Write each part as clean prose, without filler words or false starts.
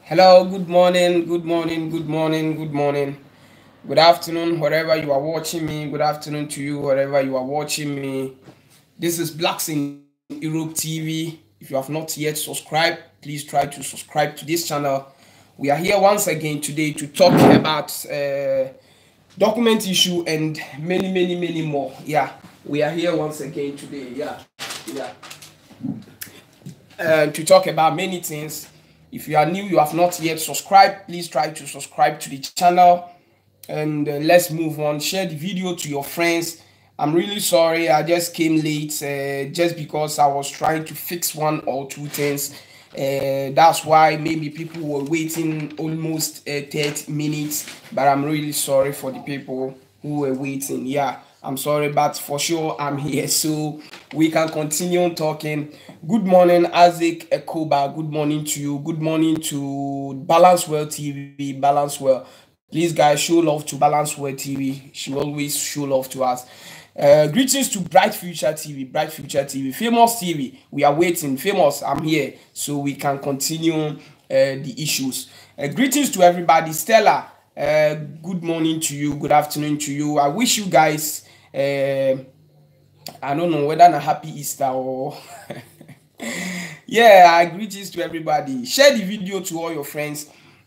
Hello, good morning, good morning, good morning, good morning, good afternoon, wherever you are watching me. Good afternoon to you, wherever you are watching me. This is Blacks in Europe TV. If you have not yet subscribed, please try to subscribe to this channel. We are here once again today to talk about document issue and many more. Yeah, we are here once again today. Yeah. To talk about many things. If you are new, you have not yet subscribed, please try to subscribe to the channel and let's move on. Share the video to your friends. I'm really sorry, I just came late just because I was trying to fix one or two things. That's why maybe people were waiting almost 30 minutes, but I'm really sorry for the people who were waiting. Yeah, I'm sorry, but for sure I'm here, so we can continue on talking. Good morning, Isaac Ekoba. Good morning to you. Good morning to Balance Well TV. Balance Well. Please, guys, show love to Balance Well TV. She always show love to us. Greetings to Bright Future TV. Bright Future TV. Famous TV. We are waiting. Famous, I'm here, so we can continue the issues. Greetings to everybody. Stella, good morning to you. Good afternoon to you. I wish you guys, I don't know whether a happy Easter or. Yeah, I greetings to everybody. Share the video to all your friends.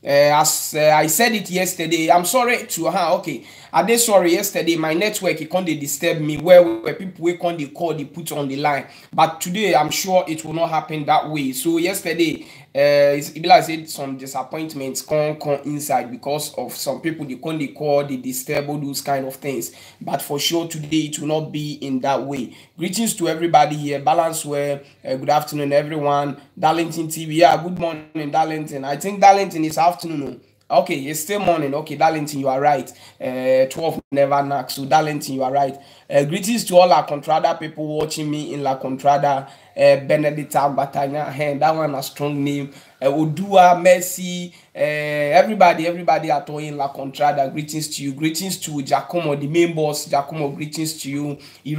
As I said it yesterday, I'm sorry to her. Okay, I did sorry yesterday. My network it can't disturb me. Where people we can't they call they put on the line. But today I'm sure it will not happen that way. So yesterday, it be like said some disappointments come inside because of some people they can't they call they disturb all those kind of things. But for sure today it will not be in that way. Greetings to everybody here. Balance Well. Good afternoon, everyone. Darlington TV. Yeah, good morning, Darlington. I think Darlington is afternoon. Okay, it's still morning. Okay, Darlington, you are right. 12 never knock. So, Darlington, you are right. Greetings to all our Contrada people watching me in La Contrada. Benedita Batanya. Hey, that one a strong name. Odua, Mercy, everybody at all in La Contrada. Greetings to you. Greetings to Giacomo, the main boss. Giacomo, greetings to you.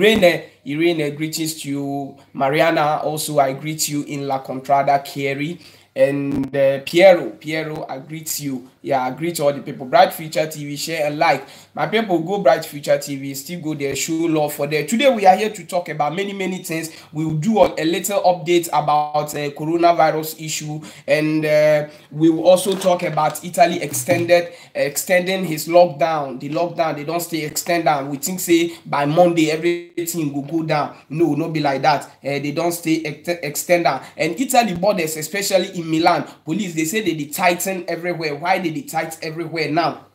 Irene, greetings to you. Mariana, also I greet you in La Contrada. Kerry. And Piero, I greet you. Yeah, I greet all the people. Bright Future TV, share and like. My people, go Bright Future TV, still go there, show love for there. Today we are here to talk about many things. We will do a little update about coronavirus issue, and we will also talk about Italy extending his lockdown. The lockdown, they don't stay extended. We think say by Monday everything will go down. No, not be like that. They don't stay extended. And Italy borders, especially in Milan, police they say they tighten everywhere. Why they tighten everywhere now?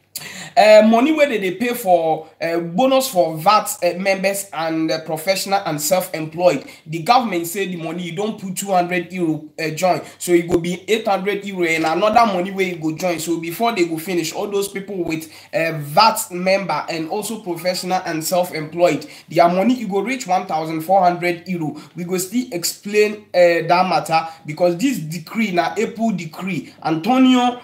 Money where they pay for bonus for VAT members and professional and self-employed. The government say the money you don't put 200 euro join, so it will be 800 euro and another money where you go join. So before they go finish, all those people with VAT member and also professional and self-employed, their money you go reach 1,400 euro. We go still explain that matter because this decree na April decree. Antonio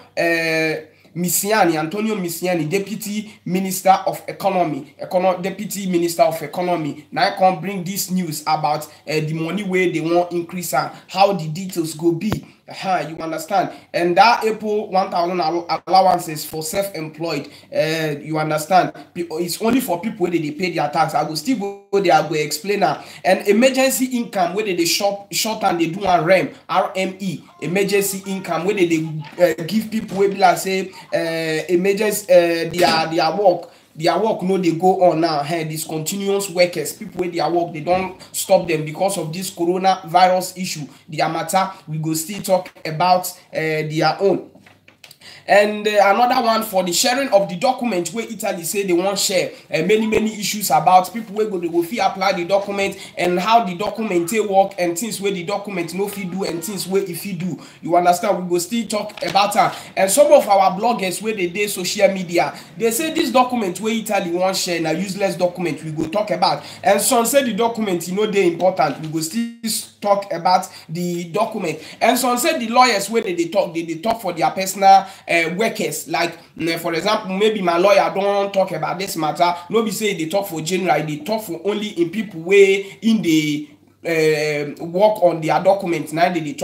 Misiani, Deputy Minister of Economy, Deputy Minister of Economy. Now I can bring this news about the money where they want increase and how the details go be. You understand? And that April 1,000 allowances for self-employed. You understand? It's only for people where they pay their tax. I will still go there. I will explain now. And emergency income where they short and they do a RME, emergency income where they give people where like say emergency their work. Their work no they go on now. Hey, these continuous workers, people with their work, they don't stop them because of this coronavirus issue. Their matter, we go still talk about their own. And another one for the sharing of the document where Italy say they won't share many issues about people where they go fee apply the document and how the document work and things where the document no fee do and things where if you do. You understand? We go still talk about that. And some of our bloggers where they do social media, they say this document where Italy won't share a useless document we go talk about. And some say the document they important. We go still talk about the document. And some say the lawyers where they talk for their personal workers. Like for example, maybe my lawyer don't talk about this matter. Nobody say they talk for general, they talk for only in people way in the work on their documents. Now they talk for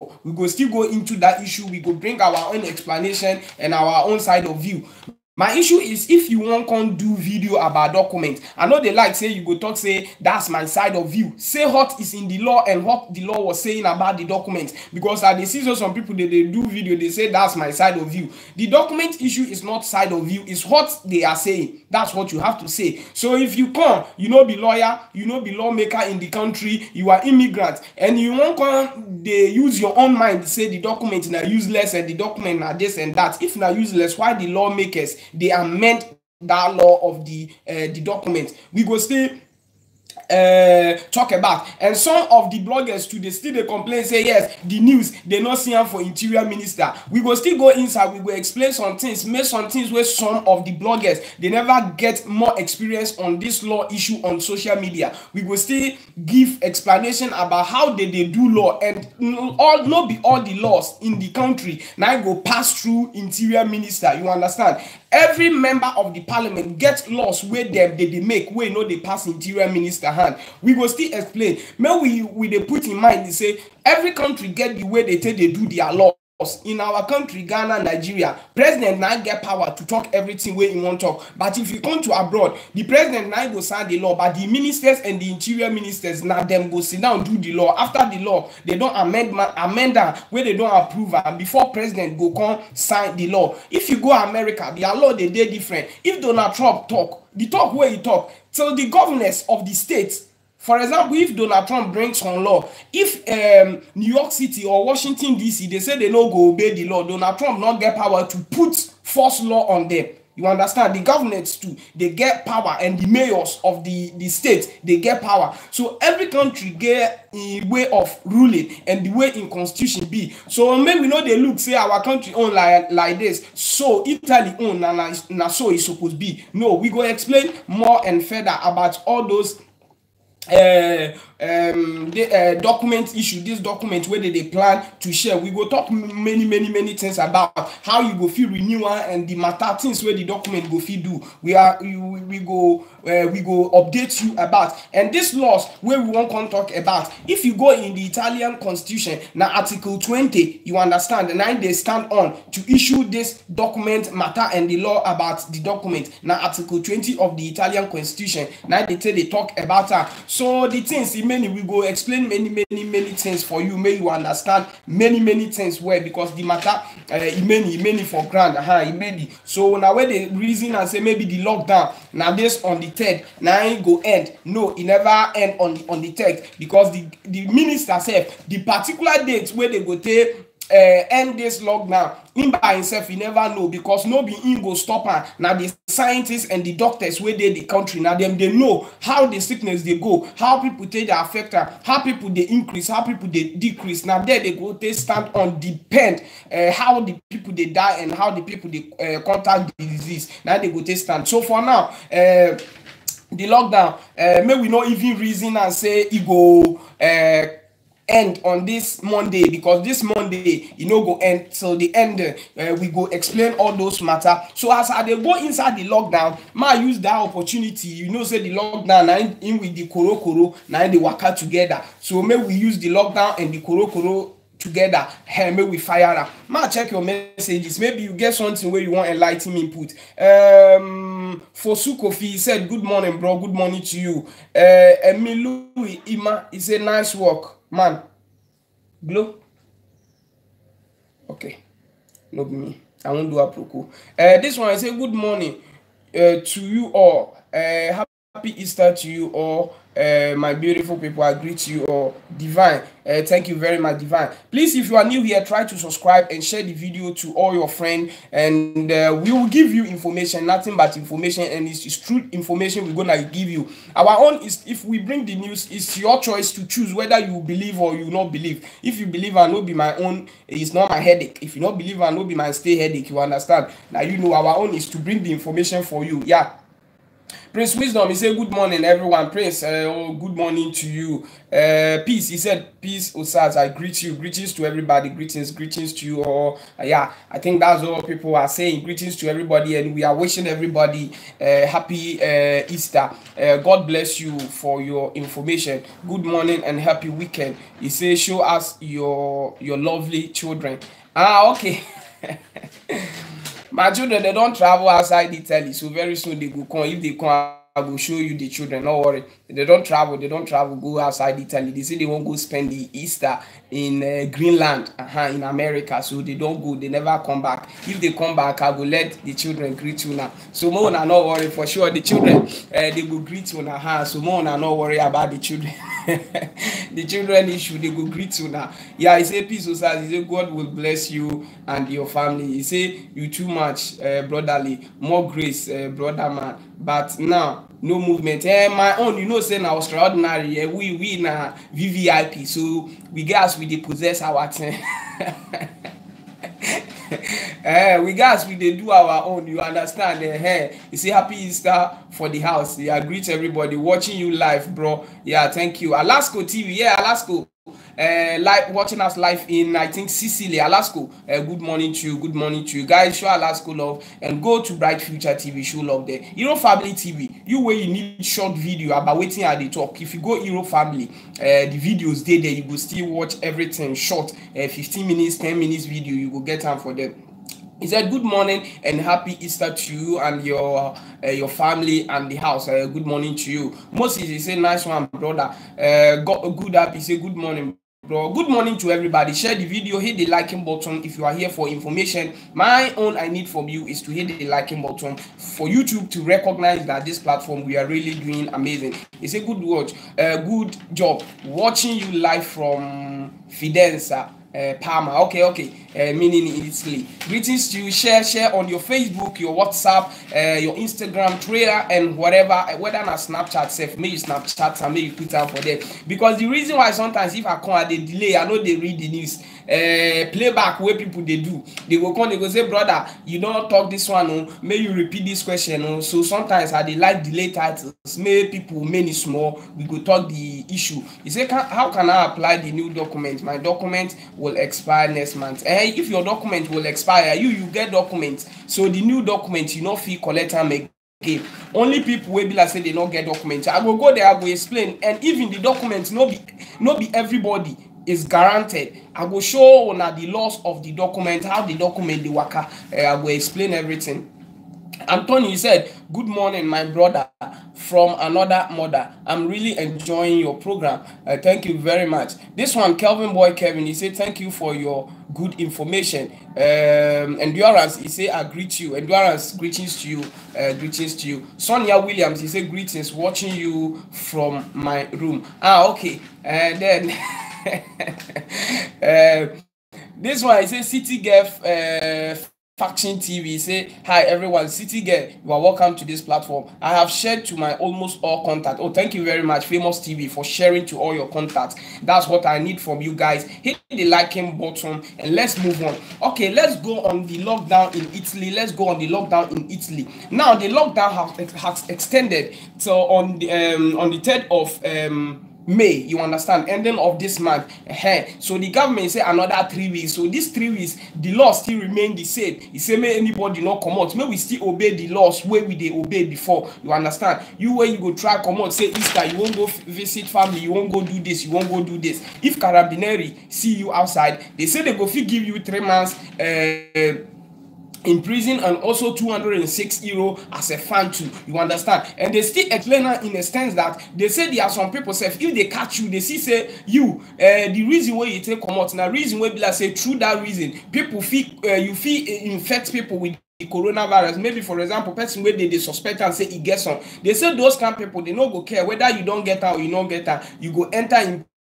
we go still go into that issue. We go bring our own explanation and our own side of view. My issue is if you wan come do video about document, I know they like say you go talk say that's my side of view. Say what is in the law and what the law was saying about the document, because I dey see so some people they do video, they say that's my side of view. The document issue is not side of view, it's what they are saying. That's what you have to say. So if you come, you no be lawyer, you no be lawmaker in the country, you are immigrant, and you wan come dey use your own mind say the document na useless and the document na this and that. If na useless, why the lawmakers they amend that law of the document? We go still talk about. And some of the bloggers too, they still they complain say yes, the news they not see am for interior minister. We go still go inside, we go explain some things, make some things where some of the bloggers they never get more experience on this law issue on social media. We go still give explanation about how they do law, and all not be all the laws in the country now go pass through interior minister. You understand? Every member of the parliament get laws where they make where no they pass interior minister hand. We go still explain. May we they put in mind, they say every country get the way they take they do their laws. In our country, Ghana, Nigeria, president now get power to talk everything where he want to talk. But if you come to abroad, the president now go sign the law, but the ministers and the interior ministers now them go sit down do the law. After the law, they don't amend that where they don't approve, and before president go come sign the law. If you go America, their law they different. If Donald Trump talk, the talk where he talk, so the governors of the states. For example, if Donald Trump brings some law, if New York City or Washington DC, they say they no go obey the law, Donald Trump not get power to put false law on them. You understand? The governors too, they get power, and the mayors of the state, they get power. So every country get a way of ruling and the way in constitution be. So maybe we know they look say our country own like this, so Italy own na so it's supposed to be. No, we go explain more and further about all those document issue, this document where they plan to share. We go talk many things about how you go feel renewal and the matter things where the document go feel do. We go update you about. And this laws where we won't come talk about, if you go in the Italian constitution now article 20, you understand, and now they stand on to issue this document matter and the law about the document. Now article 20 of the Italian constitution, now they talk about that. So the things many we go explain many things for you, may you understand many things where, because the matter many for grand many. So now where the reason and say maybe the lockdown now this on the 3rd now it go end. No, it never end on the 3rd, because the minister said the particular date where they go take end this lockdown, him by himself he never know, because no be him go stop her. Now the scientists and the doctors where they the country, now them they know how the sickness they go, how people take the affect her, how people they increase, how people they decrease. Now there they go, they stand on depend how the people they die and how the people they contact the disease. Now they go they stand. So for now the lockdown may we not even reason and say it go end on this Monday, because this Monday you know go end till the end. We go explain all those matter. So as I they go inside the lockdown, ma use that opportunity. You know say the lockdown now in with the koro now they work out together. So may we use the lockdown and the koro together. Hey, may we fire up. Ma check your messages. Maybe you get something where you want enlighten input. Fosu Kofi said good morning, bro. Good morning to you. Emilu Ima, he said nice work. Man, Glow. Okay, not me. I won't do a proco. This one I say good morning to you all. Happy Easter to you all. My beautiful people, I greet you all. Divine, thank you very much, Divine. Please, if you are new here, try to subscribe and share the video to all your friends, and we will give you information, nothing but information, and it's true information we're gonna give you. Our own is, if we bring the news, it's your choice to choose whether you believe or you not believe. If you believe and not be my own, it's not my headache. If you not believe and not be my stay headache, you understand. Now you know our own is to bring the information for you. Yeah. Prince Wisdom, he said, good morning, everyone. Prince, good morning to you. Peace, he said, peace, Osas, I greet you. Greetings to everybody. Greetings to you all. Yeah, I think that's what people are saying. Greetings to everybody, and we are wishing everybody happy Easter. God bless you for your information. Good morning and happy weekend. He says, show us your lovely children. Okay. My children, they don't travel outside Italy, so very soon they will come. If they come, I will show you the children. Don't worry. They don't travel, go outside Italy. They say they won't go spend the Easter in Greenland, in America. So they don't go, they never come back. If they come back, I will let the children greet you now. So more not worry for sure. The children, they will greet you now. So more not worry about the children. The children issue, they will greet you now. Yeah, he say peace, he say God will bless you and your family. He say you too much, brotherly, more grace, brother man. But now no movement. My own, you know, say now extraordinary. We na VVIP, so we guys we dey possess our thing. We guys we dey do our own. You understand? You say happy Easter for the house. Yeah, greet everybody watching you live, bro. Yeah, thank you. Alasco TV. Yeah, Alasco. Like watching us live in, I think, Sicily, Alaska. Good morning to you guys. Show Alaska love and go to Bright Future TV. Show love there. Hero Family TV, you where you need short video about waiting at the talk. If you go Hero Family, the videos there you will still watch everything short, 15 minutes, 10 minutes video. You will get time for them. He said, good morning and happy Easter to you and your family and the house. Good morning to you. Moses, he said, nice one, brother. Good up. He said, good morning, bro. Good morning to everybody. Share the video, hit the liking button if you are here for information. My own I need from you is to hit the liking button for YouTube to recognize that this platform we are really doing amazing. It's a good watch, good job watching you live from Fidenza. Palma, okay, meaning in Italy. Greetings to you. Share on your Facebook, your WhatsApp, your Instagram, Twitter, and whatever. Whether on Snapchat, self, maybe Snapchat and maybe put out for them. Because the reason why sometimes if I come at the delay, I know they read the news. Playback where people they do, they go come, they go say, brother, you don't talk this one, no. May you repeat this question, no. So sometimes I they like delay titles. May people many small. We go talk the issue. You say, how can I apply the new document? My document will expire next month. If your document will expire, you get documents. So the new document, you know, fee collector make. Okay. Only people will be like say they don't get documents. I will go there, I will explain, and even the documents no be everybody is guaranteed. I will show on the loss of the document, how the document the waka. I will explain everything. Anthony, he said, good morning, my brother from another mother. I'm really enjoying your program. Thank you very much. This one, Kevin, he said, thank you for your good information. Endurance, he said, I greet you. Endurance, greetings to you. Greetings to you. Sonia Williams, he said, greetings, watching you from my room. Okay. And then this one, he said, City Girl Faction TV, say hi everyone, City Girl, you are welcome to this platform. I have shared to my almost all contacts. Oh, thank you very much, Famous TV, for sharing to all your contacts. That's what I need from you guys. Hit the liking button and let's move on. Okay, let's go on the lockdown in Italy. Now the lockdown has extended so on the 3rd of May, you understand, ending of this month. So the government say another 3 weeks. So these 3 weeks, the law still remain the same. He say may anybody not come out. May we still obey the laws where we they obey before. You understand? You where you go try come out, say Easter, you won't go visit family, you won't go do this, you won't go do this. If Carabinieri see you outside, they say they go fit give you 3 months in prison and also 206 euro as a fine too. You understand? And they still explain in a sense that they say there are some people say if they catch you, they see say you the reason why you take come out now, reason why be like say through that reason people feel you feel infect people with the coronavirus. Maybe for example, person where they suspect and say he gets some. They say those kind of people they no go care whether you don't get out or you don't get out. You go enter in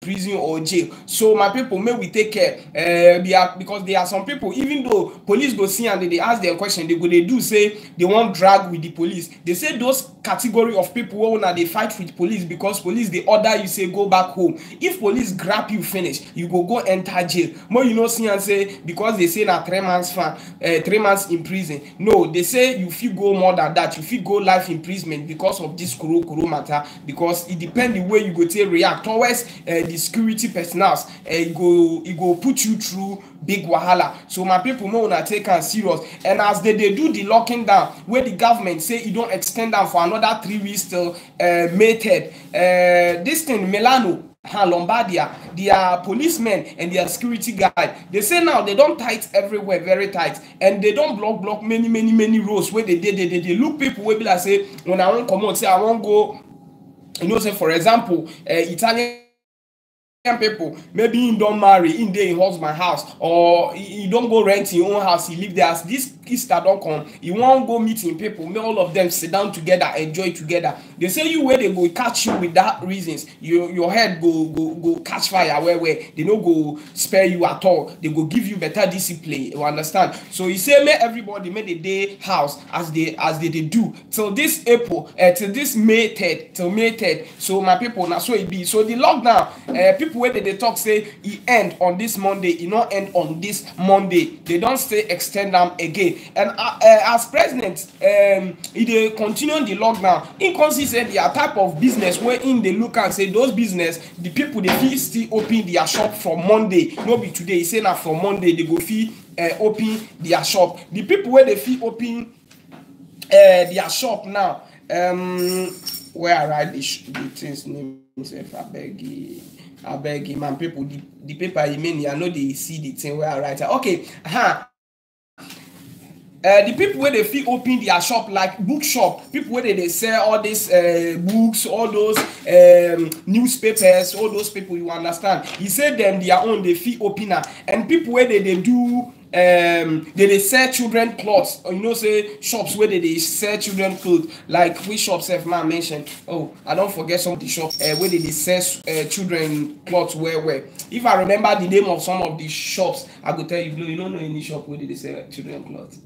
prison or jail. So my people, may we take care. Because there are some people, even though police go see and they ask their question, they do say they want drag with the police. They say those category of people who now they fight with police because police they order you say go back home. If police grab you finish, you go enter jail. More you know see and say because they say na 3 months 3 months in prison. No, they say you feel go more than that. You feel go life imprisonment because of this kuro matter, because it depends the way you go take react towards the security personnel. It go put you through big wahala. So my people know una take am serious. And as they do the locking down, where the government say you don't extend them for another 3 weeks till May 3rd. This thing Milano and Lombardia, their policemen and their security guard, they say now they don't tight everywhere, very tight, and they don't block many roads where they look people wey be like say when I won't come out say I won't go, you know, say for example Italian people, maybe he don't marry, he dey in husband house, or he don't go rent his own house, he live there. As this Easter don't come, he won't go meeting people, may all of them sit down together, enjoy together. They say you where they go catch you with that reasons, your head go catch fire where they no go spare you at all. They go give you better discipline, you understand? So he say may everybody make the day house as they do till this April, till this May 3rd. So my people, now so it be. So the lockdown, people where they talk say it end on this Monday, it not end on this Monday. They don't stay extend them again. And as president, they continue the lockdown. Inconsistent, their type of business where in they look and say those business, the people they feel still open their shop from Monday. No be today. He say now from Monday they go feel open their shop. The people where they feel open their shop now. Where I write the things name myself, I beg you, man. People, the paper you mean, I know they see the thing where I write. Okay, the people where they feel open their shop like bookshop, people where they sell all these books, all those newspapers, all those people, you understand. He said them their own they feel opener, and people where they do they sell children clothes, or you know say shops where they sell children clothes, like which shops have man mentioned. Oh, I don't forget some of the shops where they sell children clothes where if I remember the name of some of the shops, I could tell you. You don't know any shop where they sell children clothes.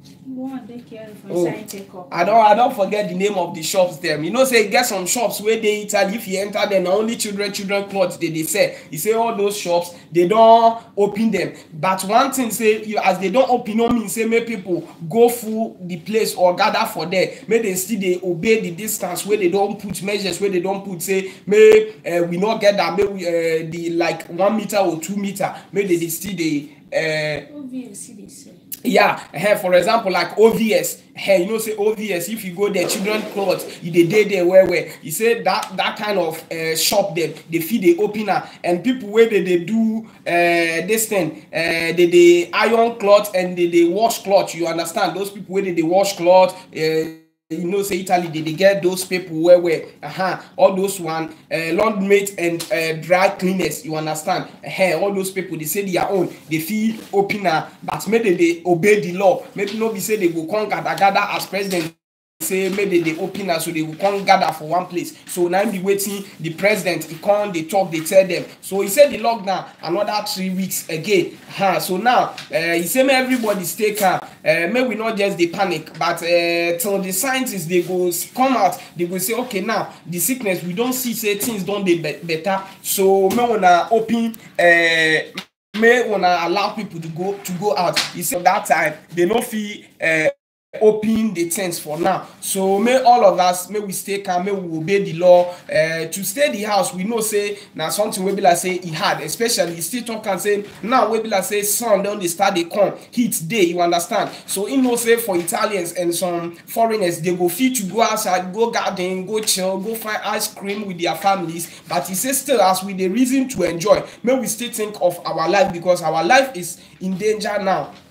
I don't forget the name of the shops them. You know say get some shops where they Italy, if you enter them only children clothes they sell. You say all those shops they don't open them. But one thing say as they don't open, no mean say make people go through the place or gather for there. May they still they obey the distance where they don't put measures, where they don't put say may we not get that, may we the like 1 meter or 2 meter, may they still they yeah, for example, like OVS. You know, say OVS, if you go there, children clothes, you dey there where you say that kind of shop there, they feed the opener, and people where they do this thing, they iron cloth and they wash cloth. You understand? Those people where they wash cloth. You know, say Italy, they get those people where all those one laundromate and dry cleaners, you understand? All those people they say their own, they feel opener, but maybe they obey the law. Maybe nobody say they go come gather as president. Say maybe they open us so they will come gather for one place. So now be waiting the president, he come, they talk, they tell them. So he said the lockdown another 3 weeks again. So now he said may everybody stay calm. May we not just they panic, but till the scientists they go come out, they will say okay now the sickness we don't see say things don't they better. So may wanna open may wanna allow people to go out. He said that time they don't feel open the things for now. So may all of us, may we stay calm, may we obey the law. To stay the house, we know say now something we be like say he had, especially still talk and say now we be like say sun don't they start they come heat day, you understand? So he know say for Italians and some foreigners they go fit to go outside, go garden, go chill, go find ice cream with their families. But he says still as with the reason to enjoy, may we still think of our life, because our life is in danger now.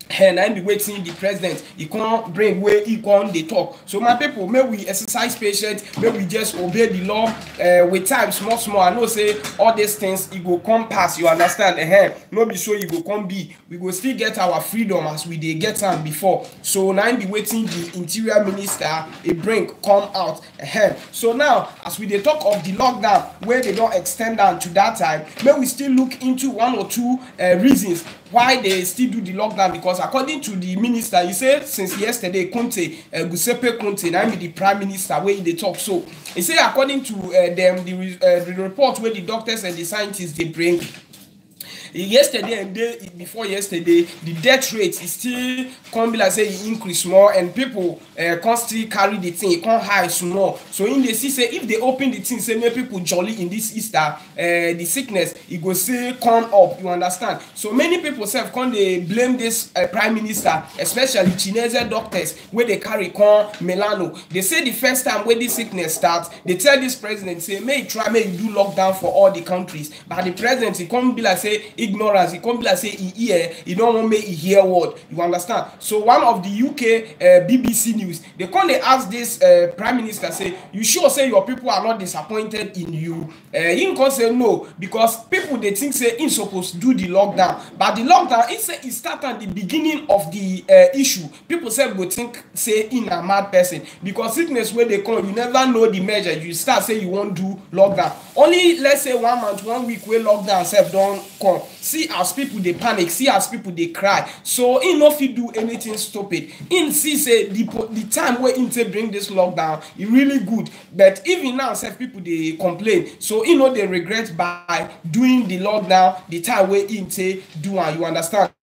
and I be waiting the president he can't bring where he can't they talk. So my people, may we exercise patience, may we just obey the law with time small. I know say all these things it go come pass, you understand? No be so it go come be, we go still get our freedom as we did get them before. So now I be waiting the interior minister a bring come out. So now as we they talk of the lockdown where they don't extend down to that time, may we still look into one or two reasons why they still do the lockdown. Because according to the minister, he said since yesterday Giuseppe Conte now be the prime minister where they talk. So he say according to them the report where the doctors and the scientists they bring, yesterday and day before yesterday the death rate is still come be like say e increase more, and people can't still carry the thing, it can't high small. So in the see say if they open the thing say make people jolly in this Easter, the sickness it go say come up, you understand? So many people self come they blame this prime minister, especially Chinese doctors where they carry come Milano. They say the first time when this sickness starts, they tell this president say may do lockdown for all the countries, but the president he come be like say ignorance, he come be like say he don't want me hear word, you understand? So one of the UK BBC News, they come they ask this prime minister say, you sure say your people are not disappointed in you? He can say no, because people they think say he supposed to do the lockdown, but the lockdown it start at the beginning of the issue. People say go think say in a mad person, because sickness where they come you never know the measure, you start say you won't do lockdown. Only let's say 1 month 1 week where lockdown self don't come, see as people they panic, see as people they cry. So he no fit do anything stupid. In see say the time where Inte bring this lockdown it really good, but even now self people they complain. So he know they regret by doing the lockdown the time where Inte do, and you understand?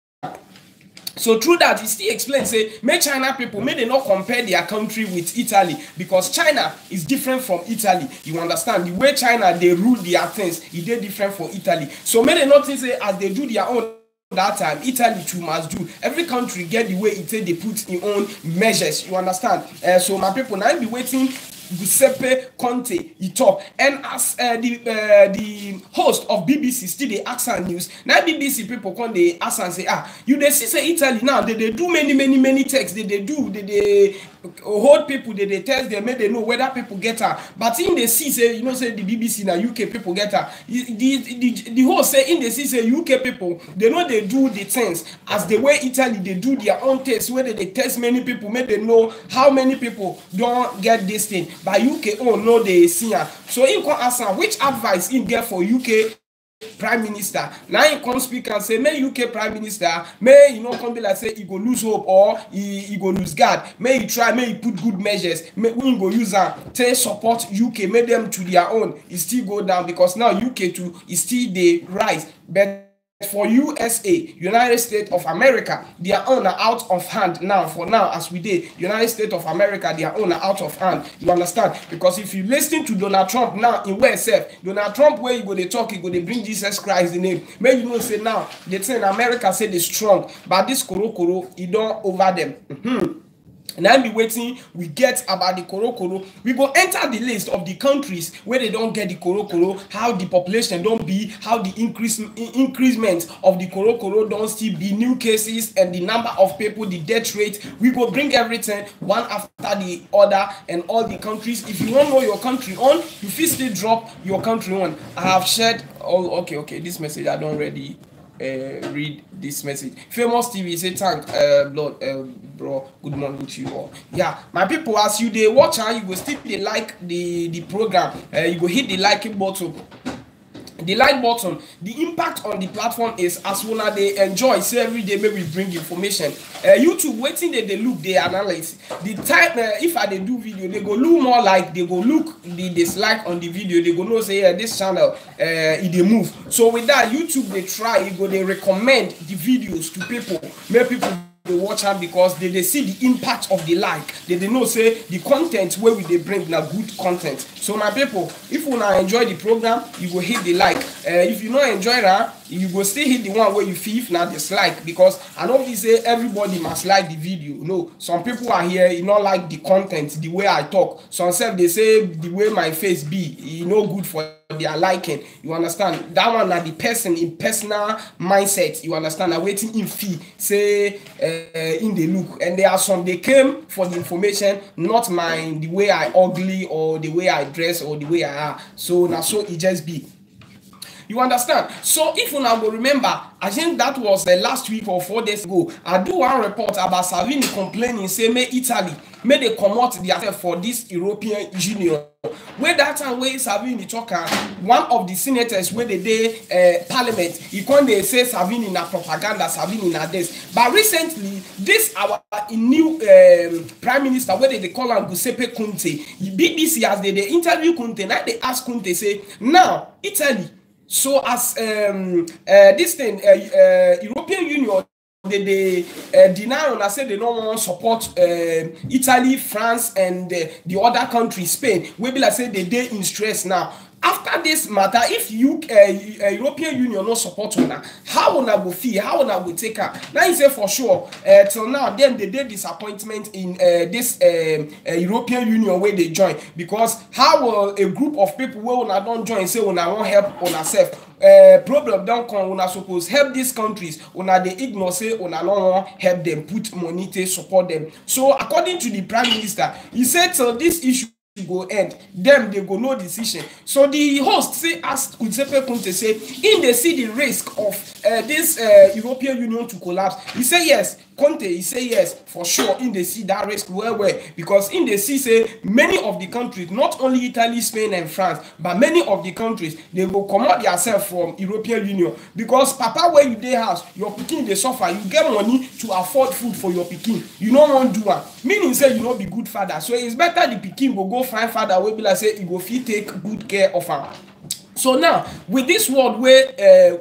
So through that, he still explains, say, may China people, may they not compare their country with Italy, because China is different from Italy. You understand? The way China, they rule their things, it is different from Italy. So may they not think, say, as they do their own that time, Italy too must do. Every country get the way it say they put in own measures. You understand? So my people, now be waiting Giuseppe Conte he talk, and as the host of BBC still they ask and news. Now BBC people come they ask and say, you they see say Italy now they do many texts, they hold people, they test them, make they know whether people get her. But in the see say, you know, say the BBC now UK people get her. The host say in the see say UK people they know they do the things as the way Italy they do their own tests where they test many people, make they know how many people don't get this thing. By UK no they see her. So in come ask her which advice in get for UK prime minister. Now he come speak and say, may UK prime minister, may you know come be like say he go lose hope or he go lose guard. May he try, may he put good measures. May we go use and to support UK, make them to their own. It still go down because now UK too is still the rise. But for USA, United States of America, their own are out of hand now. For now, as we did, United States of America, their own are out of hand. You understand? Because if you listen to Donald Trump now in where self, Donald Trump where you go they talk, you go they bring Jesus Christ the name. May you know say now they say in America say they strong, but this koro it don't over them. And I'm be waiting we get about the koro. We go enter the list of the countries where they don't get the koro, how the population don't be, how the increasement of the koro don't still be, new cases and the number of people, the death rate. We go bring everything one after the other and all the countries. If you want to know your country on, you feel still drop your country on. I have shared okay, this message I don't already read this message. Famous TV say thank Lord bro, good morning to you all. Yeah, my people, as you they watch her, you go still they like the program, you go hit the liking button. The like button, the impact on the platform is as one they enjoy. So every day maybe we bring information. YouTube waiting they look, they analyze the type. If I they do video, they go look more like they go look the dislike on the video. They go know say this channel they move. So with that YouTube they try, they recommend the videos to people. Make people they watch am because they see the impact of the like. They know say the content where we they bring na good content. So my people, if you wanna enjoy the program, you go hit the like. if you not enjoy that, you go still hit the one where you feel if not dislike, because I don't feel say everybody must like the video. No, some people are here, you not like the content, the way I talk. Some self they say the way my face be, you know, good for their liking. You understand? That one na the person in personal mindset. You understand? I'm waiting in fee say in the look, and there are some they came for the information, not mine, the way I ugly or the way I dress or the way I are. So now so it just be. You understand? So if you now go remember, I think that was last week or 4 days ago, I do one report about Salvini complaining, say, may Italy, may they come out themselves for this European Union. Where that time where Salvini talk, one of the senators where they did parliament, he come they say Salvini na propaganda, Salvini na this. But recently, this our new prime minister, where they call him Giuseppe Conte, BBC as they interview Conte, now they ask Conte, say, now Italy. So as this thing, European Union, they deny and say they don't want to support Italy, France, and the other countries, Spain. We be like say they in stress now. After this matter, if you European Union no support una, how una go feel? How una go take her? Now you say for sure. Till now, then they did disappointment in this European Union where they join, because how a group of people where una don't join say una won't help una self. Problem don't come. Una suppose help these countries. Una they ignore say una no want help them, put money to support them. So according to the prime minister, he said till this issue go end, them they go no decision. So the host say ask Giuseppe Conte say in they see the risk of this European Union to collapse. He say yes. Conte, he say yes, for sure, in they see that risk well, because in they see say many of the countries, not only Italy, Spain, and France, but many of the countries, they will come out themselves from European Union, because papa where you dey house, your pikin they suffer, you get money to afford food for your pikin, you no want do one, meaning say you no be good father, so it's better the pikin go find father wey be like say he go fit take good care of am. So now, with this word where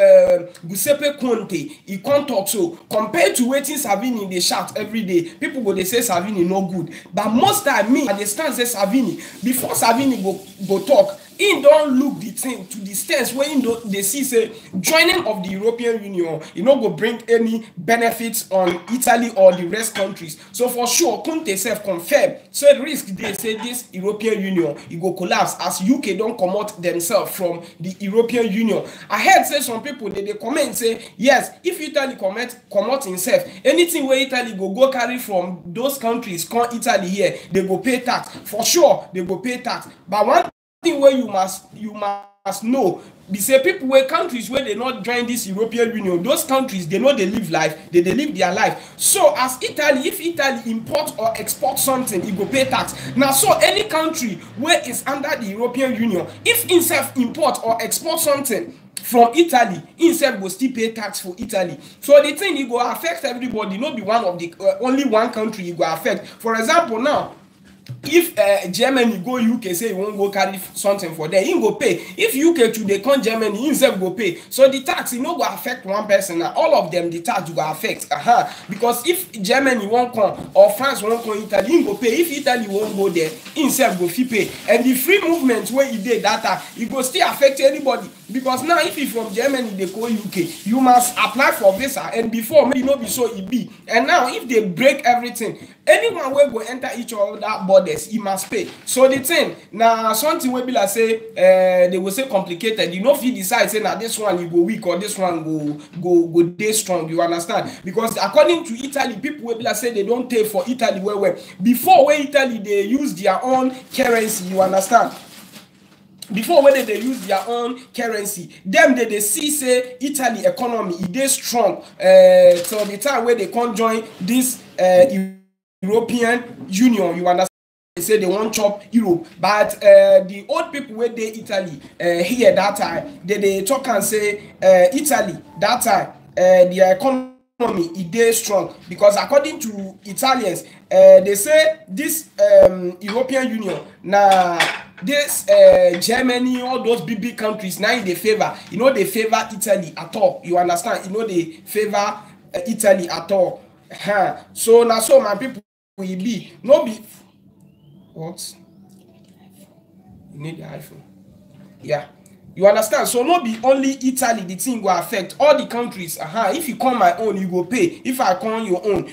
Giuseppe Conte, he can't talk, so compared to waiting Salvini, they shout every day, people go they say Salvini no good. But most time me, I stand say Salvini, before Salvini go talk, he don't look the thing to the stance where they see say joining of the European Union, you know, go bring any benefits on Italy or the rest countries. So for sure, Conte self confirm. So risk they say this European Union it go collapse as UK don't come out themselves from the European Union. I heard say some people they comment say yes, if Italy come out himself, anything where Italy go carry from those countries come Italy here, they go pay tax. For sure, they go pay tax. But one thing where you must know be say people where countries where they not join this European Union, those countries they know they live life, they live their life. So as Italy, if Italy import or export something, it go pay tax. Now so any country where is under the European Union, if himself import or export something from Italy, himself will still pay tax for Italy. So the thing it go affect everybody, not be one of the only one country it go affect. For example, now if Germany go UK say he won't go carry something for them, he go pay. If UK to they come Germany, he himself go pay. So the tax it no go affect one person. Now all of them the tax go affect. Because if Germany won't come or France won't come Italy, he go pay. If Italy won't go there, he himself go fee pay. And the free movement where he did data, it go still affect anybody. Because now if you from Germany they go UK, you must apply for visa. And before maybe not be so it be. And now if they break everything, anyone will go enter each other borders, he must pay. So the thing now something will be like say they will say complicated. You know if you decide say now this one you go weak or this one go day strong, you understand? Because according to Italy, people will be like say they don't pay for Italy well. Before where Italy they use their own currency, you understand? Before when they use their own currency, them they see say Italy economy it is strong. So the time where they can't join this European Union, you understand? They say they won't chop Europe, but the old people where they Italy here that time they talk and say Italy that time their economy it is strong, because according to Italians they say this European Union now this Germany, all those big countries now they favor, you know, they favor Italy at all, you understand? You know, they favor Italy at all. So now so my people will be no be what you need the iPhone, yeah. You understand? So not be only Italy the thing will affect all the countries. If you come my own, you go pay. If I come your own,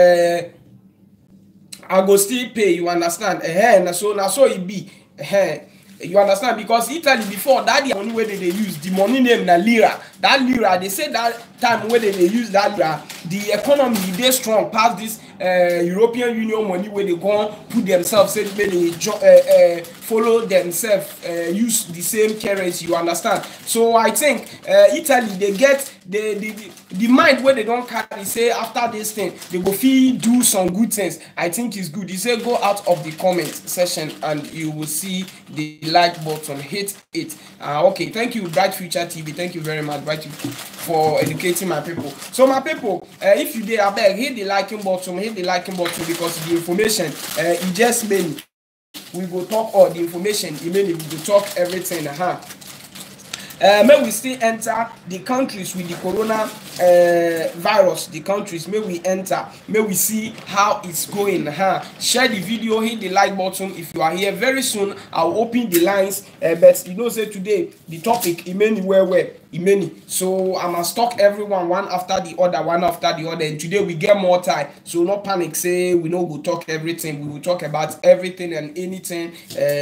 I go still pay. You understand? Na so it be. You understand? Because Italy before that the money where they use the money name na lira. That lira, they say that time where they use that lira, the economy they strong past this European Union money where they go put themselves say they follow themselves use the same currency. You understand? So I think Italy they get the mind where they don't carry say after this thing they go feel do some good things. I think it's good. You say go out of the comment section and you will see the like button. Hit it. Okay, thank you Bright Future TV. Thank you very much Bright for educating my people. So my people, if you dare abeg hit the liking button, because the information it just many. We go talk all the information, we go talk everything. May we still enter the countries with the corona virus, the countries may we enter, may we see how it's going. Share the video, hit the like button if you are here. Very soon I'll open the lines, but you know say today the topic Imeni. So I must talk everyone one after the other, and today we get more time, so no panic say we no go talk everything. We will talk about everything and anything.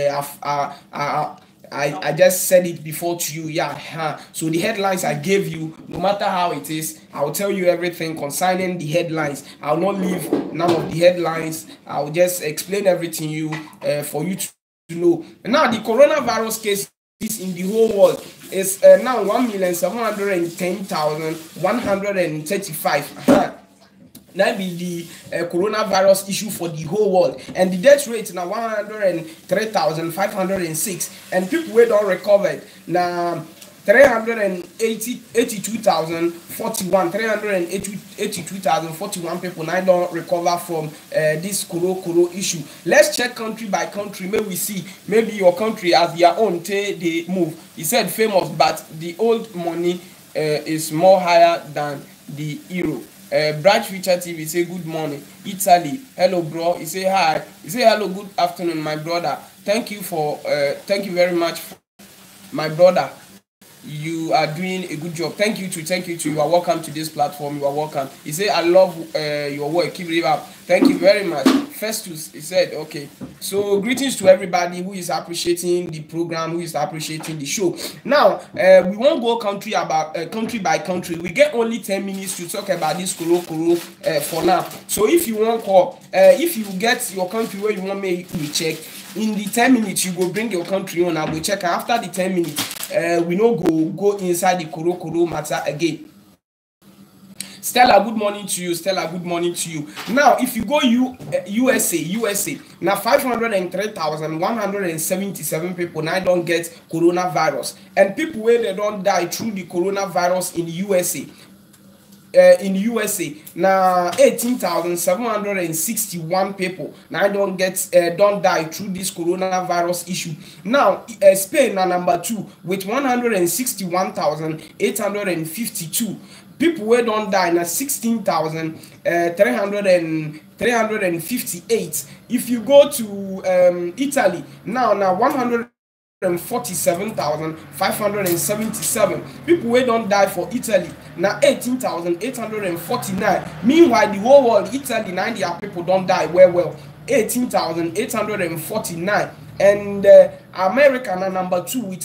I just said it before to you, So the headlines I gave you, no matter how it is, I'll tell you everything concerning the headlines. I'll not leave none of the headlines. I'll just explain everything you for you to know. And now the coronavirus case in the whole world is now 1,710,135. That be the coronavirus issue for the whole world, and the death rate now 103,506, and people who don't recover now 382,041 people now don't recover from this coro issue. Let's check country by country. Maybe we see maybe your country as their own they move. He said famous, but the old money is more higher than the euro. Bright Future TV say good morning. Italy, hello bro. He say hi. He say hello, good afternoon, my brother. Thank you very much, my brother. You are doing a good job. Thank you too. You are welcome to this platform. You are welcome. He say I love your work. Keep it up. Thank you very much. Festus, he said, okay. So greetings to everybody who is appreciating the program, who is appreciating the show. Now, we won't go country by country. We get only 10 minutes to talk about this koro for now. So if you want call, if you get your country where you want me check, in the 10 minutes you go bring your country on. I will check. After the 10 minutes, we no go inside the koro matter again. Stella, good morning to you. Now, if you go USA, now 503,177 people now don't get coronavirus, and people where they don't die through the coronavirus in USA. Now 18,761 people now don't die through this coronavirus issue. Now Spain are number 2 with 161,852 people where don't die na 16,358. If you go to Italy now 147,577 people where don't die for Italy. Now 18,849. Meanwhile, the whole world, Italy, 90 people don't die well. 18,849. And America na number 2 with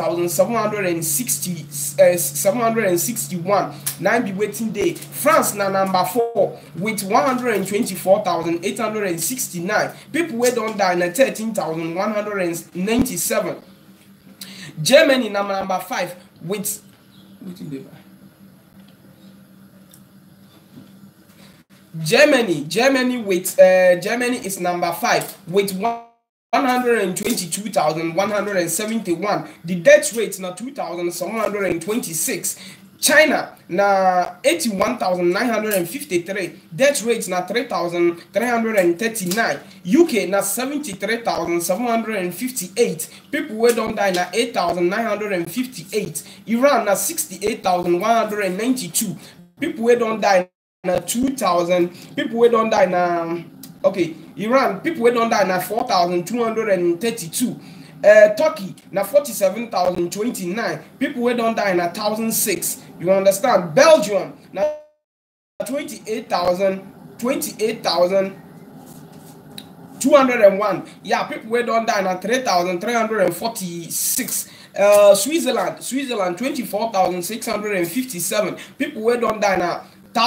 18,761. Now be waiting day. France na number 4 with 124,869. People where don't die na 13,197. Germany number 5 with Germany is number 5 with 122,171. The death rate na 2,726. China na 81,953. Death rate na 3,339. UK na 73,758. People wey don die na 8,958. Iran na 68,192. People wey don die na 2,000. People wey don die na Iran, people wey don die na 4,232. Turkey na 47,029. People wey don die na 1,006. You understand? Belgium na 28,201. Yeah, people wey don die na 3,346. Switzerland 24,657. People wey don die na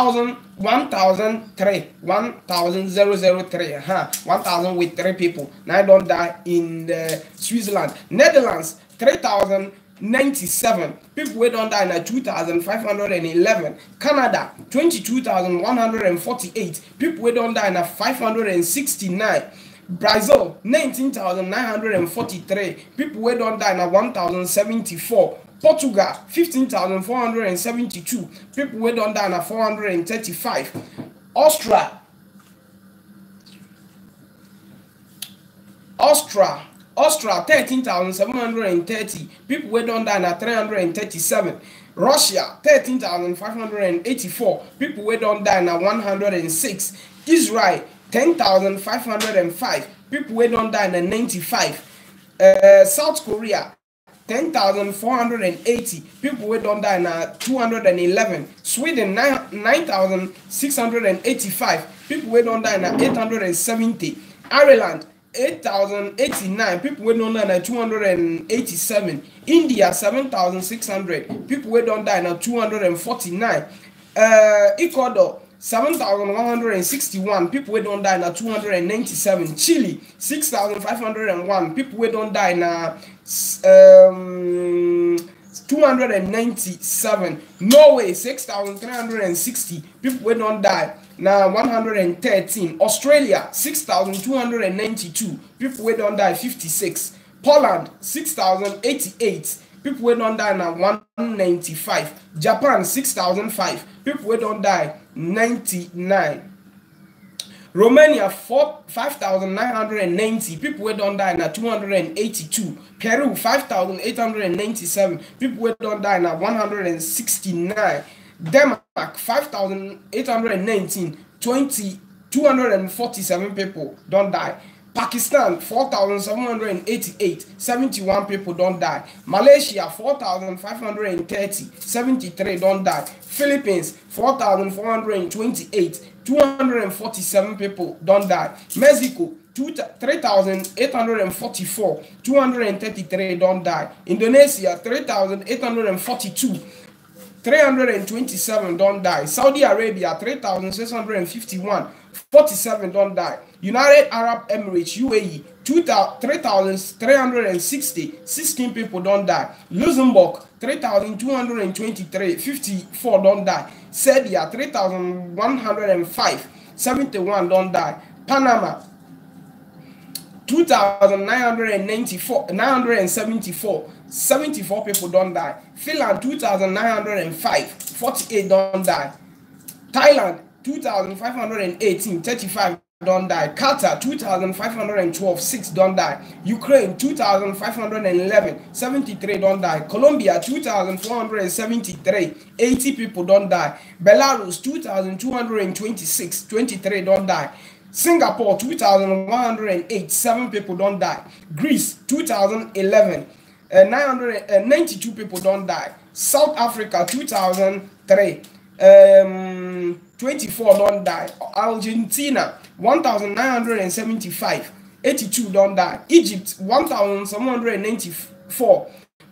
1,003. 1,003. 1,000 with 3 people. Now don't die in Switzerland. Netherlands 3,097. People wey don die na 2,511. Canada 22,148. People wey don die na 569. Brazil 19,943. People wey don die na 1,074. Portugal 15,472. People wey don die na 435. Austria 13,730. People wey don die na 337. Russia 13,584. People wey don die na 106. Israel 10,505. People wey don die na 95. South Korea 10,480. People wey don die na 211. Sweden 9,685. People wey don die na 870. Ireland 8,089. People wey don die na 287. India 7,600. People wey don die na 249. Ecuador 7,161. People wey don die na 297. Chile 6,501. People wey don die na 297. Norway 6,360. People wey don die na 113. Australia 6,292. People wey don die 56. Poland 6,088. People wey don die na 195. Japan 6,005. People wey don die 99. Romania 5,990. People wey don die na 282. Peru 5,897. People wey don die na 169. Denmark 5,819. 247 people don die. Pakistan 4,788. 71 people don die. Malaysia 4,530. 73 don die. Philippines 4,428. 247 people don die. Mexico 3,844. 233 don die. Indonesia 3,842. 327 don die. Saudi Arabia 3,651. 47 don die. United Arab Emirates UAE 3,360. 16 people don die. Luxembourg 3,223. 54 don die. Serbia 3,105. 71 don die. Panama 2,974. 74 people don die. Finland 2,905. 48 don die. Thailand 2,518. 35 don die. Qatar 2,512. 6 don die. Ukraine 2,511. 73 don die. Colombia 2,473. 80 people don die. Belarus 2,226. 23 don die. Singapore 2,108. 7 people don die. Greece 2,011. 92 people don die. South Africa 2003. 24 don die. Argentina 1,975. 82 don die. Egypt 1,794.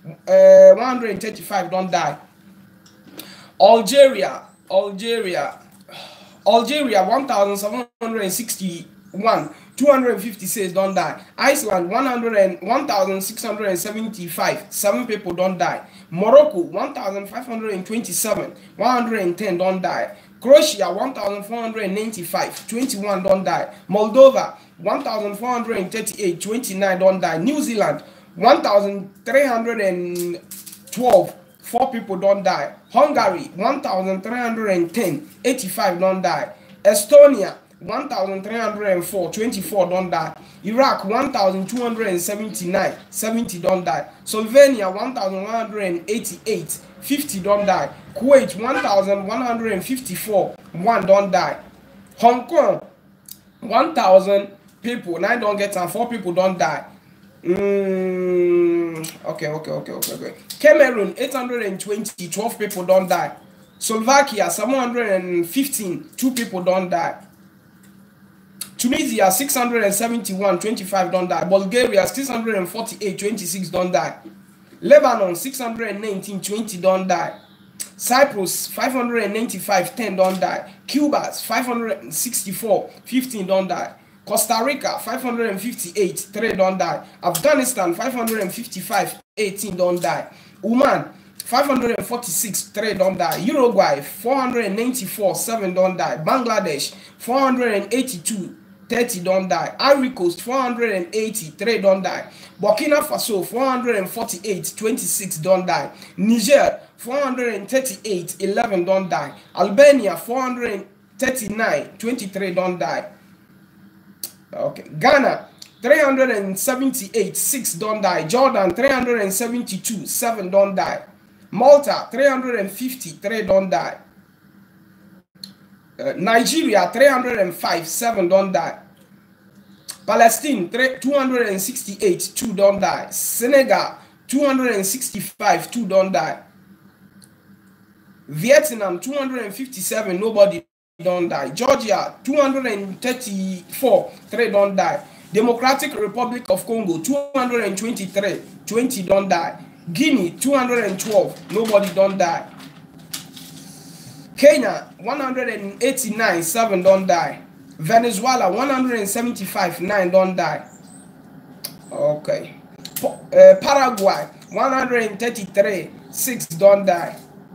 135 don die. Algeria 1,761. 256 don die. Iceland 1,675. 7 people don die. Morocco 1,527. 110 don die. Croatia 1,495. 21 don die. Moldova 1,438. 29 don die. New Zealand 1,312. 4 people don die. Hungary 1,310. 85 don die. Estonia 1,304. 24 don die. Iraq 1,279. 70 don die. Slovenia 1,188. 50 don die. Kuwait 1,154. 1 don die. Hong Kong 1,000 people. 9 don get and 4 people don die. Okay. Cameroon, 820, 12 people don't die. Slovakia, 715, 2 people don't die. Tunisia, 671, 25 don't die. Bulgaria, 648, 26 don't die. Lebanon, 619, 20 don't die. Cyprus, 595, 10 don't die. Cuba, 564, 15 don't die. Costa Rica, 558, 3 don't die. Afghanistan, 555, 18 don't die. Oman, 546, 3 don't die. Uruguay, 494, 7 don't die. Bangladesh, 482, 30 don't die. Ivory Coast, 480, 3 don't die. Burkina Faso, 448, 26 don't die. Niger, 438, 11 don't die. Albania, 439, 23 don't die. Okay. Ghana, 378, 6 don't die. Jordan, 372, 7 don't die. Malta, 350, 3 don't die. Nigeria, 305, 7 don't die. Palestine, 268, 2 don't die. Senegal, 265, 2 don't die. Vietnam, 257, nobody don't die. Georgia, 234, 3 don't die. Democratic Republic of Congo, 223, 20 don't die. Guinea, 212, nobody don't die. Kenya, 189, 7 don't die. Venezuela, 175, 9 don't die. Okay. Paraguay, 133, 6 don't die.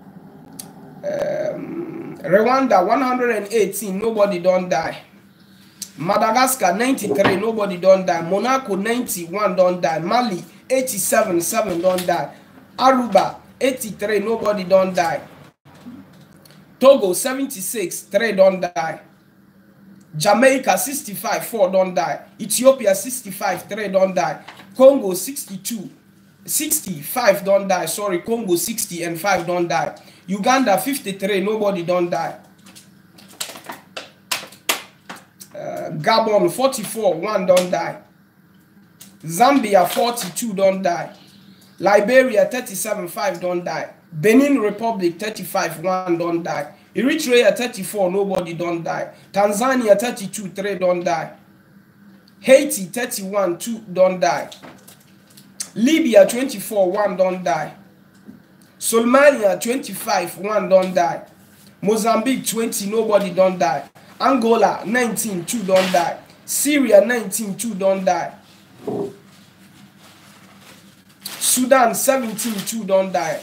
Rwanda, 118, nobody don't die. Madagascar, 93, nobody don't die. Monaco, 91 don't die. Mali, 87, 7 don't die. Aruba, 83, nobody don't die. Togo, 76, 3 don't die. Jamaica, 65, 4 don't die. Ethiopia, 65, 3 don't die. Congo, 62, 65 don't die. Sorry, Congo, 60 and 5 don't die. Uganda, 53, nobody don't die. Gabon, 44, 1 don't die. Zambia, 42 don't die. Liberia, 37, 5 don't die. Benin Republic, 35, 1 don't die. Eritrea, 34, nobody don't die. Tanzania, 32, 3 don't die. Haiti, 31, 2 don't die. Libya, 24, 1 don't die. Somalia, 25, 1 don't die. Mozambique, 20, nobody don't die. Angola, 19, 2 don't die. Syria, 19, 2 don't die. Sudan, 17, 2 don't die.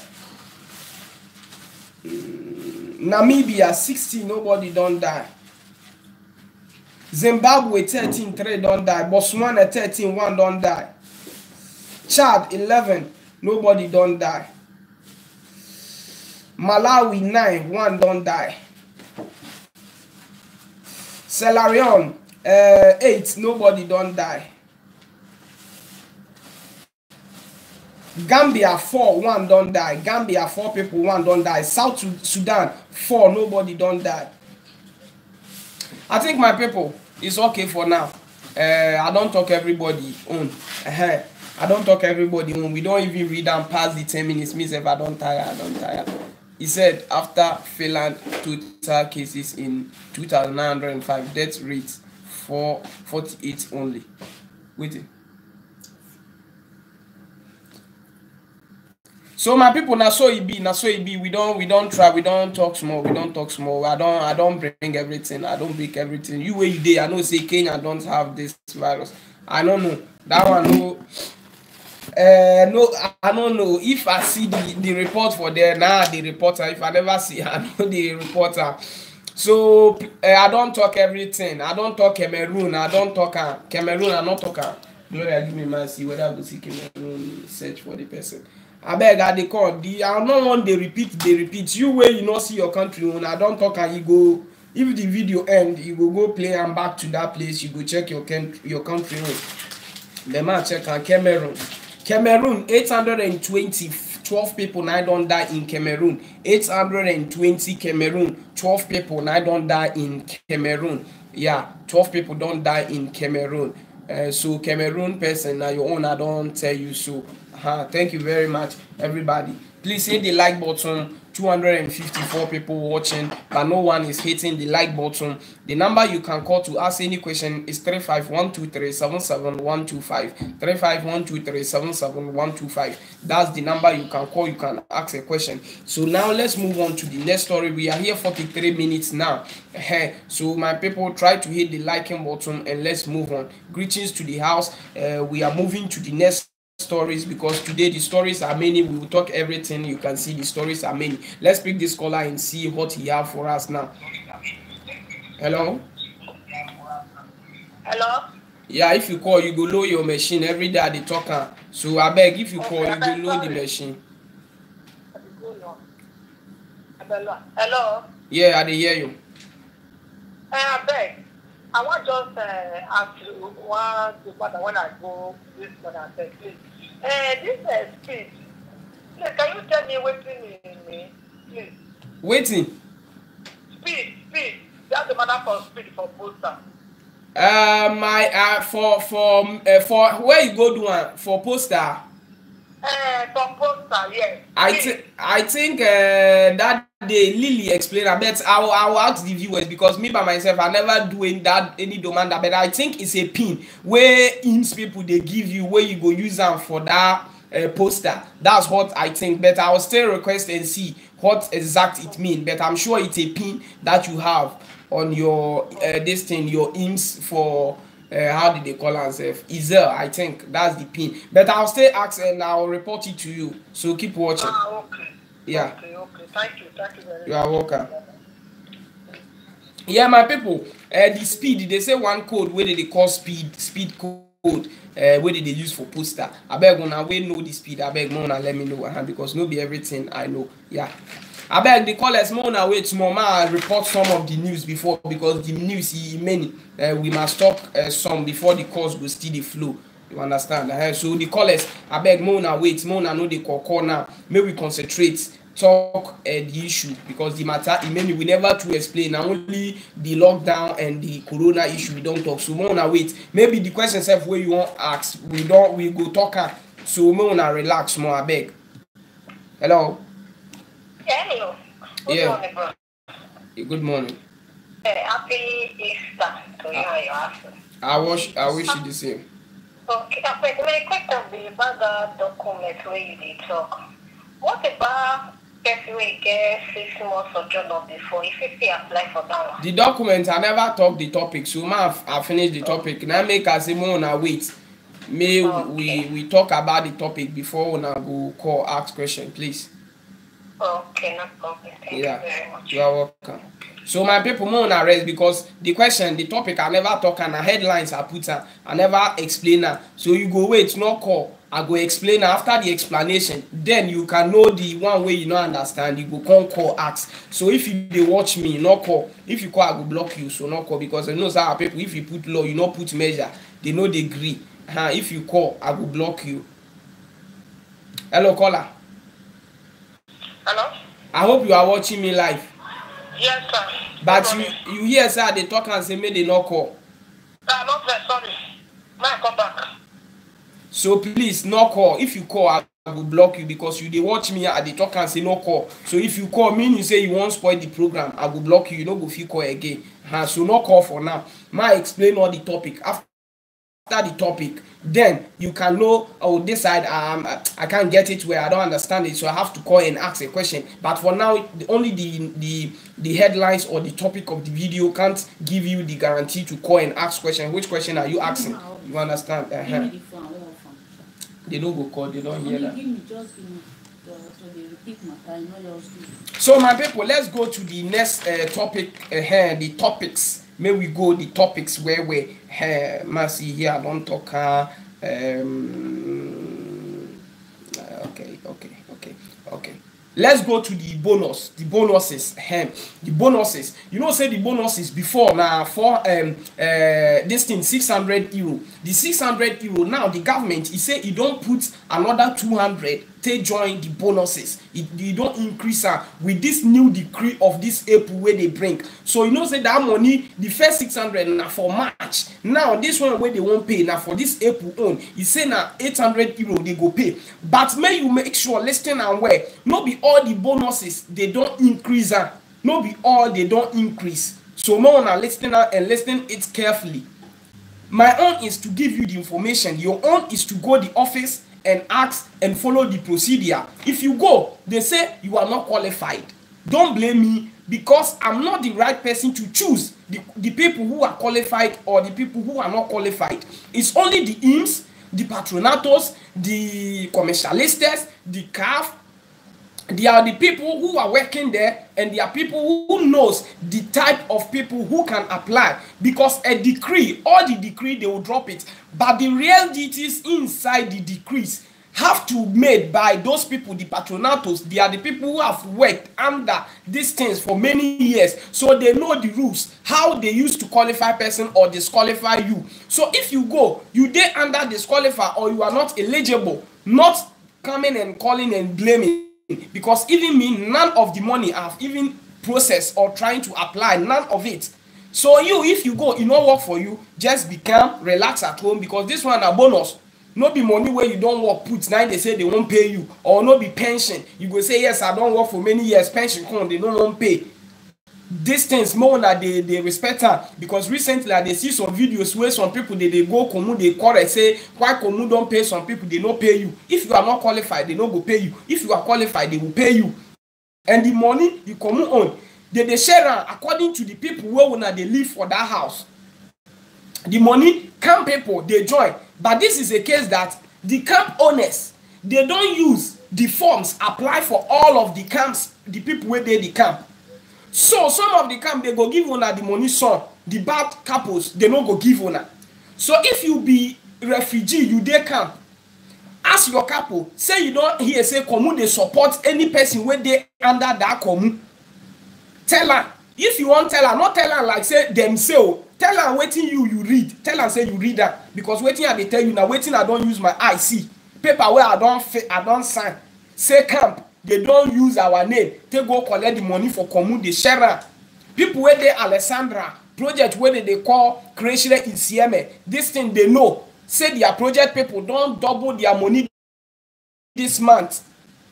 Namibia, 16, nobody don't die. Zimbabwe, 13, 3 don't die. Botswana, 13, 1 don't die. Chad, 11, nobody don't die. Malawi, 9, 1 don't die. Sierra Leone, 8, nobody don't die. Gambia, 4, 1 don't die. Gambia, 4 people, 1 don't die. South Sudan, 4, nobody don't die. I think my people, it's okay for now. I don't talk everybody on. I don't talk everybody on. We don't even read and pass the 10 minutes. Me if I don't tire. He said after Finland total cases in 2,905, death rate 448 only. Wait. So my people, na so it be. We don't try, we don't talk small, I don't bring everything, I don't break everything. You where you dey, I know say Kenya don't have this virus. I don't know. That one no. No, I don't know. If I see the report for there, now the reporter. If I never see, I know the reporter. So I don't talk everything. I don't talk Cameroon. I don't talk Cameroon. I don't talk. Gloria, give me my see whether I go see Cameroon. Search for the person. I beg I dey call. I don't want they repeat. You where you not see your country own. I don't talk and you go. If the video end, you go play and back to that place. You go check your country own. The man check on Cameroon. Cameroon, 820, 12 people now don't die in Cameroon. 820 Cameroon, 12 people now don't die in Cameroon. Yeah, 12 people don't die in Cameroon. So Cameroon person, now your own I don't tell you so. Thank you very much, everybody. Please hit the like button. 254 people watching, but no one is hitting the like button. The number you can call to ask any question is 3512377125. 3512377125. That's the number you can call. You can ask a question. So now let's move on to the next story. We are here 43 minutes now. So my people, try to hit the liking button and let's move on. Greetings to the house. We are moving to the next stories because today the stories are many. We will talk everything. You can see the stories are many. Let's pick this caller and see what he have for us now. Hello. Hello. Yeah, if you call, you go low your machine every day at the talker. So I beg, if you call, you go low the machine. Hello. Yeah, I hear you. I beg. I want just ask you one question when I go this morning and say, please. This speed. Please, can you tell me what's in me, please? Waiting. Speed. That's the matter for speed for poster. For where you go do one for poster. For poster, yes. I think that day Lily explained. I bet I will ask the viewers because me by myself I never do any demand. But I think it's a pin where IMS people they give you where you go use them for that poster. That's what I think. But I will still request and see what exact it means. But I'm sure it's a pin that you have on your this thing, your IMS for. How did they call themselves? Izel, I think that's the pin. But I'll still ask and I'll report it to you. So keep watching. Okay. Yeah. Okay. Thank you very much. You are welcome. Yeah, my people. The speed, they say one code where they call speed code. Where they use for poster. I beg when we know the speed. I beg more let me know because no be everything I know. Yeah. I beg the callers more now wait more man report some of the news before because the news is many. We must talk some before the calls will still the flow. You understand? So the callers, I beg more now wait more now know the call now. May we concentrate talk the issue because the matter many we never to explain now only the lockdown and the corona issue we don't talk. So more now wait maybe the question self where you want ask we go talk so more now relax more I beg. Hello. Hello. Good morning, bro. Good morning. Happy Easter to you and your husband. I wish you the same. Okay, my question be about the document where you did talk. What about person we get 6 months of job before? If you still apply for that one? The document I never talk the topic, so I finish the topic. Now make us say more now wait. May we talk about the topic before we go call ask question, please. Okay, no problem. Thank you very much. You are welcome. So my people more on rest because the question, the topic I never talk and the headlines I put I never explain her. So you go wait, no call. I go explain after the explanation. Then you can know the one way you don't understand. You go come call ask. So if you they watch me, no call. If you call, I go block you. So no call because I know some people. If you put law, you not put measure. They know they agree. If you call, I go block you. Hello, caller. Hello? I hope you are watching me live. Yes, sir. But you hear sir they talk and say may they not call. Not very sorry. May I come back? So please no call. If you call, I will block you because you they watch me at the talk and say no call. So if you call me you say you won't spoil the program, I will block you. You don't go feel call again. So no call for now. May I explain all the topic after the topic, then you can know this side I can't get it where I don't understand it, so I have to call and ask a question. But for now only the headlines or the topic of the video can't give you the guarantee to call and ask question. Which question are you asking? You understand? They don't go call, they don't hear that. So my people, let's go to the next topic. The topics. May we go the topics where we Mercy here. I don't talk. Okay. Let's go to the bonus. The bonuses. The bonuses. You know, say the bonuses before now for this thing 600 euro. The 600 euro now the government he say he don't put another 200 take join the bonuses. You don't increase with this new decree of this April where they bring. So you know say that money, the first 600 now for March. Now this one where they won't pay now for this April on, you say now 800 euro they go pay. But may you make sure listen and where not be all the bonuses they don't increase. Not be all they don't increase. So more on listening and listening it carefully. My own is to give you the information. Your own is to go to the office and ask and follow the procedure. If you go, they say you are not qualified. Don't blame me because I'm not the right person to choose the people who are qualified or the people who are not qualified. It's only the IMS, the patronatos, the commercialistas, the CAF. They are the people who are working there, and they are people who knows the type of people who can apply. Because a decree, all the decree, they will drop it. But the real duties inside the decrees have to be made by those people, the patronatos. They are the people who have worked under these things for many years. So they know the rules, how they used to qualify person or disqualify you. So if you go, you dey under disqualify or you are not eligible, not coming and calling and blaming. Because even me, none of the money I've even processed or trying to apply, none of it. So you, if you go, it not work for you, just become relax at home because this one a bonus. No be money where you don't work put, now they say they won't pay you. Or no be pension. You go say, yes, I don't work for many years, pension come, they don't want pay. These things more that they respect her because recently they see some videos where some people they go Komu, they call and say why Komu don't pay some people, they don't pay you. If you are not qualified, they don't go pay you. If you are qualified, they will pay you. And the money you Komu on, they share according to the people where they live for that house. The money camp people they join, but this is a case that the camp owners they don't use the forms apply for all of the camps, the people where they the camp. So some of the camp they go give una the money, some the bad couples they no go give una. So if you be refugee, you dey camp, ask your couple, say you don't hear say Komu they support any person where they under that Komu. Tell her, if you want tell her, not tell her like say them say, tell her waiting you read. Tell her say you read that because waiting I they tell you now waiting I don't use my eye see paper where I don't sign. Say camp. They don't use our name. They go collect the money for Komu, the share. People where they Alessandra project where they call creation in Sieme. This thing they know. Say their project people don't double their money this month.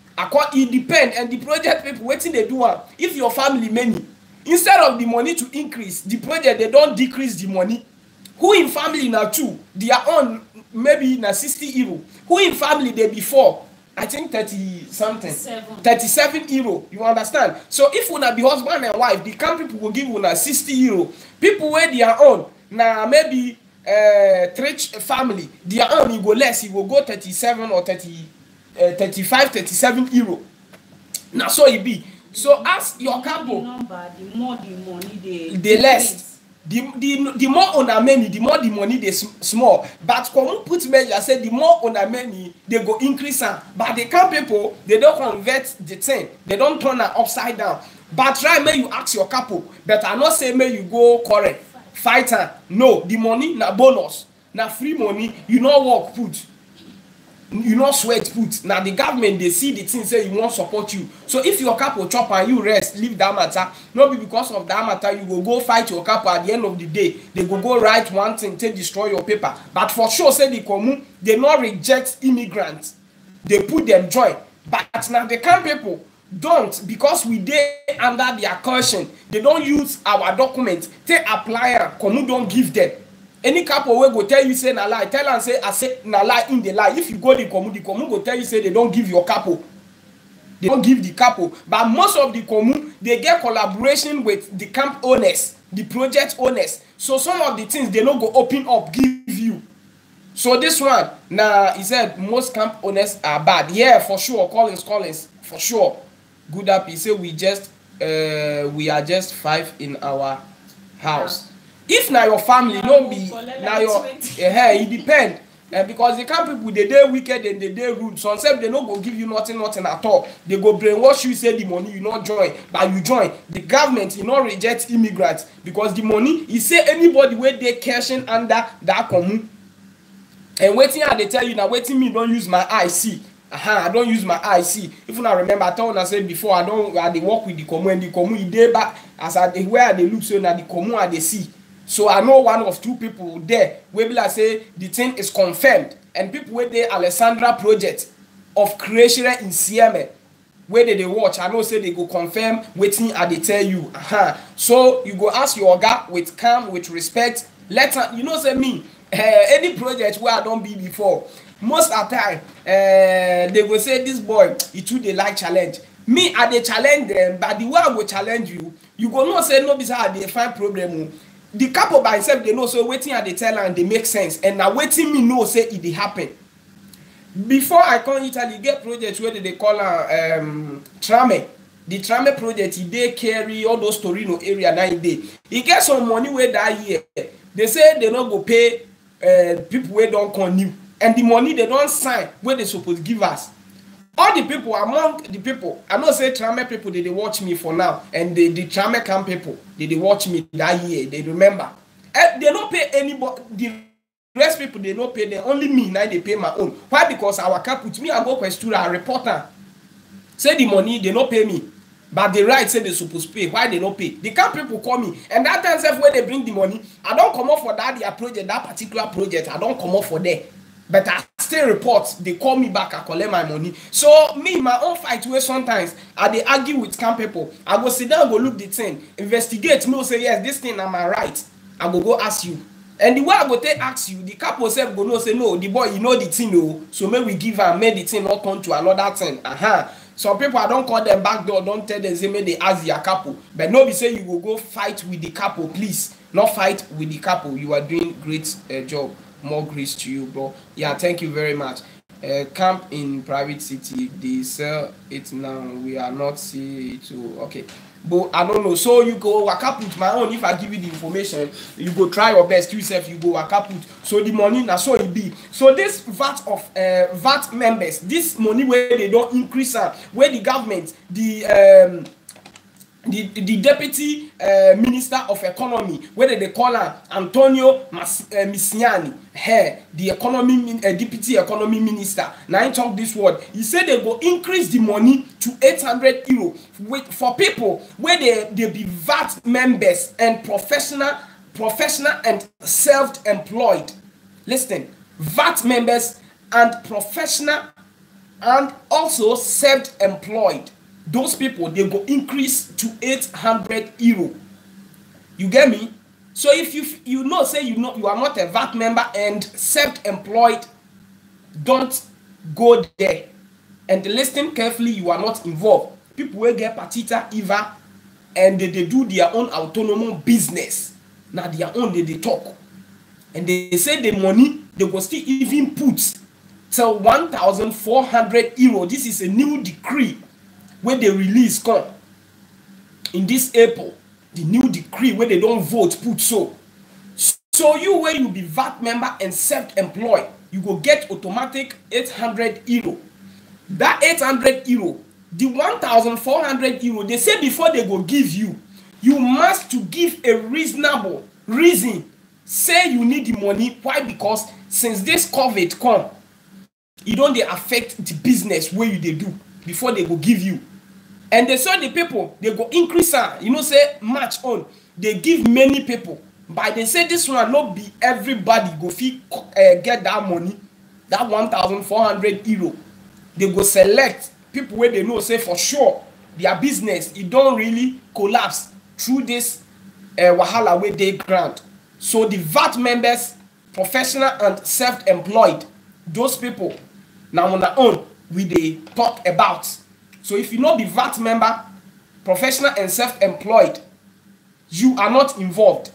It depends, and the project people waiting they do one. If your family many, instead of the money to increase, the project they don't decrease the money. Who in family now two? Their own maybe na 60 euro. Who in family they before? I think 30 something, 37 euro. You understand? So if una be husband and wife, the camp people will give una 60 euro. People where their own, now maybe rich family, their own you go less, you will go 37 or 35, 37 euro. Now so it be. So ask your couple. The more the money they less. The more on a many, the more the money they small. But Komu put measure say the more on a many they go increase am. But the camp people they don't convert the thing. They don't turn it upside down. But try may you ask your couple. But I not say may you go correct fighter. No, the money na bonus, na free money. You not work put. You not sweat put. Now the government they see the thing say you won't support you. So if your couple chop and you rest, leave that matter. Not be because of that matter you will go fight your couple at the end of the day. They will go write one thing to destroy your paper. But for sure say the Komu they not reject immigrants. They put them join. But now the camp people don't because we dey under their caution. They don't use our documents. They apply Komu don't give them. Any couple will go tell you say na lie. Tell and say I say na lie in the lie. If you go the Komu go tell you say they don't give your couple. They don't give the couple. But most of the Komu they get collaboration with the camp owners, the project owners. So some of the things they don't go open up give you. So this one now he said most camp owners are bad. Yeah, for sure. Collins for sure. Good up. He said we are just 5 in our house. If now your family don't be now your it depend because the camp people they wicked and they rude. So some they no go give you nothing at all. They go brainwash you say the money you not join, but you join. The government you not reject immigrants because the money you say anybody where they cashing under that Komu and waiting they tell you now waiting me don't use my eye see I don't use my eye see. If I remember, I told I said before I dey work with the common and the common e dey back as I dey where they look so now the common I dey see. So I know one of two people there where be like say the thing is confirmed and people where they Alessandra project of creation in Sieme where they watch, I know say they go confirm waiting I they tell you. So you go ask your guy with calm, with respect. You know say me any project where I don't be before. Most of the time, they will say this boy, he too they like challenge. Me, I they challenge them, but the way I will challenge you, you go not say no this how they find problem. The couple by itself they know so waiting at the tell and they make sense. And now waiting me know say it happen. Before I come Italy, get projects where they call Trame. The Trame project, they carry all those Torino area 9 days. He get some money where that year. They say they not go pay people where don't come new. And the money they don't sign where they supposed give us. All the people among the people, I know say Trame people they watch me for now, and the Trame camp people they watch me that year. They remember. They don't pay anybody. The rest people they don't pay them. Only me now they pay my own. Why? Because our cap with me I go question a reporter. Say the money they don't pay me, but the right say they supposed pay. Why they don't pay? The camp people call me, and that time self where they bring the money, I don't come up for that their project, that particular project. I don't come up for there. But I still report, they call me back, I collect my money. So me, my own fight where sometimes I they argue with camp people. I go sit down, go look the thing, investigate, me say yes, this thing am I right. I go ask you. And the way I go take ask you, the couple self go no say no, the boy you know the thing no. So maybe we give her made the thing not turn to another thing. Some people I don't call them back door, don't tell them say may they ask their couple. But nobody say you will go fight with the couple, please. Not fight with the couple. You are doing great job. More grace to you, bro. Yeah, thank you very much. Camp in private city, they sell it now. We are not see it too. Okay, but I don't know. So you go work up with my own. If I give you the information, you go try your best yourself. You go work up with. So the money now so it be. So this VAT of VAT members, this money where they don't increase, where the government, the deputy minister of economy, whether they call her Antonio Misiani, the deputy economy minister. Now I talk this word. He said they go increase the money to 800 euro for people where they be VAT members and professional and self-employed. Listen, VAT members and professional and also self-employed. Those people they go increase to 800 euro. You get me? So if you know say you are not a VAT member and self-employed, don't go there. And listen carefully, you are not involved. People will get partita IVA and they do their own autonomous business. Now their own they talk. And they say the money they go still even put till 1,400 euro. This is a new decree where they release come in this April, the new decree where they don't vote put so you where you be VAT member and self-employed, you go get automatic 800 euro. That 800 euro, the 1,400 euro, they say before they go give you must to give a reasonable reason. Say you need the money. Why? Because since this COVID come, it don't they affect the business where you they do before they go give you. And they saw the people, they go increase say match on. They give many people. But they say this one not be everybody go get that money, that 1,400 euro. They go select people where they know say for sure their business it don't really collapse through this wahala where they grant. So the VAT members, professional and self-employed, those people now on their own we they talk about. So if you not be VAT member, professional and self-employed, you are not involved.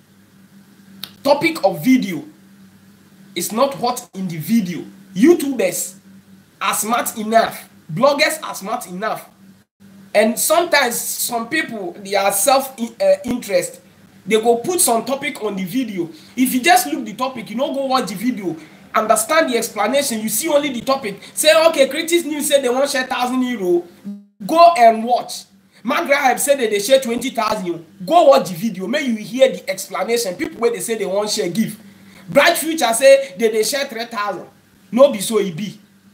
Topic of video is not what in the video. YouTubers are smart enough. Bloggers are smart enough. And sometimes some people, they are self-interest. They go put some topic on the video. If you just look the topic, you don't go watch the video, understand the explanation, you see only the topic. Say, okay, Critics News said they want share 1,000 euro. Go and watch. Mark Graham said that they share 20,000. Go watch the video. May you hear the explanation. People where they say they want share give. Bright Future say that they share 3,000. No be so it be.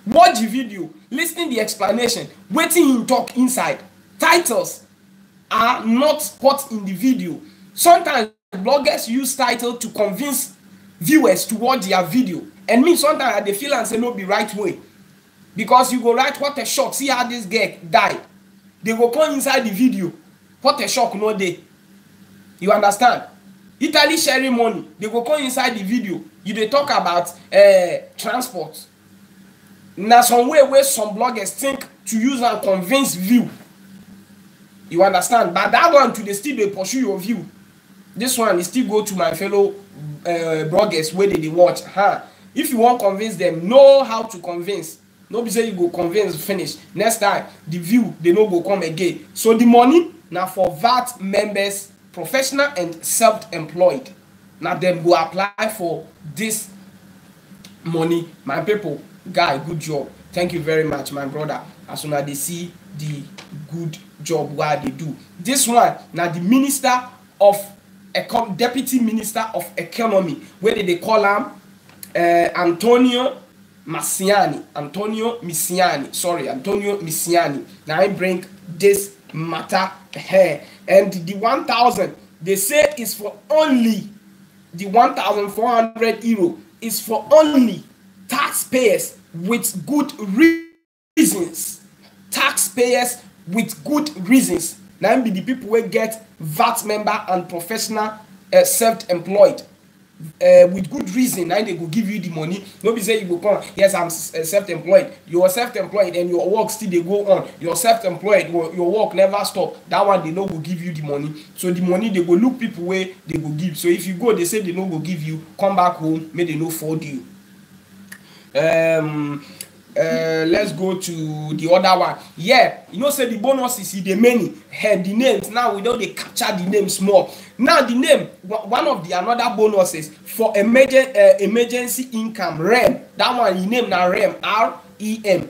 watch the video, listen the explanation, wetin him talk inside. Titles are not what in the video. Sometimes bloggers use title to convince viewers to watch their video, and me sometimes I dey feel am say no be right way, because you go write what a shock, see how this girl die, they go come inside the video, what a shock no dey. You understand? Italy sharing money, they go come inside the video, you dey talk about transport. Na some way wey some bloggers think to use and convince view. You understand? But that one to dey still dey pursue your view. This one is still go to my fellow bloggers where they watch. If you want convince them, know how to convince. No be say you go convince finish. Next time the view they no go come again. So the money now for VAT members, professional and self-employed. Now them go apply for this money. My people, guy, good job. Thank you very much, my brother. As soon as they see the good job what they do. This one now the minister of Deputy Minister of Economy, where they call him Antonio Misiani. Antonio Misiani. Now I bring this matter here. And the 1,000 they say is for only the 1,400 euro is for only taxpayers with good reasons. Taxpayers with good reasons. Now be the people who get VAT member and professional self-employed with good reason. Now they go give you the money. Nobody say you go come. Yes, I'm self-employed. You are self-employed and your work still they go on. You're self-employed. Your work never stop. That one they no go give you the money. So the money they go look people where they go give. So if you go, they say they no go give you. Come back home. May they no afford you. Let's go to the other one. Yeah, you know, say the bonuses is the many. The names now we don't they capture the names more. Now the name, one of the another bonuses for emergency income, REM. That one you name now REM, REM.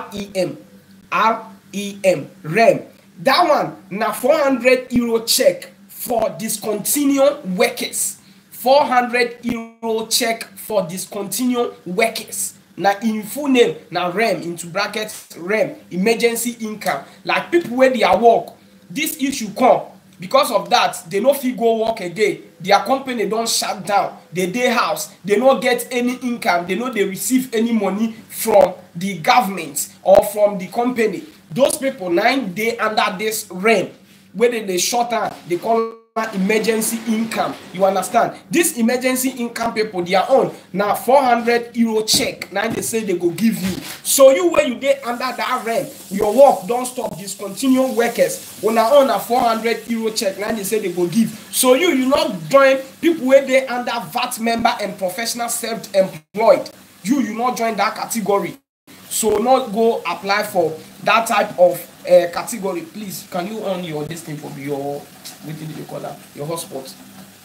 That one now 400 euro check for discontinued workers. 400 euro check for discontinued workers. Now in full name, now REM into brackets REM, emergency income. Like people where they are work, this issue come because of that they no fit go work again. Their company don't shut down. They day house, they don't get any income. They know they receive any money from the government or from the company. Those people 9 days under this REM, where they shut down, they call emergency income. You understand? This emergency income people their own now 400 euro check. Now they say they go give you. So you where you dey under that rent, your work don't stop. Discontinue workers on our own a 400 euro check. Now they say they go give. So you not join people where they under VAT member and professional self-employed. You not join that category. So not go apply for that type of category. Please, can you on your this thing for your what did you call that? Your hotspot.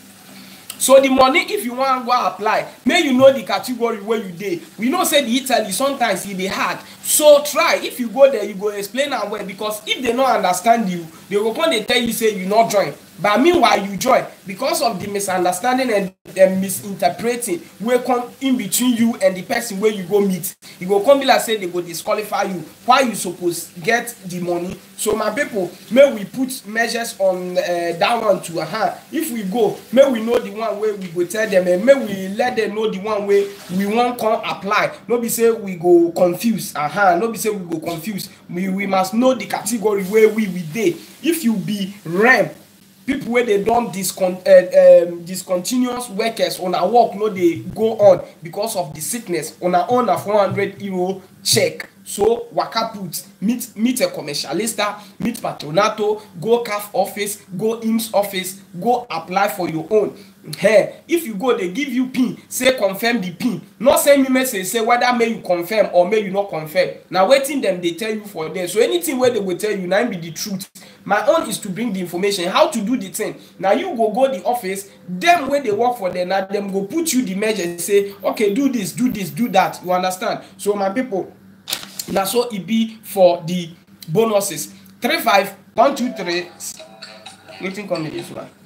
So the money, if you want to go apply, may you know the category where you dey. We know say the Italy sometimes it dey hard. So try. If you go there, you go explain am well, because if they don't understand you, they will come and tell you say you not join. But meanwhile you join, because of the misunderstanding and the misinterpreting will come in between you and the person where you go meet. You go come be like say they go disqualify you. Why you supposed get the money? So my people, may we put measures on that one to hand. If we go, may we know the one where we go tell them, and may we let them know the one where we won't come apply. No be say we go confuse. No be say we go confuse. We must know the category where we dey. If you be REM, people where they don't discontinuous workers on our work, no they go on because of the sickness. On our own a 400 euro check. So waka put meet a commercialista, meet Patronato, go CAF office, go IMS office, go apply for your own. Hey, if you go, they give you PIN, say confirm the PIN. Not send me message say whether may you confirm or may you not confirm. Now waiting them they tell you for there. So anything where they will tell you now be the truth. My own is to bring the information, how to do the thing. Now you go the office, them where they work for them, now them go put you the measure, say, okay, do this, do that. You understand? So my people, now so it be for the bonuses. 3 5 1 2 3. Waiting come in this one.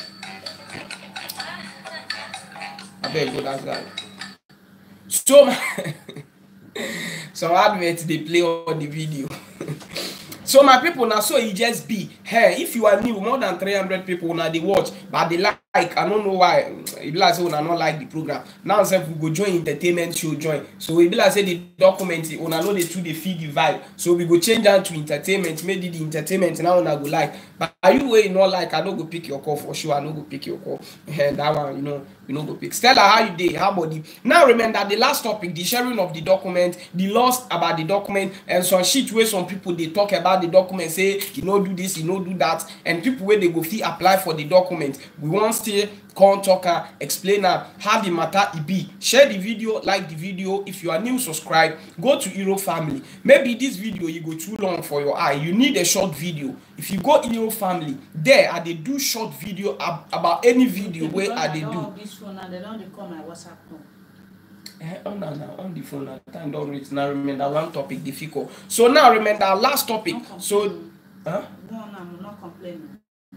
I better go that guy. So some adverts they play on the video. So my people now, so it just be hey, if you are new, more than 300 people now they watch, but they like. I don't know why. It be like say una not like the program. Now say we go join entertainment show join. So it be like say the document una know they through the feed the vibe. So we go change that to entertainment. Maybe the entertainment now una go like. But are you way not like? I don't go pick your call for sure. I don't go pick your call. That one you know we don't go pick. Stella, how you day? How about the now? Remember the last topic, the sharing of the document, the loss about the document, and some shit where some people they talk about the document say you know do this, you know do that, and people where they go fee apply for the document. We want still come talk explain how the matter it be. Share the video, like the video. If you are new, subscribe, go to Hero Family. Maybe this video you go too long for your eye, you need a short video. If you go Hero Family, there I they do short video about any video where I they do this phone and they don't call my WhatsApp call. On the phone at time don't reach now. Remember one topic difficult. So now remember our last topic. So no, I'm not complaining.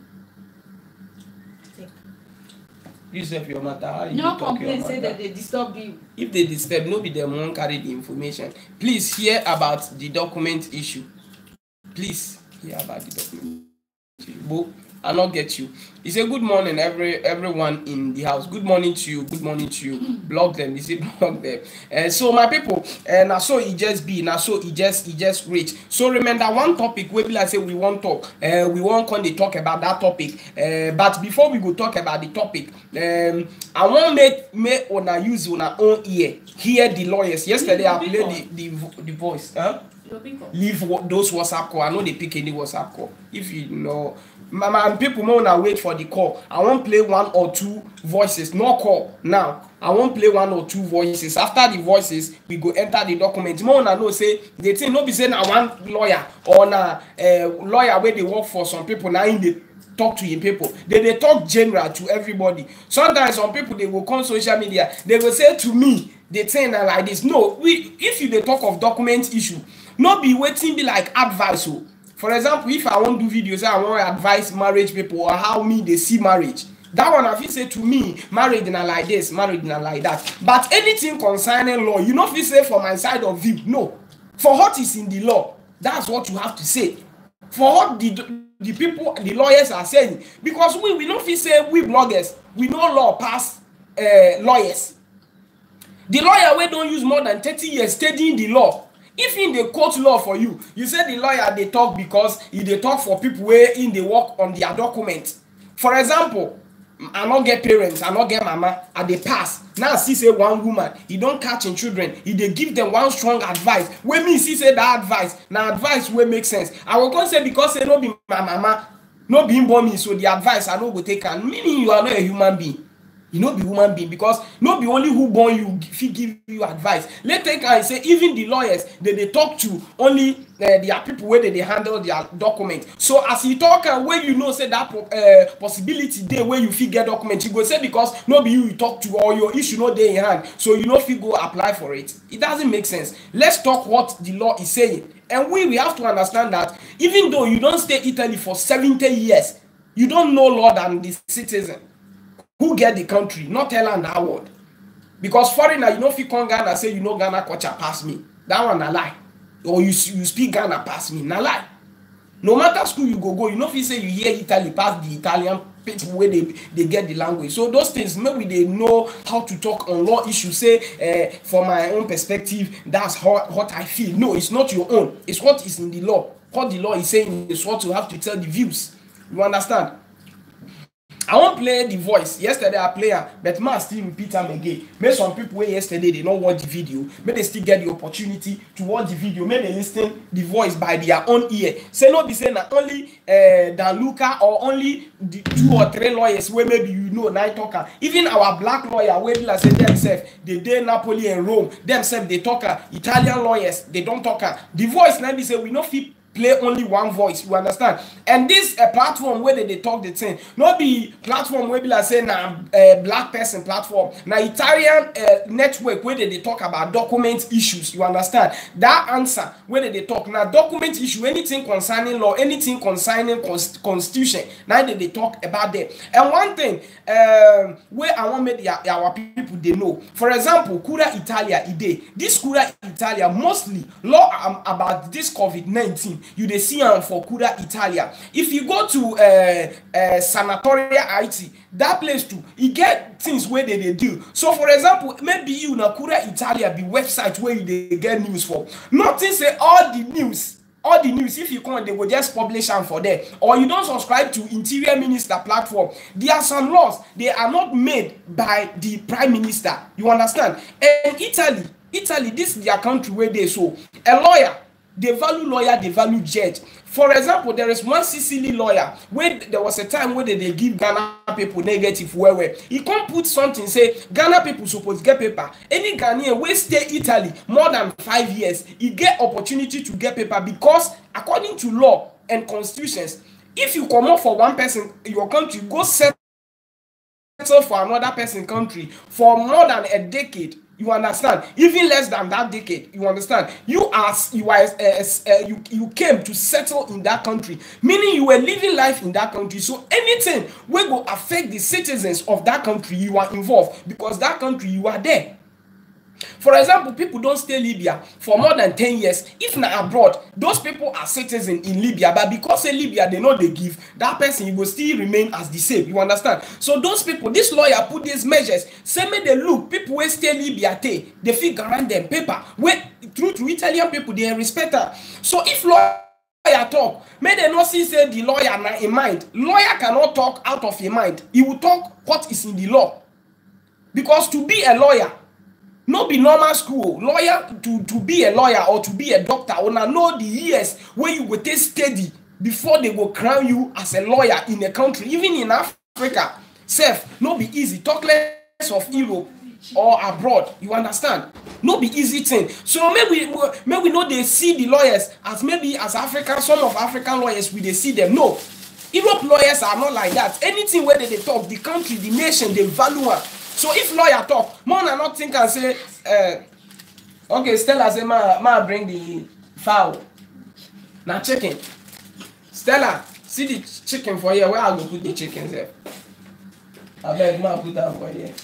This is your matter. How you No talk complain, your say matter? that they disturb you. If they disturb, nobody them won't carry the information. Please hear about the document issue. Please hear about the document issue. But I not get you. He say good morning, everyone in the house. Good morning to you. Good morning to you. Block them. He say block them. So my people, now so it just be now so it just reach. So remember one topic where like say we want talk. We want to talk about that topic. But before we go talk about the topic, I want make una use una own ear. Hear the lawyers. Yesterday I played the voice. Huh? Leave those WhatsApp call. I know they pick any WhatsApp call. If you know, mama and people may wanna wait for the call. I won't play one or two voices. No call now. I won't play one or two voices. After the voices, we go enter the document. More wanna know say the thing. No be saying I one lawyer or na lawyer where they work for some people now in the talk to him people. They talk general to everybody. Sometimes some people they will come social media. They will say to me the thing like this. No, if you they talk of document issue. Not be waiting be like advice. So, for example, if I want to do videos, I want to advise marriage people or how me they see marriage. That one, if you say to me, marriage not like this, marriage not like that. But anything concerning law, you know, if you say for my side of view, no. For what is in the law, that's what you have to say. For what the people, the lawyers are saying, because we don't feel say we bloggers, we know law pass lawyers. The lawyer we don't use more than 30 years studying the law. If in the court law for you, you say the lawyer they talk because they talk for people where in they work on their document. For example, I not get parents, I not get mama, and they pass. Now see say one woman, he don't catch in children, he they give them one strong advice. When me see say that advice, now advice will make sense. I will come say because say no be my mama, no be born me, so the advice I no go take and meaning you are not a human being. You know be human being because not be only who born you if give you advice. Let's take and say even the lawyers they talk to only their people where they handle their document. So as you talk when you know say that possibility there where you fit get document, you go say because not be you talk to or your issue not there in hand, so you know if you go apply for it. It doesn't make sense. Let's talk what the law is saying, and we have to understand that even though you don't stay Italy for 70 years, you don't know law than the citizen who get the country, not tell and that word. Because foreigner, you know if you come Ghana say you know Ghana culture pass me. That one a lie. Or you speak Ghana pass me, na lie. No matter school you go, you know if you say you hear Italy pass the Italian people where they get the language. So those things maybe they know how to talk on law issues. Say from my own perspective, that's what I feel. No, it's not your own. It's what is in the law. What the law is saying is what you have to tell the views. You understand? I won't play the voice. Yesterday I play her, but man still repeat them again. Maybe some people where yesterday they don't watch the video. Maybe they still get the opportunity to watch the video. Maybe they listen the voice by their own ear. Say not be saying that only Dan Luca or only the 2 or 3 lawyers where maybe you know night talker. Even our black lawyer where they say themselves, they did Napoli and Rome. Themselves they talk Italian lawyers, they don't talk. The voice now be say we not fit play only one voice, you understand? And this platform where they talk the thing, not be platform where be like say na black person platform, na Italian network where they talk about document issues, you understand? That answer where they talk now document issue, anything concerning law, anything concerning constitution, now they talk about that. And one thing where I want make our people they know, for example, Cura Italia ide, this Cura Italia mostly law about this COVID-19, you they see for Cura Italia. If you go to Sanatoria IT, that place too, you get things where they do. So for example, maybe you na Cura Italia be website where they get news for. Nothing say all the news, if you come, they will just publish them for there. Or you don't subscribe to Interior Minister platform. There are some laws, they are not made by the Prime Minister. You understand? And Italy, this is their country where they so a lawyer, they value judge. For example, there is one Sicily lawyer where there was a time where they give Ghana people negative where he can't put something say Ghana people supposed to get paper. Any Ghanaian will stay Italy more than 5 years, he get opportunity to get paper because according to law and constitutions, if you come out for one person in your country, go settle for another person country for more than a decade. You understand? Even less than that decade. You understand? You came to settle in that country, meaning you were living life in that country. So anything will go affect the citizens of that country, you are involved because that country you are there. For example, people don't stay Libya for more than 10 years. If not abroad, those people are citizens in Libya, but because in Libya they know they give, that person will still remain as the same. You understand? So those people, this lawyer put these measures, say me they look, people will stay Libya, they feel grant them paper. Where through to Italian people, they respect her. So if lawyer talk, may they not see say the lawyer na in mind. Lawyer cannot talk out of his mind. He will talk what is in the law. Because to be a lawyer, no be normal school. Lawyer to be a lawyer or to be a doctor, or know the years where you will take study before they will crown you as a lawyer in a country, even in Africa. Self, no be easy. Talk less of Europe or abroad. You understand? No be easy thing. So maybe know they see the lawyers as maybe as African, some of African lawyers we they see them. No. Europe lawyers are not like that. Anything where they talk, the country, the nation, they value it. So if lawyer talk, more than not think and say, okay, Stella say, ma bring the fowl. Now chicken. Stella, see the chicken for here. Where I go put the chicken there? I beg, ma put that for here.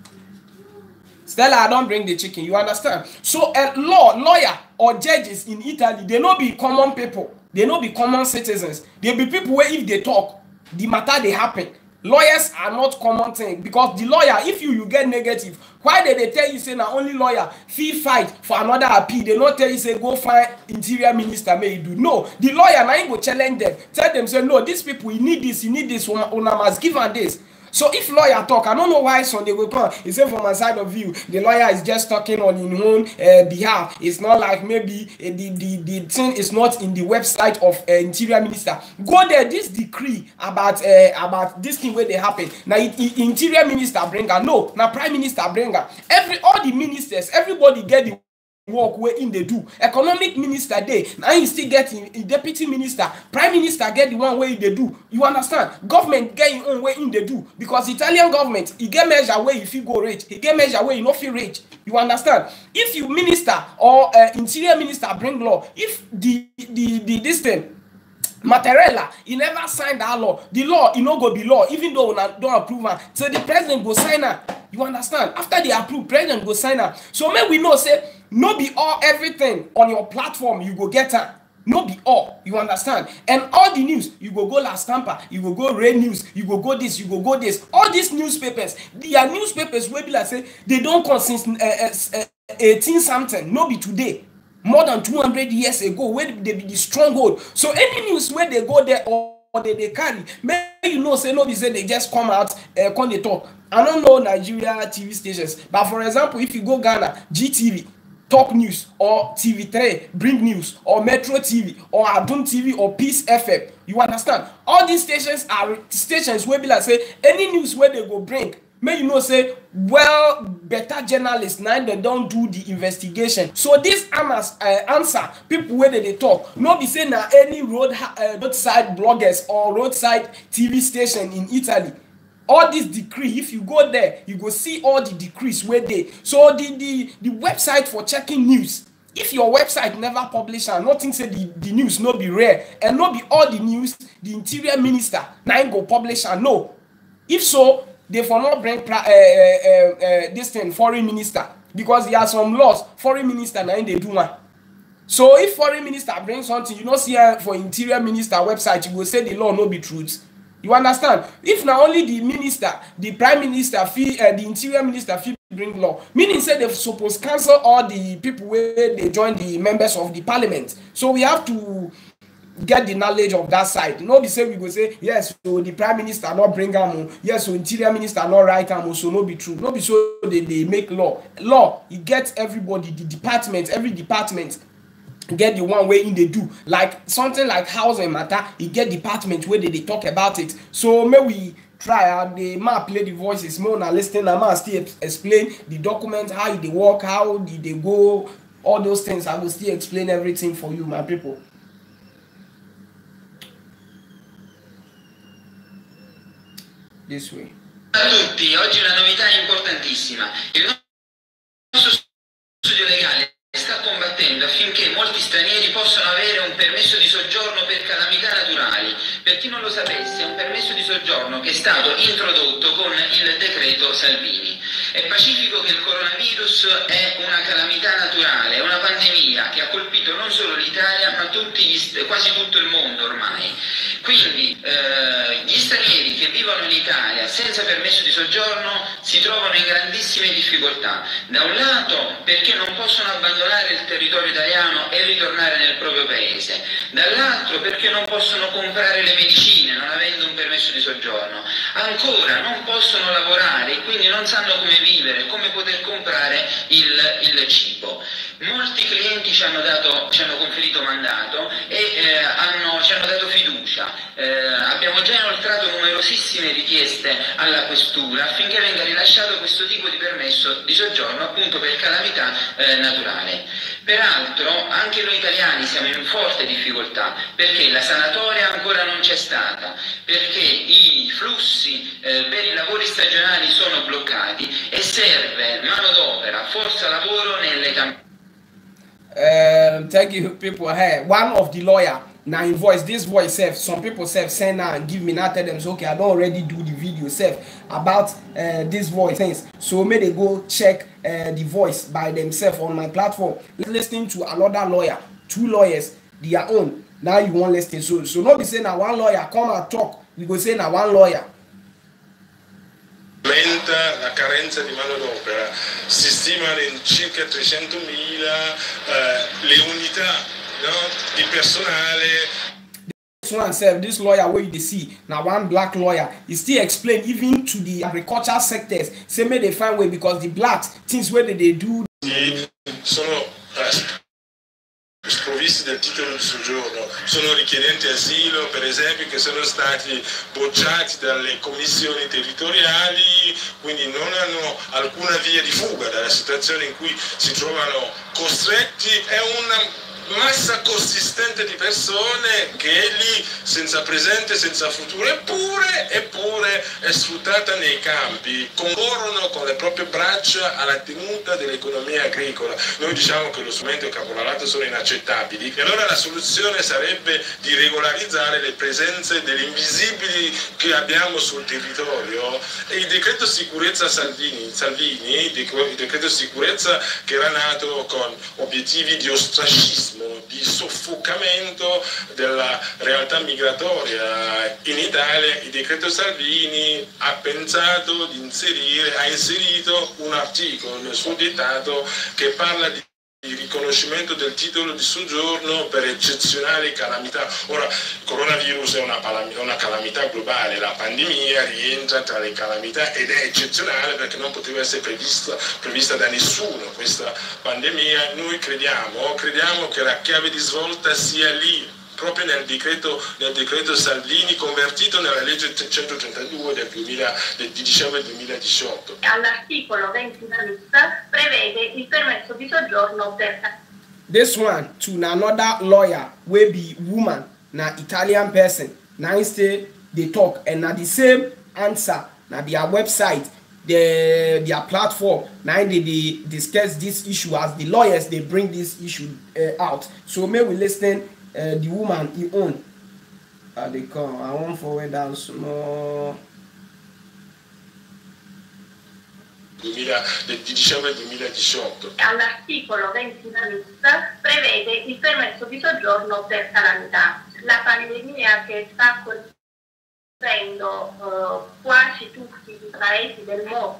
Stella, I don't bring the chicken. You understand? So a lawyer or judges in Italy, they not be common people. They not be common citizens. They be people where if they talk, the matter they happen. Lawyers are not common thing because the lawyer, if you get negative, why did they tell you say now only lawyer fee fight for another appeal? They not tell you say go find Interior Minister may you do. No, the lawyer now go challenge them, tell them say no, these people you need this, una must give them this. So if lawyer talk, I don't know why Sunday will come. He said from my side of view, the lawyer is just talking on his own behalf. It's not like maybe the thing is not in the website of Interior Minister. Go there, this decree about this thing where they happen. Now Interior Minister bring her. No, now Prime Minister bring her. All the ministers, everybody get the work where in they do. Economic minister they now you still get in deputy minister, prime minister get the one way they do. You understand? Government get your own way in they do because Italian government he get measure where if you go rich, he get measure where you not feel rich. You understand? If you minister or interior minister bring law, if the this thing Mattarella, he never signed that law. The law, it no go be law, even though we don't approve it. So the president go sign her. You understand? After they approve, president go sign her. So may we know say, no be all everything on your platform you go get her. No be all. You understand? And all the news, you go La Stampa, you go Ray News, you go this, you go this. All these newspapers, they are newspapers where be like say they don't consist 18 something. No be today. More than 200 years ago, where they be the stronghold. So any news where they go there or they carry, maybe you know, say no, say they just come out, come they talk. I don't know Nigeria TV stations, but for example, if you go Ghana, GTV, Talk News, or TV3, Bring News, or Metro TV, or Adum TV, or Peace FM, you understand? All these stations are stations where be like say any news where they go bring. May you know say, well, better journalists now they don't do the investigation. So this answer people where they talk, no be say na any roadside bloggers or roadside TV station in Italy. All this decree, if you go there, you go see all the decrees where they. So the website for checking news. If your website never publish and nothing say the news no be rare and no be all the news the interior minister now go publish and no. If so, they for not bring this thing foreign minister because there are some laws foreign minister now they do one. So if foreign minister brings something, you know see for interior minister website, you will say the law no be truth. You understand? If now only the minister, the prime minister, the interior minister bring law, meaning say they supposed cancel all the people where they join the members of the parliament. So we have to get the knowledge of that side. No be say we go say yes, so the prime minister not bring am, yes, so interior minister not write am, so no be true. No be so they make law. Law, it gets everybody, the department, every department get the one way in they do, like something like housing matter, you get department where they talk about it. So may we try the map play the voices more now listen and man still explain the document, how they work, how did they go, all those things. I will still explain everything for you, my people. This way. Ciao a tutti, oggi una novità importantissima. Il nostro studio legale sta combattendo affinché molti stranieri possano avere un permesso di soggiorno per calamità naturali. Per chi non lo sapesse, è un permesso di soggiorno che è stato introdotto con il decreto Salvini. È pacifico che il coronavirus è una calamità naturale, è una pandemia che ha colpito non solo l'Italia ma quasi tutto il mondo ormai. Quindi gli stranieri che vivono in Italia senza permesso di soggiorno si trovano in grandissime difficoltà. Da un lato perché non possono abbandonare il territorio italiano e ritornare nel proprio paese, dall'altro perché non possono comprare le medicine non avendo un permesso di soggiorno, ancora non possono lavorare e quindi non sanno come vivere, come poter comprare il cibo. Molti clienti ci hanno conferito mandato e ci hanno dato fiducia. Abbiamo già inoltrato numerosissime richieste alla questura affinché venga rilasciato questo tipo di permesso di soggiorno appunto per calamità naturale. Peraltro anche noi italiani siamo in forte difficoltà perché la sanatoria ancora non c'è stata, perché i flussi per i lavori stagionali sono bloccati e serve manodopera, forza lavoro nelle campagne. Thank you, people. Hey, one of the lawyer now in voice, this voice self, some people self send now and give me now tell them so okay, I don't already do the video self about this voice things. So may they go check the voice by themselves on my platform. Listening to another lawyer, two lawyers, their own. Now you want listen. So not be saying now one lawyer come and talk. We go say now one lawyer. La carenza di manodopera si stimano in circa 300.000 le unità, no, di personale. This one said this lawyer where you see now one black lawyer he still explain even to the agricultural sectors say may they find way because the blacks things where they do sono sprovvisti del titolo di soggiorno, sono richiedenti asilo per esempio che sono stati bocciati dalle commissioni territoriali, quindi non hanno alcuna via di fuga dalla situazione in cui si trovano costretti. È una massa consistente di persone che è lì senza presente, senza futuro, eppure è sfruttata nei campi, concorrono con le proprie braccia alla tenuta dell'economia agricola. Noi diciamo che lo strumento e il caporalato sono inaccettabili e allora la soluzione sarebbe di regolarizzare le presenze degli invisibili che abbiamo sul territorio. E il decreto sicurezza Salvini, il decreto sicurezza che era nato con obiettivi di ostracismo, di soffocamento della realtà migratoria in Italia, il decreto Salvini ha pensato di ha inserito un articolo nel suo dettato che parla di riconoscimento del titolo di soggiorno per eccezionali calamità. Ora, il coronavirus è una calamità globale, la pandemia rientra tra le calamità ed è eccezionale perché non poteva essere prevista da nessuno questa pandemia. Noi crediamo che la chiave di svolta sia lì, proprio nel decreto Salvini convertito nella legge 132 del dicembre 2018. All'articolo 20 bis prevede il permesso di soggiorno per... This one to another lawyer will be woman, na Italian person. Now instead they talk and na the same answer na their website, their platform. Now they discuss this issue as the lawyers they bring this issue out. So may we listen the woman he own. They come. I want forward down small. Del dicembre 2018. All'articolo 20 bis prevede il permesso di soggiorno per calamità. La pandemia che sta colpendo quasi tutti i paesi del mondo,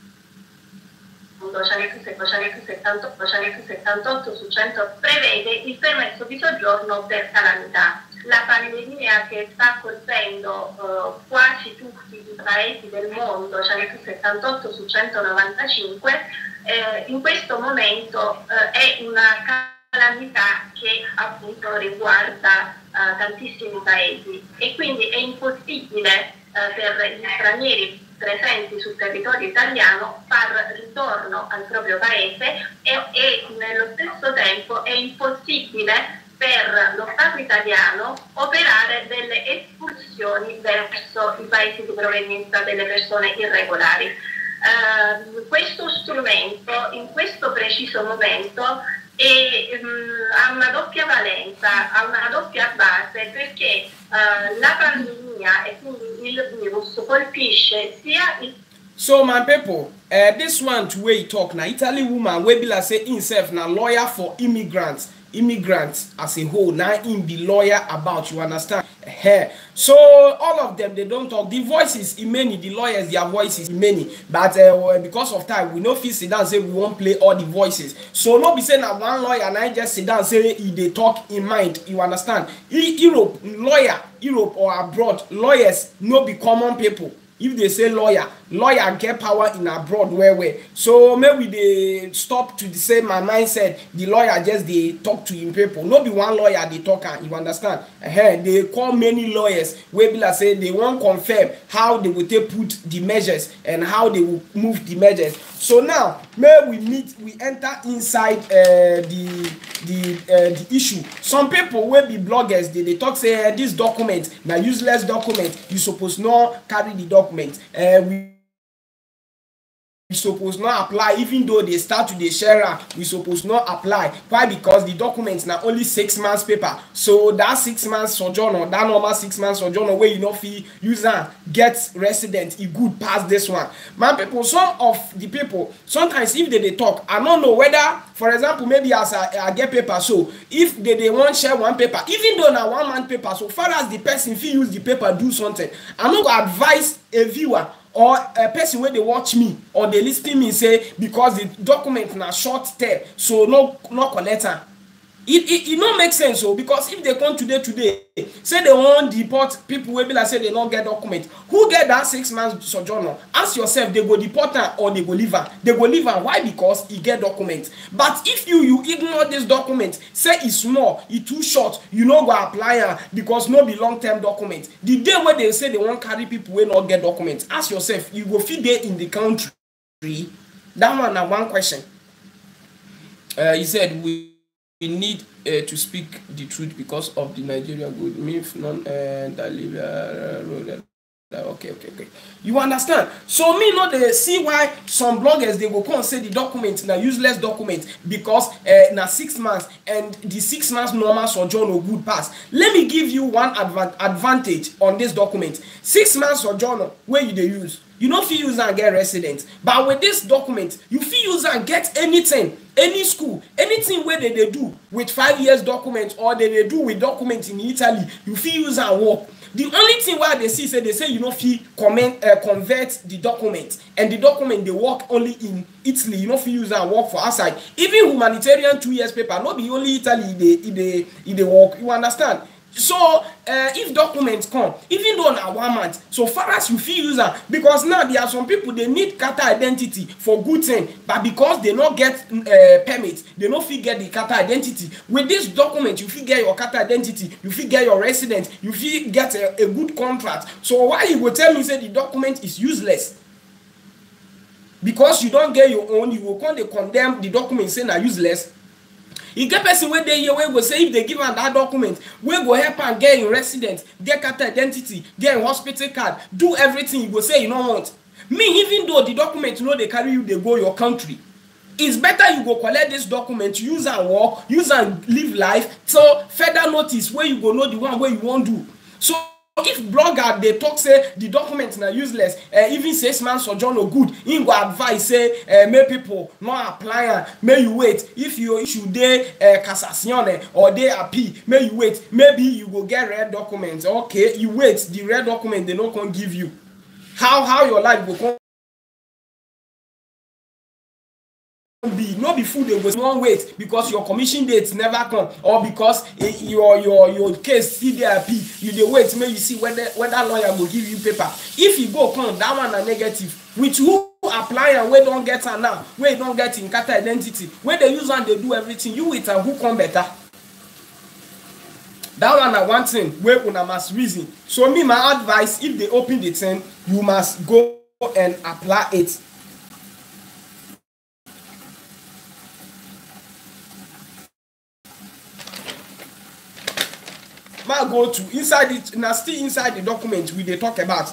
178 su 100, prevede il permesso di soggiorno per calamità. La pandemia che sta colpendo quasi tutti i paesi del mondo, 178 su 195, in questo momento è una calamità che appunto riguarda tantissimi paesi e quindi è impossibile per gli stranieri presenti sul territorio italiano far ritorno al proprio paese e nello stesso tempo è impossibile per lo Stato italiano operare delle espulsioni verso i paesi di provenienza delle persone irregolari. Questo strumento in questo preciso momento ha una doppia valenza, ha una doppia base, perché la pandemia e quindi il virus colpisce sia il... So my people, this one to where you talk now, Italy woman wey be like say himself na lawyer for immigrants as a whole. Now him be lawyer about, you understand? So all of them they don't talk. The voices in many, the lawyers their voices in many, but because of time we no fit sit down say we won't play all the voices. So no be saying that one lawyer and I just sit down say they talk in mind, you understand? Europe lawyer, Europe or abroad lawyers no be common people. If they say lawyer get power in abroad where. So maybe they stop to say my mindset, the lawyer just they talk to him people. No be one lawyer they talk, you understand? They call many lawyers where be like say they won't confirm how they will take put the measures and how they will move the measures. So now may we enter inside the issue. Some people will be bloggers, they talk say this document na useless document, you suppose not carry the document. We suppose not apply, even though they start to the share, we suppose not apply. Why? Because the documents now only 6 months paper. So that 6 months sojourn or that normal 6 months sojourn where you know fee user get resident, it good past this one. My people, some of the people sometimes if they talk, I don't know whether, for example, maybe as I get paper, so if they want share one paper, even though now 1 month paper, so far as the person if use the paper do something, I'm not gonna advise a viewer or a person where they watch me or they listen me say because the document na short term, so no collector. It not make sense, so because if they come today say they want deport people wey be like say they don't get document, who get that 6 months sojourner? Ask yourself, they go deport her or they go leave her? They go leave her. Why? Because he get document. But if you ignore this document, say it's small, it's too short, you no go apply her because no be long-term document. The day where they say they won't carry people wey not get documents, ask yourself, you go fit dey in the country? That one na one question. He said we need to speak the truth because of the Nigeria good myth okay. You understand? So me not they see why some bloggers they will come and say the document na useless document because na 6 months and the 6 months normal sojourn or good pass. Let me give you one advantage on this document. 6 months sojourn where you they use. You know if you use and get resident, but with this document, you feel use and get anything, any school, anything where they do with 5 years document or they do with documents in Italy, you feel use and work. The only thing why they say you know fee convert the document and the document they work only in Italy, you know fee use and work for outside. Even humanitarian 2 years paper, not be only Italy they work. You understand? So if documents come, even though na 1 month, so far as you fit use am, because now there are some people they need Qatar identity for good thing, but because they no get permit, they no fit get the Qatar identity. With this document, you fit get your Qatar identity, you fit get your residence, you fit get a good contract. So why you go tell me say the document is useless? Because you don't get your own, you go come dey condemn the document say na useless. You get person wey dey here wey go say if they give am that document, wey go help am get in residence, get Qatar identity, get in hospital card, do everything, you go say you no want. Me, even though the document no dey carry you dey go your country, it's better you go collect this document, use and work, use and live life. So further notice where you go know the one where you won't do. So if blogger they talk say the documents na useless, even 6 months sojourn no good, him go advise say make people not apply, may you wait. If you issue dey cassation or dey appeal, may you wait. Maybe you go get red documents. Okay, you wait. The red document they not gonna give you. How your life go come be? No be food they go one wait because your commission date never come, or because your case still dey appeal, you dey wait make you see whether lawyer will give you paper. If you go come, that one a negative. With who apply and we don't get her now, we don't get in Qatar identity, when they use and they do everything, you with and who come better. That one a one thing where una must reason. So me, my advice, if they open the thing, you must go and apply it. Go to inside it now, still inside the document we they talk about.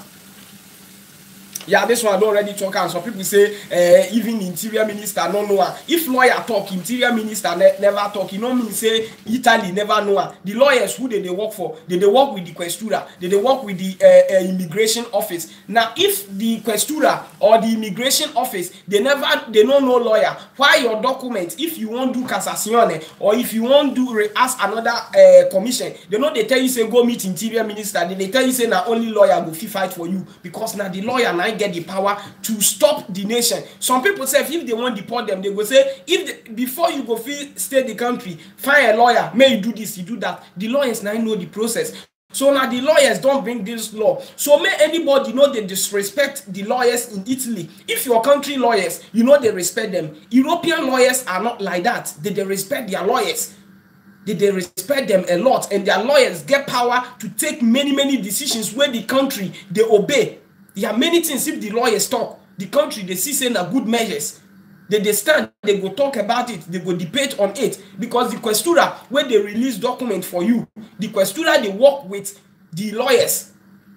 Yeah, this one I don't already talk, and some people say even interior minister no know. If lawyer talk, interior minister never talk. You know me say Italy never know. The lawyers who they work for, they work with the questura, they work with the immigration office. Now if the questura or the immigration office they don't know lawyer, why your document, if you want do cassation or if you want do ask another commission, they tell you say go meet interior minister, they tell you say now only lawyer go fight for you, because now the lawyer now get the power to stop the nation. Some people say if they want to deport them, they go say before you go stay the country, find a lawyer, may you do this, you do that. The lawyers now know the process. So now the lawyers don't bring this law. So may anybody know they disrespect the lawyers in Italy. If your country lawyers, you know they respect them. European lawyers are not like that. They respect their lawyers. They respect them a lot, and their lawyers get power to take many decisions where the country they obey. There are many things if the lawyers talk, the country they see saying are good measures. They stand, they go talk about it, they go debate on it, because the questura when they release document for you, the questura they work with the lawyers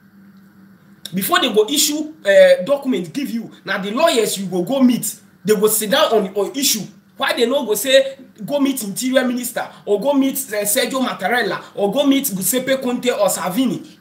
before they go issue document give you. Now the lawyers you go meet, they go sit down on issue. Why they no go say go meet interior minister or go meet Sergio Mattarella or go meet Giuseppe Conte or Salvini?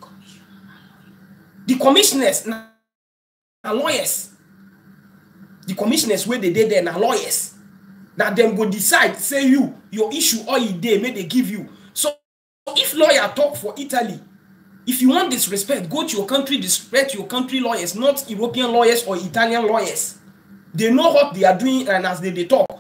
The commissioners now lawyers. The commissioners where they did there now lawyers. Now them go decide, say your issue all you day may they give you. So if lawyer talk for Italy, if you want disrespect, go to your country, disrespect your country lawyers, not European lawyers or Italian lawyers. They know what they are doing, and as they talk.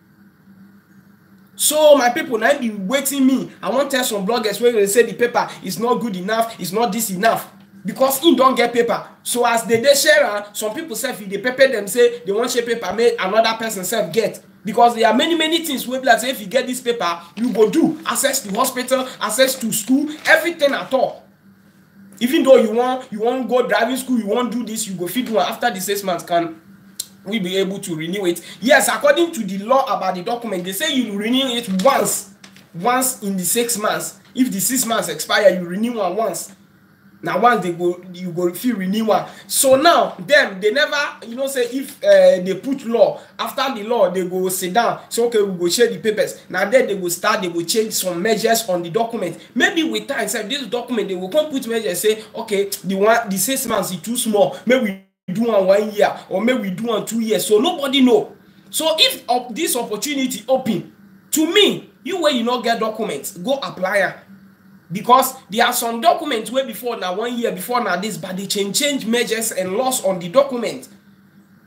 So my people now be waiting me. I want to tell some bloggers where they say the paper is not good enough, it's not this enough, because he don't get paper. So as they share, some people say if they paper them say they want share paper, make another person self get. Because there are many things where like say if you get this paper, you go do access to hospital, access to school, everything at all. Even though you want go driving school, you want do this, you go feed one after the 6 months can we be able to renew it. Yes, according to the law about the document, they say you renew it once in the 6 months. If the 6 months expire, you renew one once. Now once you go feel renew one. So now they never say if they put law, after the law they go sit down, so okay, we go share the papers. Now then they will change some measures on the document. Maybe with time, say this document they will come put measures, say okay, the 6 months is too small, maybe we do on 1 year or maybe we do on 2 years. So nobody know. So if this opportunity open to me, you where you not get documents, go apply. Because there are some documents where before now 1 year before now this, but they change measures and laws on the document.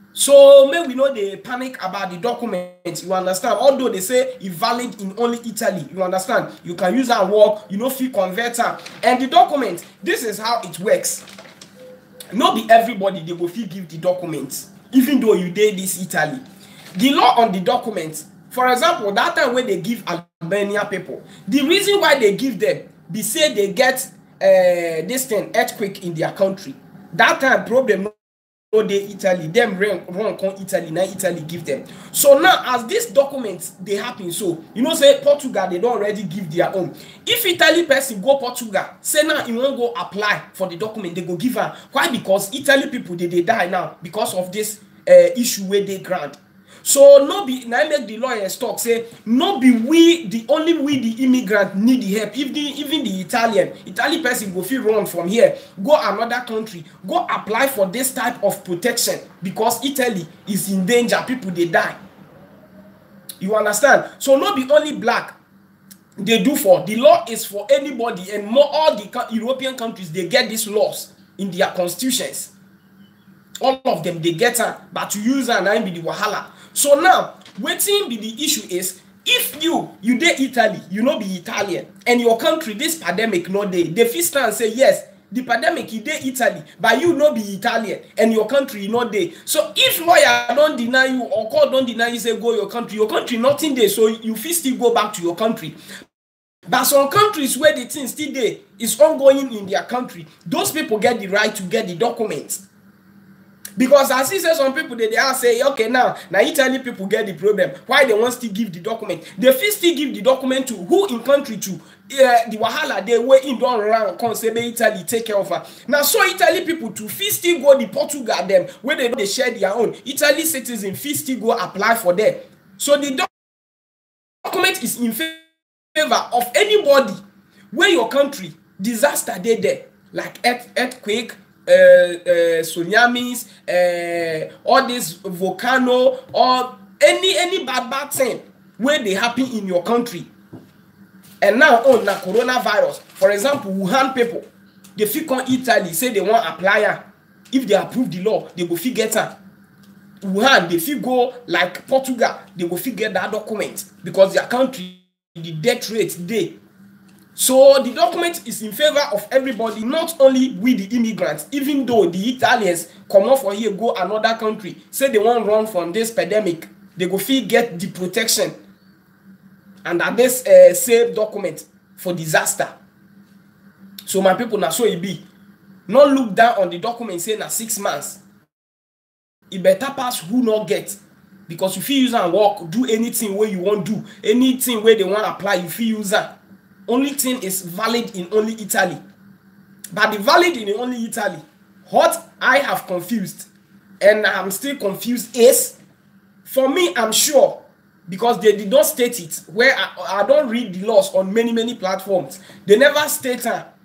So may we know they panic about the document, you understand? Although they say it's valid in only Italy, you understand? You can use that work, you know, fee converter. And the document, this is how it works. Not be everybody they go fee give the documents, even though you did this Italy. The law on the documents, for example, that time when they give Albania people, the reason why they give them, they say they get this thing, earthquake in their country. That time problem no they Italy, them run con Italy, now Italy give them. So now as these documents they happen, so you know say Portugal they don't already give their own. If Italy person go Portugal, say now he won't go apply for the document, they go give her. Why? Because Italy people they die now because of this issue where they grant. So no be now make the lawyers talk say no be we the only we the immigrant need the help. If the even the Italian person go feel run from here, go another country, go apply for this type of protection because Italy is in danger, people they die. You understand? So no be only black they do for the law is for anybody, and more all the European countries they get these laws in their constitutions. All of them they get her, but to use her and be the wahala. So now, waiting be the issue is if you dey Italy, you know be Italian, and your country this pandemic no dey, the first stand say yes, the pandemic you dey Italy, but you no be Italian, and your country no dey. So if lawyer don't deny you or court don't deny you say go your country nothing dey, so you fit still go back to your country. But some countries where the thing still dey is ongoing in their country, those people get the right to get the documents. Because as he says, some people they are say, okay, now Italy people get the problem. Why they want to give the document? They first still give the document to who in country to the wahala they way in don't run come say Italy take care of her. Now so Italy people to first still go the Portugal them where they share their own. Italy citizens first still go apply for them. So the document is in favor of anybody where your country disaster they there like earthquake. Tsunamis, all this volcano, or any bad thing where they happen in your country. And now on the coronavirus, for example, Wuhan people, they fit on Italy, say they want apply her. If they approve the law, they go fit get her. Wuhan, they fit go like Portugal, they go fit get that document because their country, the death rate they. So the document is in favor of everybody, not only we the immigrants, even though the Italians come off for here, go another country, say they won't run from this pandemic, they go feel get the protection. And that this same document for disaster. So my people now so it be. Not look down on the document saying that 6 months. It better pass who not get. Because if you use and work, do anything where you want to do, anything where they want to apply, if you use that. Only thing is valid in only Italy. But the valid in only Italy, what I have confused, and I'm still confused, is, for me, I'm sure, because they did not state it, where I don't read the laws on many platforms. They never state,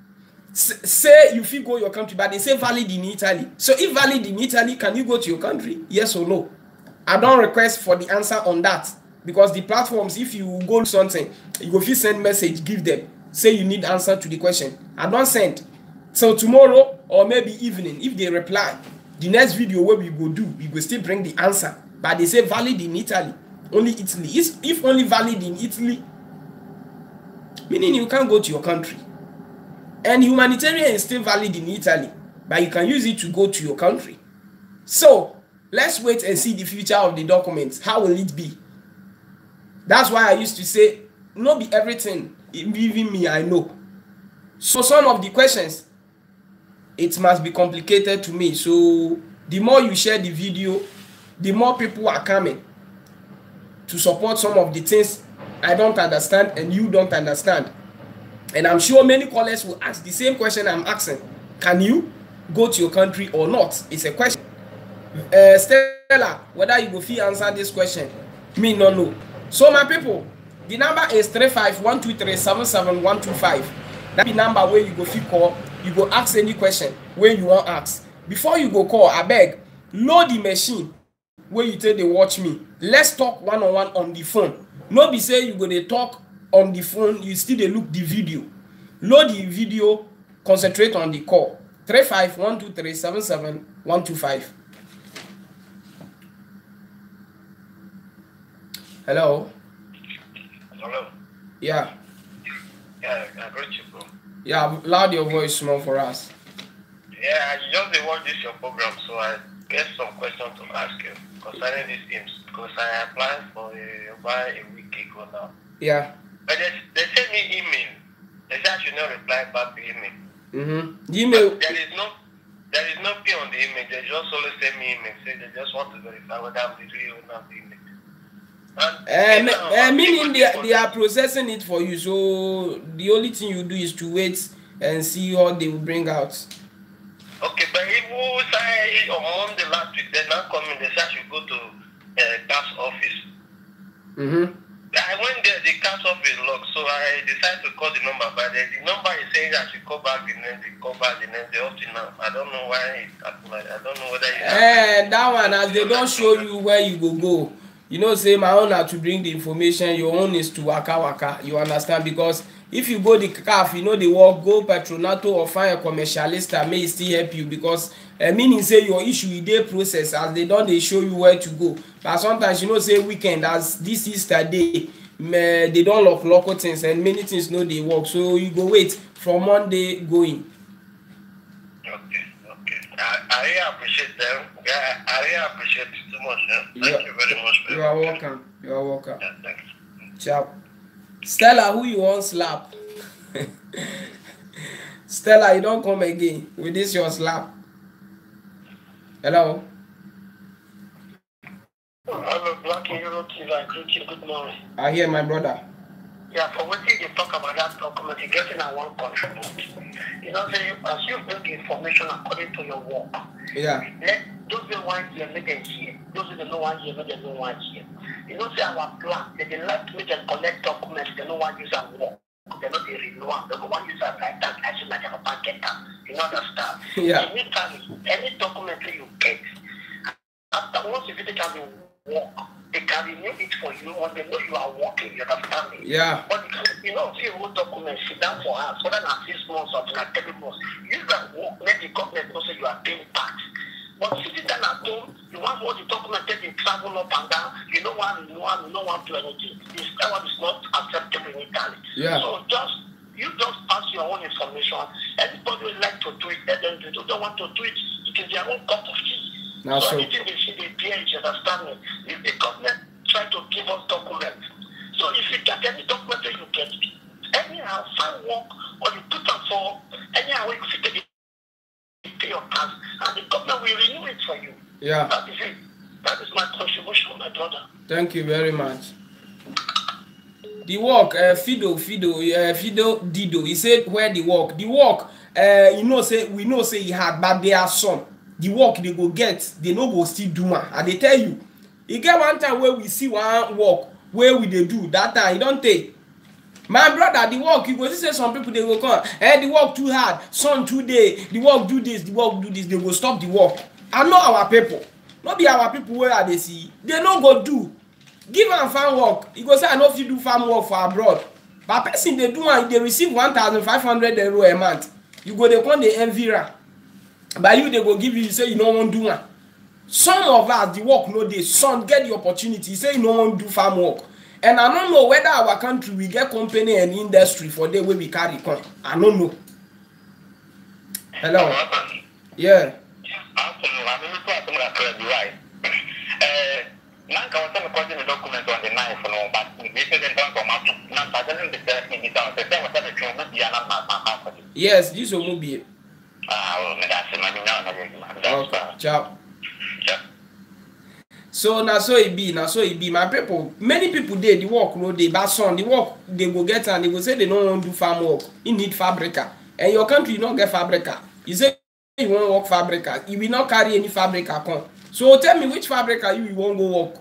say you feel go your country, but they say valid in Italy. So if valid in Italy, can you go to your country? Yes or no? I don't request for the answer on that. Because the platforms, if you go something, you go fit send message, give them, say you need answer to the question. I don't send. So tomorrow or maybe evening, if they reply, the next video where we go do, we will still bring the answer. But they say valid in Italy, only Italy. If only valid in Italy, meaning you can't go to your country. And humanitarian is still valid in Italy, but you can use it to go to your country. So let's wait and see the future of the documents. How will it be? That's why I used to say, not be everything, even me, I know. So some of the questions, it must be complicated to me. So the more you share the video, the more people are coming to support some of the things I don't understand and you don't understand. And I'm sure many callers will ask the same question I'm asking. Can you go to your country or not? It's a question. Stella, whether you go fit answer this question, me no know. So my people, the number is 35123771125. That's the number where you go fit call, you go ask any question where you want ask. Before you go call, I beg, load the machine where you take the watch me. Let's talk one-on-one on the phone. No be say you go to talk on the phone, you still dey look the video. Load the video, concentrate on the call. 35123771125. Hello. Hello. Yeah. Yeah, I got you, bro. Yeah, loud your voice more for us. Yeah, I just watch this your program, so I get some questions to ask you concerning these teams because I applied for about a week ago now. Yeah. But they send me email. They say I should not reply back to email. Mm-hmm. Email. But there is no P on the email. They just only send me email. Say they just want to verify whether I'm the real owner of the email. Meaning they are processing it for you, so the only thing you do is to wait and see what they will bring out. Okay, but if we say on Monday last week, they now come in, they say I should go to tax office. Mm-hmm. I went there, the tax office locked, so I decided to call the number, but the number is saying I should call back the next day, up to now. I don't know why it happened. I don't know whether it's that one, as they don't show you where you go. You know, say my own are to bring the information, your own is to waka. You understand? Because if you go the CAF, you know the work, go Patronato or find a commercialista may still help you because meaning say your issue is their process as they show you where to go. But sometimes you know say weekend as this Easter day, they don't local things and many things no they work. So you go wait from Monday going. Okay. I really appreciate them. Yeah, I really appreciate it too much. Thank you very much. You are welcome. You are welcome. Yeah, thanks. Ciao. Stella, who you want slap? Stella, you don't come again with this your slap. Hello. Hello, Black Euro TV. I greet you. Good morning. I hear my brother. Yeah, for what you talk about that document, you get in a one contribute. You know, say, as you bring information according to your work, Yeah. let those the ones here make them here. Those are the no one here, make them no one here. You know, say our plan, they like to make them collect documents, they no one use our work. They're not the real one. They don't want use our like that. I should like have a packet. You understand? Yeah. Anytime, any document you get, after once you finish having work, they can renew it for you when they know you are working, you understand me? Yeah. But you know, if you hold documents, sit down for us, whether not 6 months or 3 months, use that work, let the government know say you are paying tax. But sitting down at home, you want all the documents that they travel up and down, you don't want to do anything. That one is not acceptable in Italy. Yeah. So you just pass your own information. Everybody would like to do it, let them do it. They don't want to do it, it is their own cup of tea. Now, so so anything they see, they pay it, you understand me? If the government try to give us documents, so if you get any document that you get, anyhow, find work, or you put them for, anyhow, you fit it, pay your tax, and the government will renew it for you. yeah. That is it. That is my contribution, my brother. Thank you very much. The work, Fido Dido, he said where the work, you know say we know say he had, but there are some. The work they go get, they no go still do man. And they tell you, e get one time where we see one work where we they do that time, e don't take. My brother, the work, you go see say some people they go come, the work too hard, sun too day, the work do this, they go stop the work. I know our people, not be our people where they see, they no go do. Give am farm work, you go say I no fit do farm work for abroad. But person they do and they receive 1,500 euro a month. You go they come the envy. By you they go give you say you no wan do one. Some of us the work no dey, some get the opportunity say you no wan do farm work. And I don't know whether our country we get company and industry for the way we carry come. I don't know. Hello. Yeah. Yes, this will be it. Okay, ciao. So now so it be my people. Many people dey the work no dey, but some the work they go get and they go say they don't want to do farm work. You need fabrica, and your country you don't get fabrica. You say you want work fabrica, you will not carry any fabrica come. So tell me which fabrica you won't go work.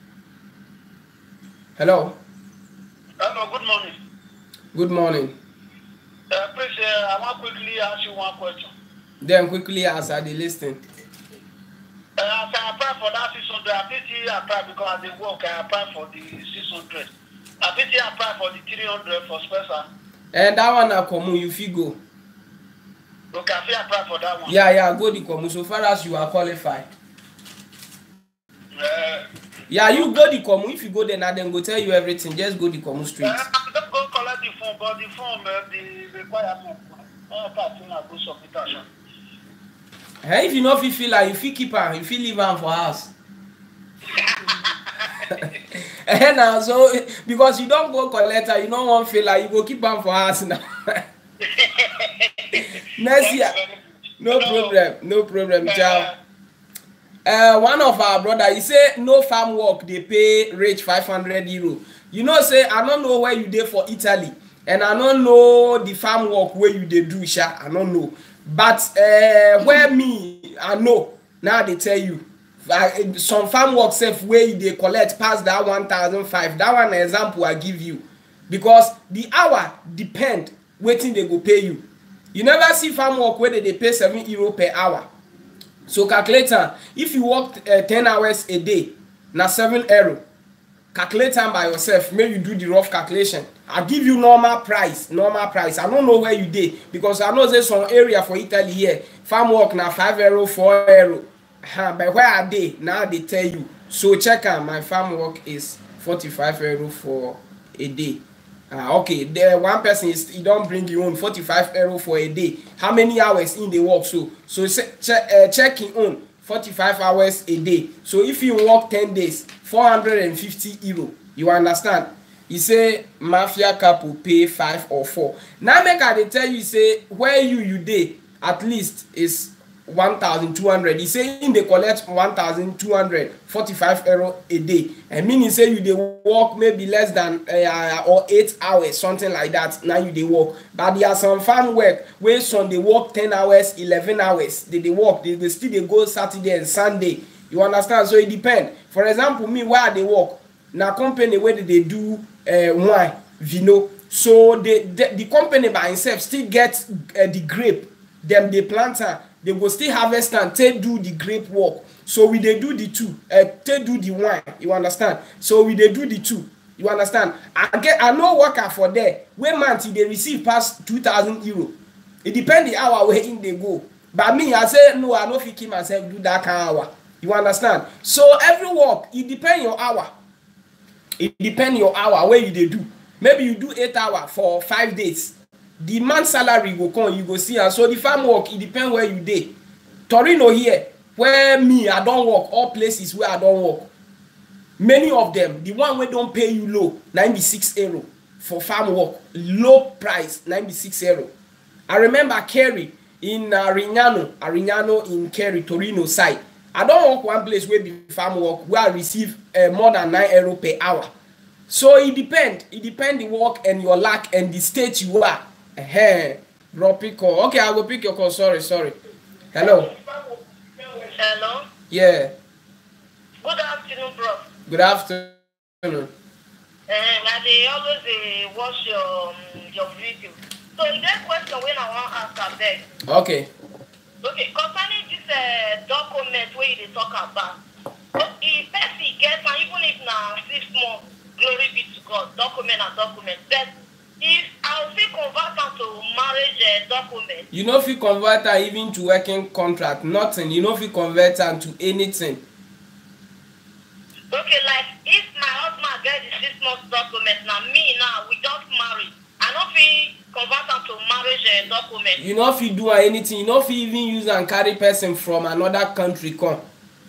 Hello. Hello. Good morning. Good morning. Please, I want to quickly ask you one question. Then quickly answer the listing. As I apply for that 600, I think I apply because they work. I apply for the 600. I think I apply for the 300 for Spencer. And that one na common, you fit go. Okay, I fit apply for that one. Yeah, go the common so far as you are qualified. Yeah, you go the Komu. If you go there now, then go tell you everything. Just go the Komu street. Don't go collect the phone, but the phone, the requirement. Hey, if you know if you feel like you feel keep her, you feel leave her for house. And now so because you don't go collect her, you don't want feel like you go keep her for house now. Next year, no problem, ciao. One of our brother, he say no farm work they pay rate 500 euro. You know, say I don't know where you dey for Italy, and I don't know the farm work where you dey do, sha. I don't know, but where me I know now they tell you some farm work self where they collect past that 1,500. That one example I give you because the hour depend waiting they go pay you. You never see farm work where they pay 7 euro per hour. So calculator, if you work 10 hours a day, now 7 euro. Calculate time by yourself. Maybe you do the rough calculation. I'll give you normal price. I don't know where you did because I know there's some area for Italy here. Farm work now 5 euro, 4 euro. But where are they? Now they tell you. So check out my farm work is 45 euro for a day. Okay, there one person is he don't bring you on 45 euro for a day. How many hours in the work? So check in on 45 hours a day. So if you work 10 days, 450 euro. You understand? He say mafia couple pay 5 or 4. Now make I tell you say where you day at least is 1,200. He say in they collect 1,245 euro a day. I mean he say you they work maybe less than or 8 hours, something like that. Now you they work. But there are some farm work where some they work 10 hours, 11 hours. They work. They still they go Saturday and Sunday. You understand? So it depends. For example, me where they work, na company where they do wine, vino. So the company by itself still get the grape. Them they plant her. They will still harvest and take do the grape work. So we they do the two. Take do the wine. You understand? So we they do the two. You understand? I know worker for there. Where month they receive past 2,000 euro. It depends the hour where in they go. But me, I say no. I don't fit myself do that kind of hour. You understand? So every work it depends your hour. It depends your hour where you they do. Maybe you do 8 hours for 5 days. The month salary will come, you go see. And so the farm work, it depends where you dey. Torino here, where me, I don't work, all places where I don't work. Many of them, the one where don't pay you low, 96 euro for farm work. Low price, 96 euro. I remember Kerry in Arignano in Kerry, Torino side. I don't work one place where be farm work where I receive more than 9 euro per hour. So it depends. It depends the work and your luck and the state you are. Drop pick call. Okay, I will pick your call. Sorry. Hello. Hello. Yeah. Good afternoon, bro. Good afternoon. They always watch your video. So that question when I want to ask abeg. Okay. Okay, concerning this document where you talk about, if person gets and even if now 6 months, glory be to God, document. But if I'll say convert them to marriage document. You know if you convert her even to working contract, nothing. You know if you convert her to anything. Okay, like if my husband get the 6 months document now, me now we just marry. I don't feel convert them to marriage document. You know if you do anything, you know if you even use and carry person from another country come.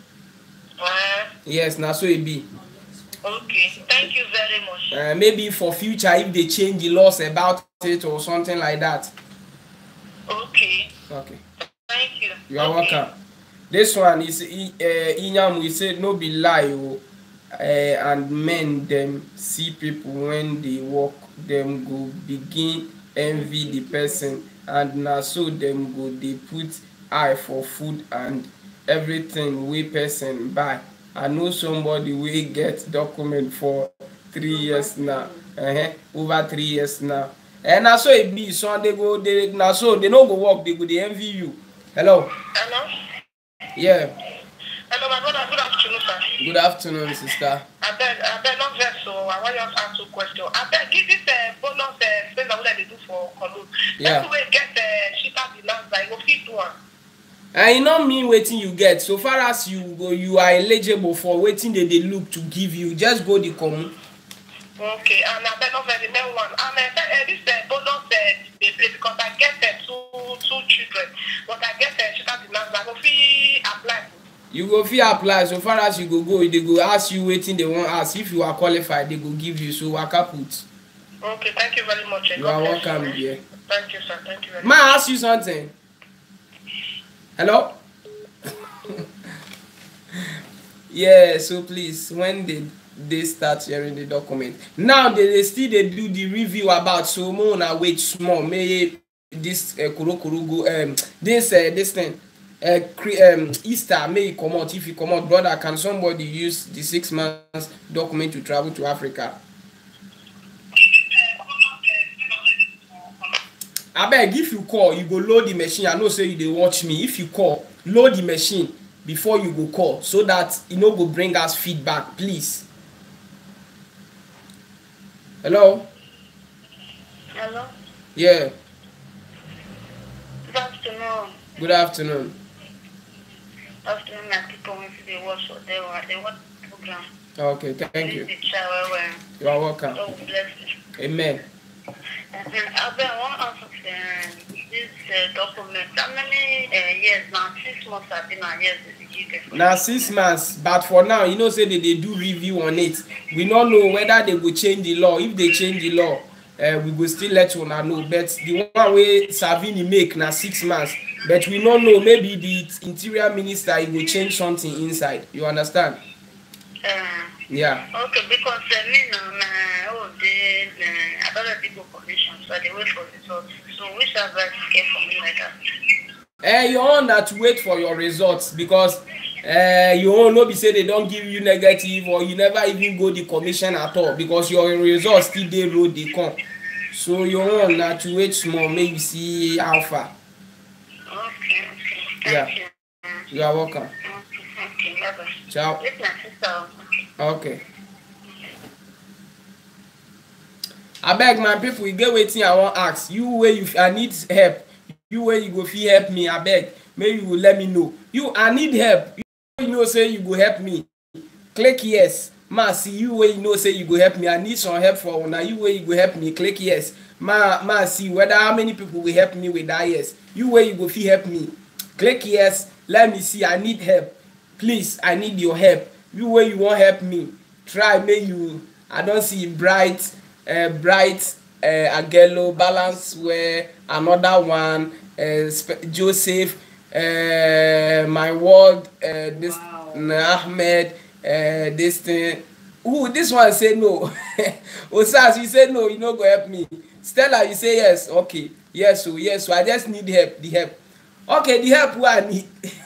Yes, now so it be. Okay, thank you very much. Maybe for future if they change the laws about it or something like that. Okay. Thank you. You are welcome. This one is Inyam, we said no be lie, and men them see people when they walk, them go begin envy the person, and now so them go they put eye for food and everything we person buy. I know somebody will get document for 3 years now. Over 3 years now. And now so it be so they go now so they no go work, they go they envy you. Hello. Yeah. Hello, my brother. Good afternoon, sir. Good afternoon, sister. I beg not very so. I want you to ask 2 questions. I beg give this bonus space that they do for Kolu. Yeah. That's the way get shita the land. I go fit do one. And e no mean wetin you get. So far as you are eligible for wetin they look to give you, just go the common. Okay, and I bet not very main one. And this bonus they play because I get two children, but I get sugar demand. I go fit apply. You go fit apply. So far as you go, they go ask you wetin they want ask. If you are qualified, they go give you. So waka put. Okay, thank you very much. You are welcome, dear. Thank you, sir. Thank you very much. May I ask you something? Hello? Yeah, so please, when did they start sharing the document? Now they still do the review about, so more na wait small. May this go this thing Easter may come out. If you come out, brother, can somebody use the 6 months document to travel to Africa? Abeg, if you call, you go load the machine. I know say you dey watch me. If you call, load the machine before you go call, so that e no go bring us feedback, please. Hello? Hello? Yeah. Good afternoon. Good afternoon. Afternoon, my people want to watch or they watch the program. Okay, thank you. This is Chawewe. You are welcome. God bless you. Amen. And then I want to ask this document. How many years now? 6 months I've been on years in the UK. Now 6 months, but for now, you know, say they do review on it. We don't know whether they will change the law. If they change the law, we will still let you know. But the one way Savini make now 6 months. But we don't know. Maybe the interior minister will change something inside. You understand? Yeah. Okay, because me now, I don't have people commission, so they wait for results. So which advice came for me like that? You want that to wait for your results, because you won't know be say they don't give you negative, or you never even go the commission at all, because your results still they road they come. So you want that to wait small, maybe see how far. Okay. Yeah. Thank you. You are welcome. Okay, bye-bye. Ciao. This is my sister. Okay. Abeg, my people, you get wetin I wan ask. You where I need help. You where you go fit help me. Abeg, maybe you will let me know. I need help. You know say you go help me. Click yes. Ma see you where you know say you go help me. I need some help for una. You where you go help me. Click yes. Ma see whether how many people will help me with that yes. You where you go fit help me. Click yes. Let me see. I need help. Please, I need your help. You where you want help me. Try make you. I don't see bright Agello balance where another one Joseph my word this Ahmed this thing. This one say no. Osas, you say no, you no go help me. Stella, you say yes. Okay, yes, so yes, so I just need help. The help. Okay, the help who I need.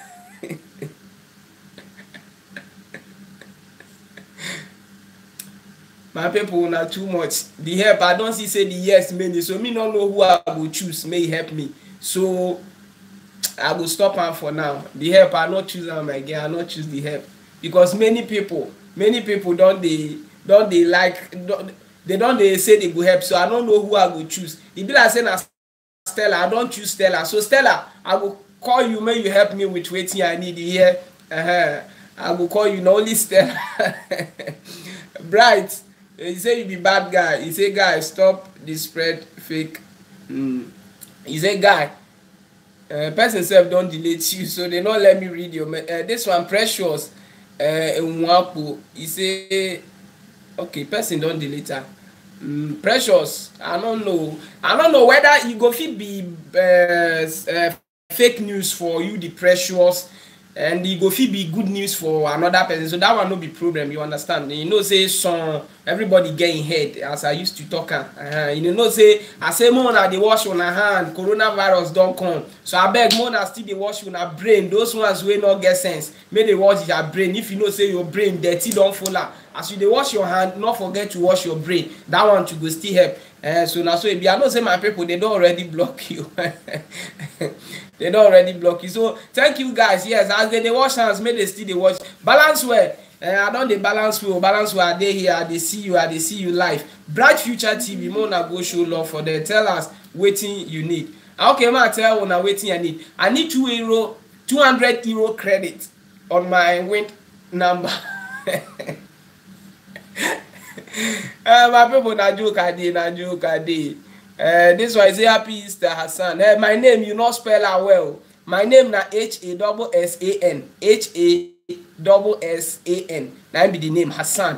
My people not too much. The help I don't see say the yes many, so me don't know who I will choose. May help me. So I will stop am for now. The help I not choose am again. I not choose the help because many people don't say they go help. So I don't know who I will choose. It be like saying Stella. I don't choose Stella. So Stella, I will call you. May you help me with waiting I need here. I will call you. Not only Stella. Bright. He say you be bad guy. He say guy stop the spread fake. He say guy. Person self don't delete you, so they not let me read your. This one Precious. He say okay. Person don't delete her. Precious. I don't know whether you go fit be fake news for you, the Precious. And it go fit be good news for another person, so that one no be problem. You understand? You know, say some everybody get in head as I used to talk. You know, say I say more na dey wash on her hand. Coronavirus don't come, so I beg more na still dey wash on her brain. Those ones wey no get sense, make they wash your brain. If you know say your brain dirty, don't fall out. As you dey wash your hand, not forget to wash your brain. That one to go still help. So now so if I know say my people they don't already block you. They don't already block you. So thank you guys. Yes, as they wash hands, make they still they watch. Balance well. I don't they balance well. Balance well. Are they here? They see you live. Bright Future TV. Mona go show love for them. Tell us waiting you need. Okay, ma tell una waiting I need. I need €2 200 euro credit on my Wind number. My people, na joke I dey. This one is happy Easter, Hassan. My name you not spell it well. My name na Hassan. Hassan. That be the name Hassan.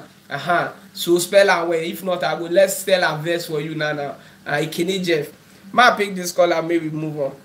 So spell it well. If not, I will let's spell a verse for you now. Ikene Jeff. Ma pick this call and maybe move on.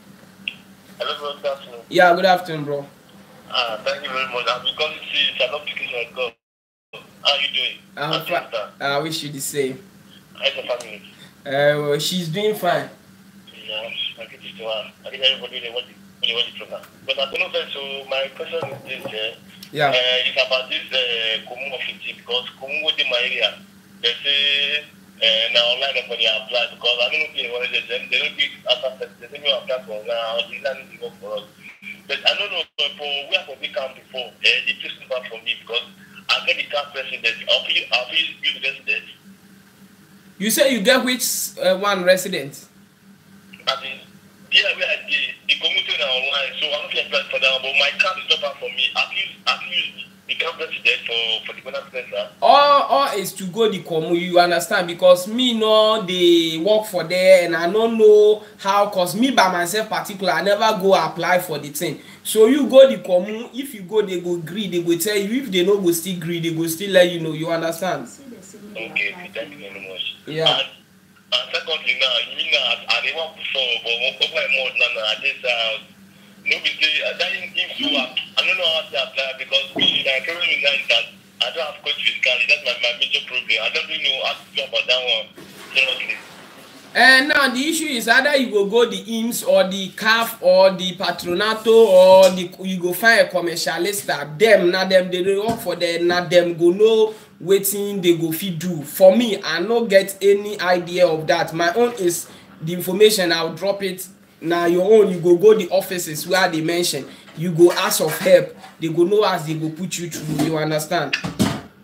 Hello, bro. Good afternoon. Yeah, good afternoon, bro. Thank you very much. I'm because you see, it's an application call. How are you doing? I'm fine. I wish you the same. How's the family? Well, she's doing fine. Yeah, I get it to her. I think everybody they want the program. But I don't know that, so my question is this. It's about this Kumu of it because Kumu in my area, they say now online everybody apply because I don't know if they don't give access. They say you apply for now. They don't give up for us. But I don't know for where for the camp before. They took it back from me because I get the camp president. I'll be you resident. You say you get which one resident? I mean, yeah, we are the community now online, so I'm not applying for that. But my camp is not far from me. I use the camp president for the Ghana center. Or is to go the commu, you understand? Because me no they work for there and I don't know how. Cause me by myself particular, I never go apply for the thing. So you go the commu. If you go, they go agree. They go tell you. If they no go still agree, they go still let you know. You understand? Okay, thank you very much. Yeah. And secondly, now you mean I dey work before, but over more now at this nobody say that if you I don't know how to apply because me like problem is that I don't have coach physically. That's my major problem. I don't really know how to do about that one. Seriously. And now the issue is either you go the IMSS or the CAF or the Patronato or you go find a commercialista. Them they work for them. Now them go know waiting they go fit do. For me, I no get any idea of that. My own is the information. I'll drop it. Now your own, you go the offices where they mention. You go ask of help. They go know as they go put you through. You understand? No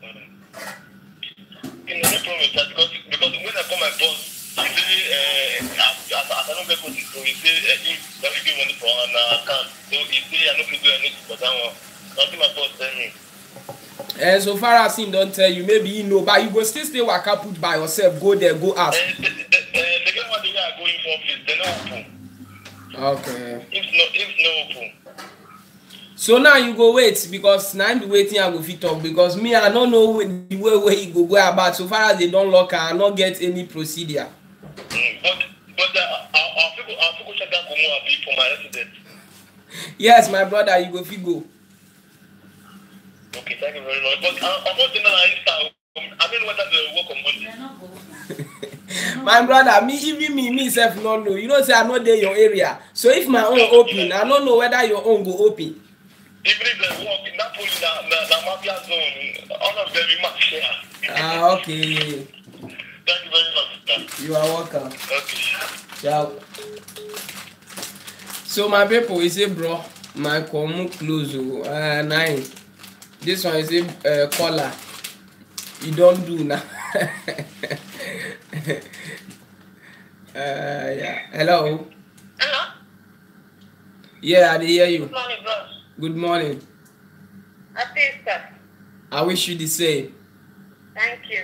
problem because when I call my boss. Actually, I don't get what so he say if that we give money for an account. So he say I don't do anything for that one. Nothing my boss tell me. So far as him don't tell you, maybe you know, but you go still stay waka put by yourself, go there, go ask. The get one thing I go in for office, they no open. Okay. If no open. So now you go wait because now I'm waiting I go fit talk because me I don't know the way where you go about. So far as they don't lock, I not get any procedure. But I'll go check that for my resident. Yes, my brother, you go fit go. Okay, thank you very much. But I'm not saying that I don't know whether they work on Monday. My brother, me self no know. You know say I know there your area. So if my own open, I don't know whether your own go open. Even if they work in that police, the mafia zone, all of them be mafia. Okay. Thank you very much, sir. You are welcome. Okay. Ciao. So my people, we say bro, my commu close 9. This one is a caller. You don't do now. Yeah. Hello. Hello? Yeah, I hear you. Good morning, bro. Good morning. Happy Easter. I wish you the same. Thank you.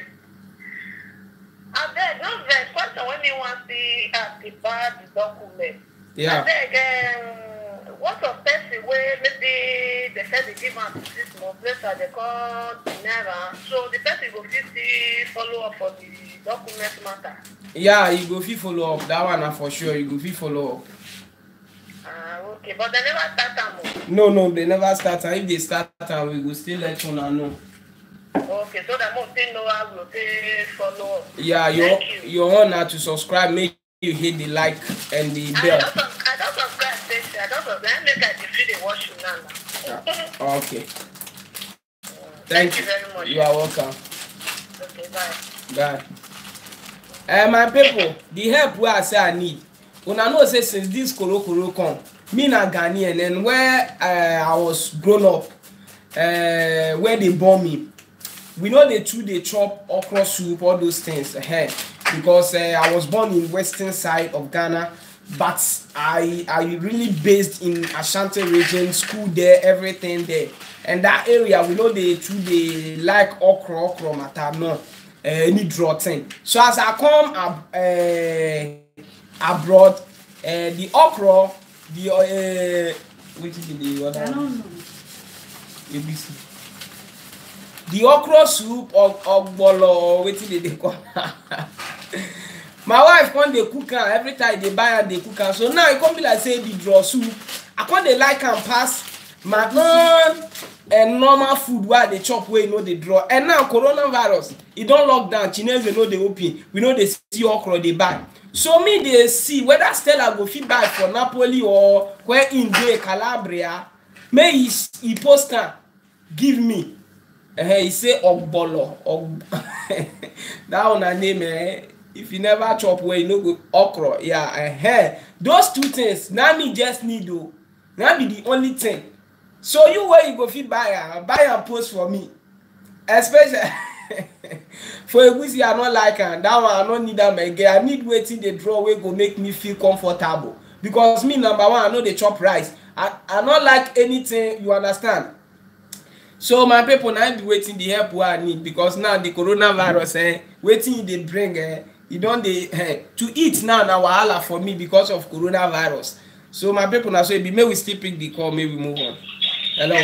I beg, no vex. Question when you want to see the bad document. Yeah. I beg, what of person where maybe they said they give am 6 months later they call Naira. So the person go fit follow up for the document matter. Yeah, you go fit follow up. That one for sure. You go fit follow up. Okay, but they never start am. No, they never start. And if they start, we will still let you know. Okay, so that most still know how we'll follow up. Yeah, your honor to subscribe. Make you hit the like and the bell. I don't subscribe, station. I don't subscribe. Make I defeat the watch you now. Okay. Thank you very much. You are welcome. Okay, bye. Bye. My people, the help where I say I need. When I know say since this Koro come, me na Ghanaian and where I was grown up, where they born me, we know they chop okra soup, all those things, because I was born in western side of Ghana, but I really based in Ashanti region, school there, everything there, and that area we know they like okra matter no any draw thing. So as I come abroad, the okra, the which is the other? I don't know. ABC. The okra soup or ogbolo, what did they call? My wife when they cook her every time they buy and they cook her. So now it come be like say the draw soup. I can't they like and pass my own and normal food where they chop where you know they draw. And now coronavirus, it don't lock down. Chinese they know they open. We know they see okra they buy. So me they see whether Stella go fit buy for Napoli or where in the Calabria. May he post her give me. He say ogbolo. That one a name if you never chop where you know go okra, yeah, those two things now me just need to now be the only thing. So you where you go fit buy and post for me, especially for egusi I not like and that one I don't need that again. I need waiting the draw where go make me feel comfortable because me number one I know they chop rice. I not like anything, you understand. So my people now be waiting the help what I need because now the coronavirus waiting they bring you don't they to eat now wahala for me because of coronavirus. So my people now so may we still pick the call, maybe move on. Hello.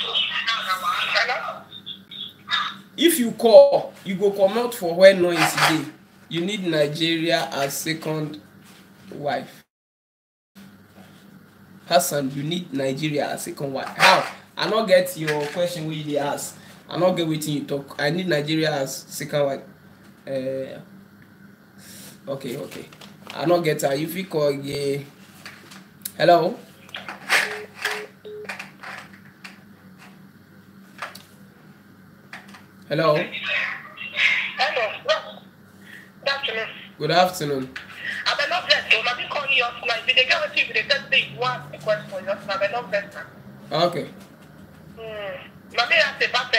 If you call, you go come out for where noise day. You need Nigeria as second wife. Hassan, you need Nigeria as second wife. How? I not get your question where you ask. I not get waiting you talk. I need Nigeria as second wife. Okay. I not get her. If you call again. Hello. Hello. Hello. Good afternoon. Good afternoon. I been not that. So let me call you up tonight. If they get with you, they just say one question for you. I been not that. Okay. Maybe I say back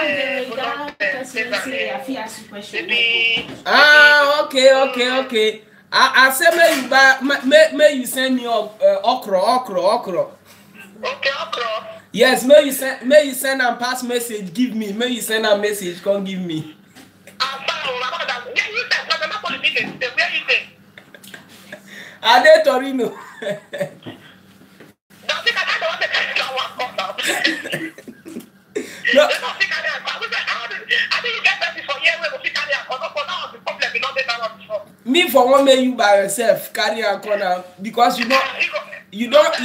Okay. I say may you send me okra. Okay, okra. Yes, may you send and pass message. Give me. May you send a message. Come give me. Where you think? Ade Torino. No. Me for one may you by yourself carry a corner because you don't.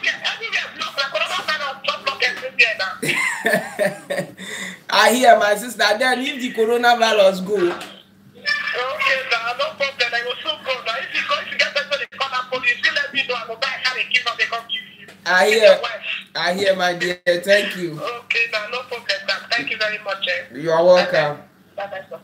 I hear my sister. Then if the coronavirus go. Okay, no problem. I will so go. Now if you get better, they call the police. You let me know. I will buy a give them. They come give you. I hear, my dear. Thank you. Okay, no problem. Thank you very much. You are welcome. Bye.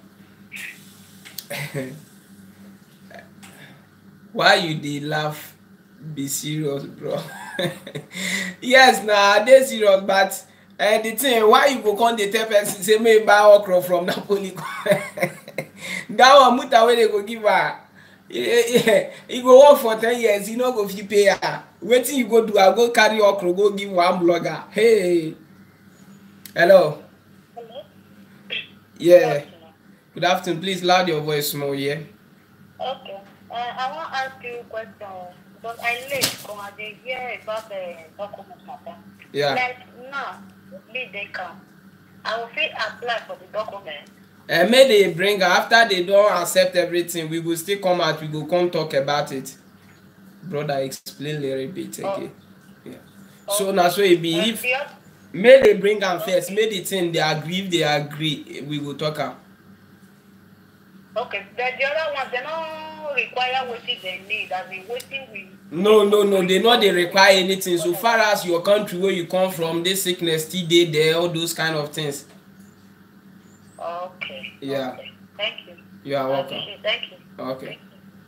Why you dey laugh? Be serious, bro. Yes, they serious, but the thing why you go come dey tell person say me buy okra from Napoli? That one muta wey they go give her. He go work for 10 years. You no go fit pay her. Wetin you go do? I go carry okra go give one blogger. Hey, hello. Yeah. Good afternoon. Please loud your voice more, yeah. Okay. I want to ask you a question. Because I late come and they hear about the document matter. Yeah. Like now, they come. I will fit apply for the document. May they bring after they don't accept everything, we will still come out, we will come talk about it. Brother, explain a little bit again. Yeah. So now so it be if may they bring them first, may the thing they agree, if they agree, we will talk out. Okay, the other ones they don't require what they need, as in waiting we. No, they not they require anything. So far as your country where you come from, this sickness still there, all those kind of things. Okay. Yeah. Okay. Thank you. You are welcome. Thank you. Okay.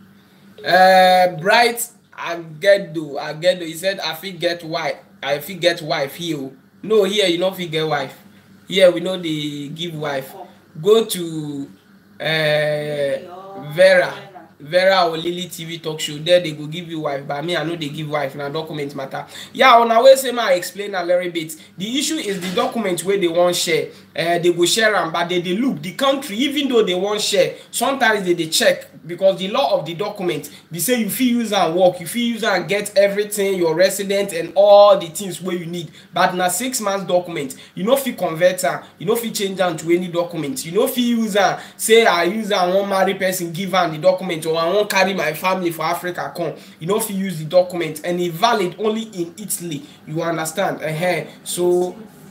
Bright Agedo. He said I fit get wife here. No, here you not fit get wife. Here we know they give wife. Go to Vera. Vera or Lily TV talk show. There they go give you wife, but me I know they give wife na document matter. Yeah, on our way say I explain a little bit. The issue is the document where they want share. They go share them, but they look the country, even though they want share, sometimes they check because the law of the document, they say you feel use and work, you feel use and get everything, your resident and all the things where you need. But na 6 months document, you know fit convert am, you know fit change am to any document, you know fit use am, say I use am one marry person give am the document, or I won't carry my family for Africa come, you know fit use the document, and it valid only in Italy, you understand? So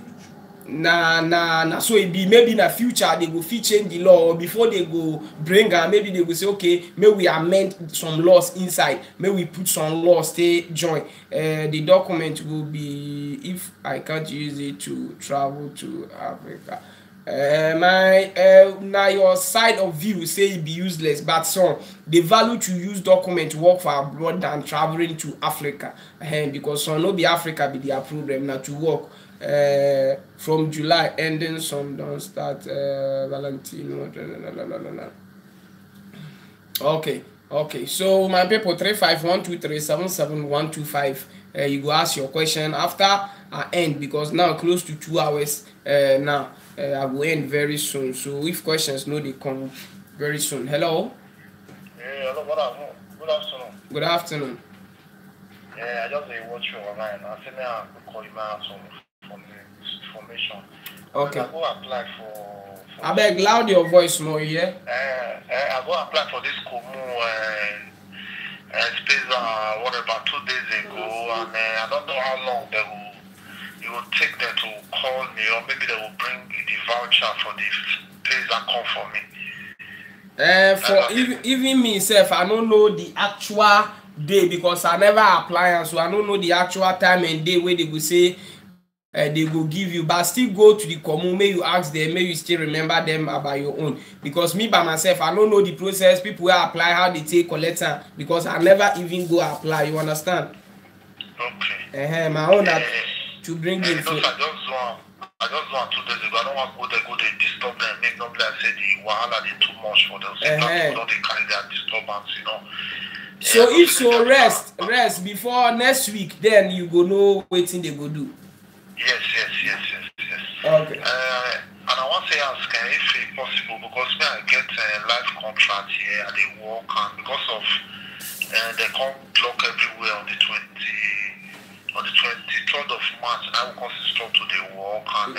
so it be maybe in the future they go fit change the law, or before they go bring am, maybe they go say okay, may we amend some laws inside, may we put some laws stay join. The document will be if I can't use it to travel to Africa. Now your side of view say it be useless, but some the value to use document to work for abroad than traveling to Africa, because some no be Africa be their problem now to work. From July ending, some don't start Valentino. Okay, so my people 35123777125. You go ask your question after I end, because now close to 2 hours. Now I will end very soon, so if questions no they come very soon. Hello. Yeah, hello, good afternoon. Good afternoon. Yeah, I just watch you online. I think I could call you out some information. Okay. I go apply for I beg loud your voice more, yeah? I go apply for this Komu space about 2 days ago, and I don't know how long it will take them to call me, or maybe they will bring the voucher for the place that come for me. Even myself, I don't know the actual day because I never apply, so I don't know the actual time and day where they will say they will give you, but still go to the commune, may you ask them, may you still remember them about your own, because me by myself I don't know the process, people will apply, how they take collector, because I never even go apply, you understand? Okay. My own to bring in food. I just want 2 days ago. I don't want to go they disturb them, make nobody say the wahala they too much for them. So people don't they carry their disturbance, you know. So if so rest before next week, then you go know what thing they go do. Yes. Okay. And I want to ask if it's possible, because me I get a life contract here and they work, and because of they can't block everywhere on the 23rd of March, and I will stop to the work, and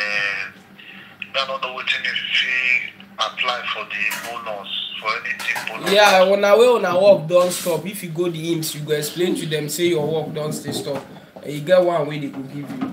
I don't know what if you apply for the bonus, for anything bonus. Yeah, when our work don't stop, if you go the IMS, you go explain to them, say your work don't stay stop, and you get one way they could give you.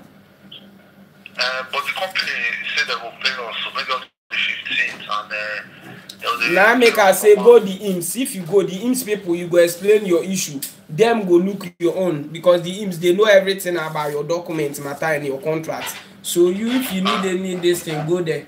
But the company said they will pay us, so maybe on the 15th, and now make I say go the IMS. If you go the IMS people, you go explain your issue. Them go look your own, because the IMS they know everything about your documents matter and your contract. So if you need any this thing, go there.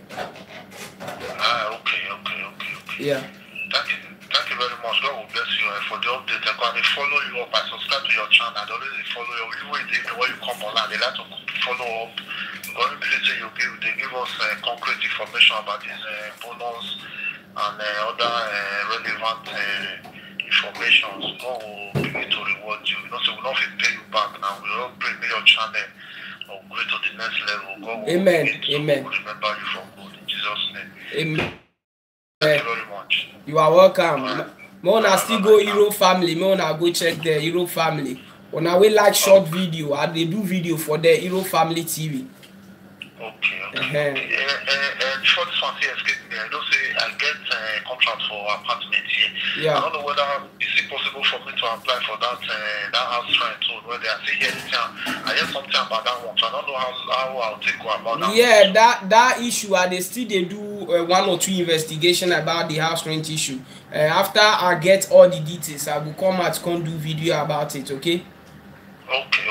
Okay. Yeah. Thank you very much. God will bless you for the update. I'm going to follow you up. I subscribe to your channel. I already follow you. Even when you come online, they like to follow up. Because they give us concrete information about this bonus and other relevant information. God will begin to reward you. You know, so we will not pay you back now. We will bring your channel or go to the next level. God will Amen. remember you for good. In Jesus' name. Amen. Thank you very much. You are welcome. Mona still go Hero Family. Mona go check the Hero Family. When I will like short video, I they do video for the Hero Family TV. Okay. Before this one escape me, I don't say I get a contract for apartment here. Yeah. I don't know whether it's possible for me to apply for that house rent too. Where they are saying anything. I heard something about that one, so I don't know how I'll take about that. Yeah, that issue, they still they do 1 or 2 investigation about the house rent issue. After I get all the details, I will come out and do video about it. Okay. Okay.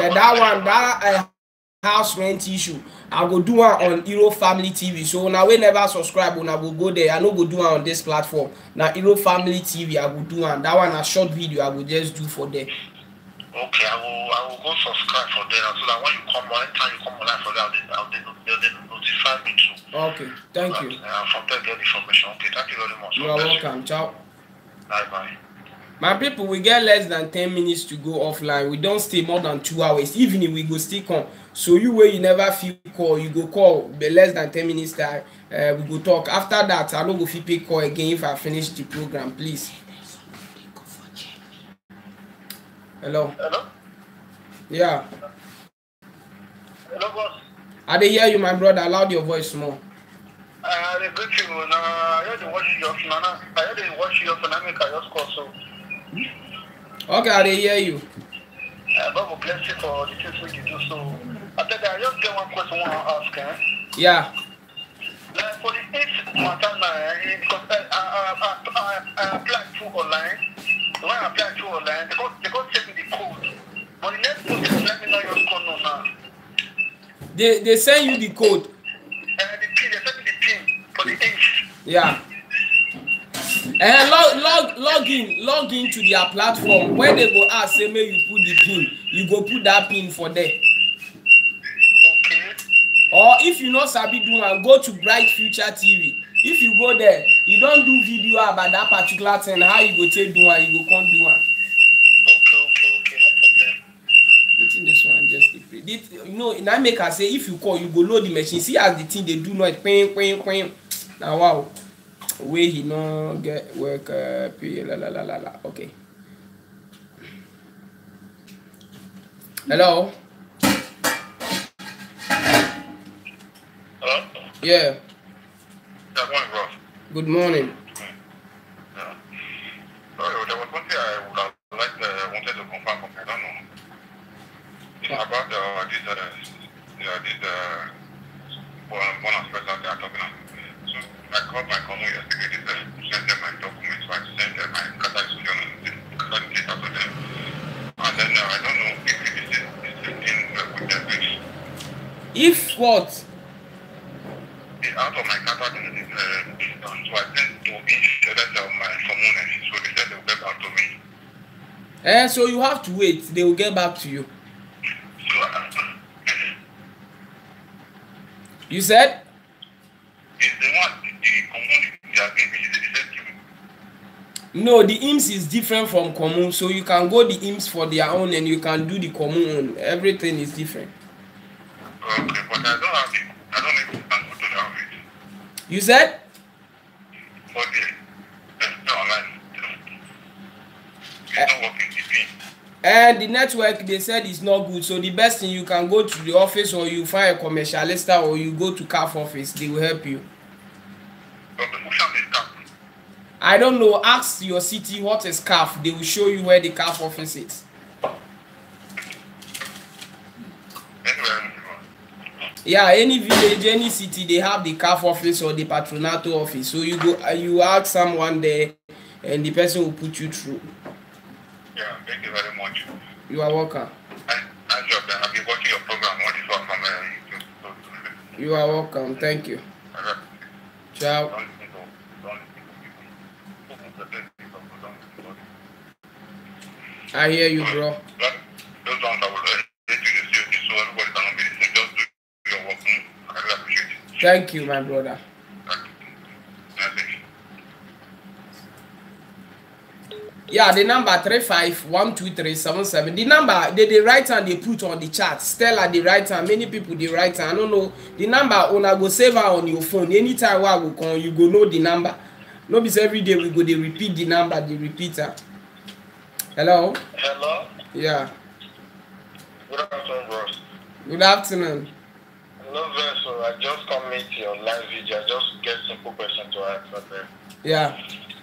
That house rent issue, I will do one on Hero Family TV. So now we never subscribe, when I will go there. I no go do one on this platform. Now Hero Family TV, I will do one. That one a short video I will just do for them. Okay, I will go subscribe for them, so that when you come on, anytime you come online for that, they'll notify me too. Okay, thank you. From there get information. Okay, thank you very much. You are welcome. Ciao. Bye-bye. My people, we get less than 10 minutes to go offline. We don't stay more than 2 hours. Evening, we go still come. So you where you never feel call, you go call. But less than 10 minutes time, we go talk. After that, I don't go fit pick call again if I finish the program, please. Hello. Hello? Yeah. Hello, boss. I dey hear you, my brother. Loud your voice more. The good thing, I heard the watch you off, Nana. I heard the watch you off, and I make a just call, so. Okay, I dey hear you. God will bless you for the things we do. So, I think I just get one question I want to ask. Yeah. Like for the 8th matter now, because I applied through online. When I applied through online, they got send me the code. But the next one, they let me know your score now. They send you the code. The pin, they send me the pin for the 8th. Yeah. And log in to their platform. When they go ask, say, may you put the pin, you go put that pin for them. Okay. Or if you not sabi do one, go to Bright Future TV. If you go there, you don't do video about that particular thing, how you go take do one, you go come do one. Okay, no problem. Within this one, just the play. You know, in I make her say, if you call, you go load the machine. See as the thing they do not queen. Now wow. Way he no get work pay la. Okay. Hello. Hello? Yeah. Good morning, bro. Good morning. Yeah. Sorry, there was one thing I would have wanted to confirm from you. I don't know. It's about this one aspect that they are talking about. So I called my company yesterday to send them my documents, so I sent them my Catholic data to them. And then I don't know if it is the thing with them which If what? out of my Catholic is done. So I sent to each letter of my community. So they said they will get back to me. So you have to wait. They will get back to you. So You said? is the one the community they are giving is the same thing? No, the IMS is different from common. So you can go the IMS for their own and you can do the common own. Everything is different. Okay, but I don't have it. I don't know if you can go to the office. You said? For the online. It's not working. It's in. And the network, they said, is not good. So the best thing, you can go to the office or you find a commercialista or you go to CAF office. They will help you. But the motion is stuck. I don't know. Ask your city what is CAF. They will show you where the CAF office is. Anyway, Yeah, any village, any city, they have the CAF office or the patronato office. So you go, you ask someone there, and the person will put you through. yeah, thank you very much. You are welcome. I've been watching your program on this one from YouTube. You are welcome. Thank you. Ciao. Don't listen to people. I hear you, bro. Those ones I will let you see so everybody can be listening. Just do your work. I really appreciate it. Thank you, my brother. That's it. Yeah, the number 351237. The number they write and they put on the chat. Stella the write and many people they write. I don't know the number. Una go save her on your phone. Anytime I go call, you go know the number. No, because every day we go they repeat the number. They repeat her. Hello. Hello. Yeah. Good afternoon, bros. Good afternoon. No, so I just come meet your live video. I just get simple question to answer them. Yeah.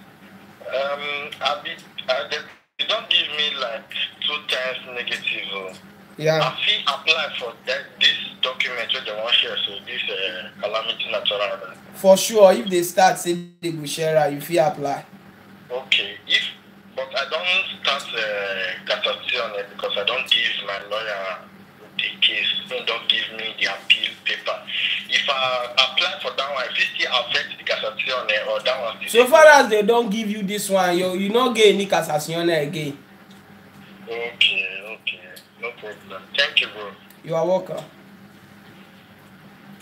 You don't give me like 2 times negative. Yeah. I feel apply for this document where they want share. So this calamity natural. For sure, if they start say they go share, you feel apply. Okay. But I don't start cassation because I don't give my lawyer the case. They don't give me the appeal paper. If I apply for that one, if it still affect the cassation or that one. So far as they don't give you this one, you not get any cassation again. Okay, no problem. Thank you, bro. You are welcome.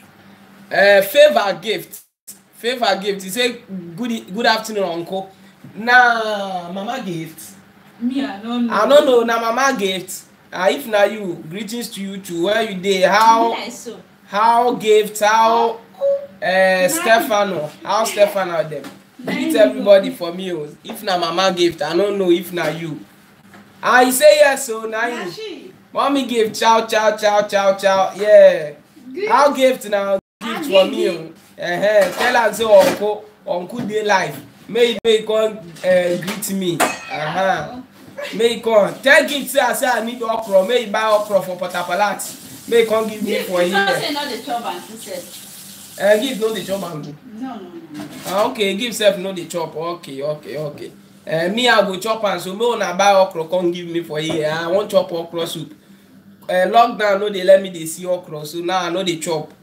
Favor gift. He say good afternoon, uncle. Nah, mama gift. Me, I don't know. I don't know. Nah, mama gift. If na you, greetings to you too. Where you dey? How gift? How Stefano? How Stefano them? Greet everybody for me. If na mama gift, I don't know if na you. You say yes, so now you. Mommy gift, ciao, ciao, ciao, ciao, ciao. Yeah. How gift now? Gift for me. Tell her say uncle dey life. May come greet me. May come. Tell gift say I need okra. May buy okra for Portapalat. May come give me for here. Say not the chop and said. Give no the chop and go. No. Okay, give self no the chop. Okay. Me I go chop and so me una buy okra come give me for here. I want chop okra soup. Lockdown no dey let me dey see okra, so now I know dey chop.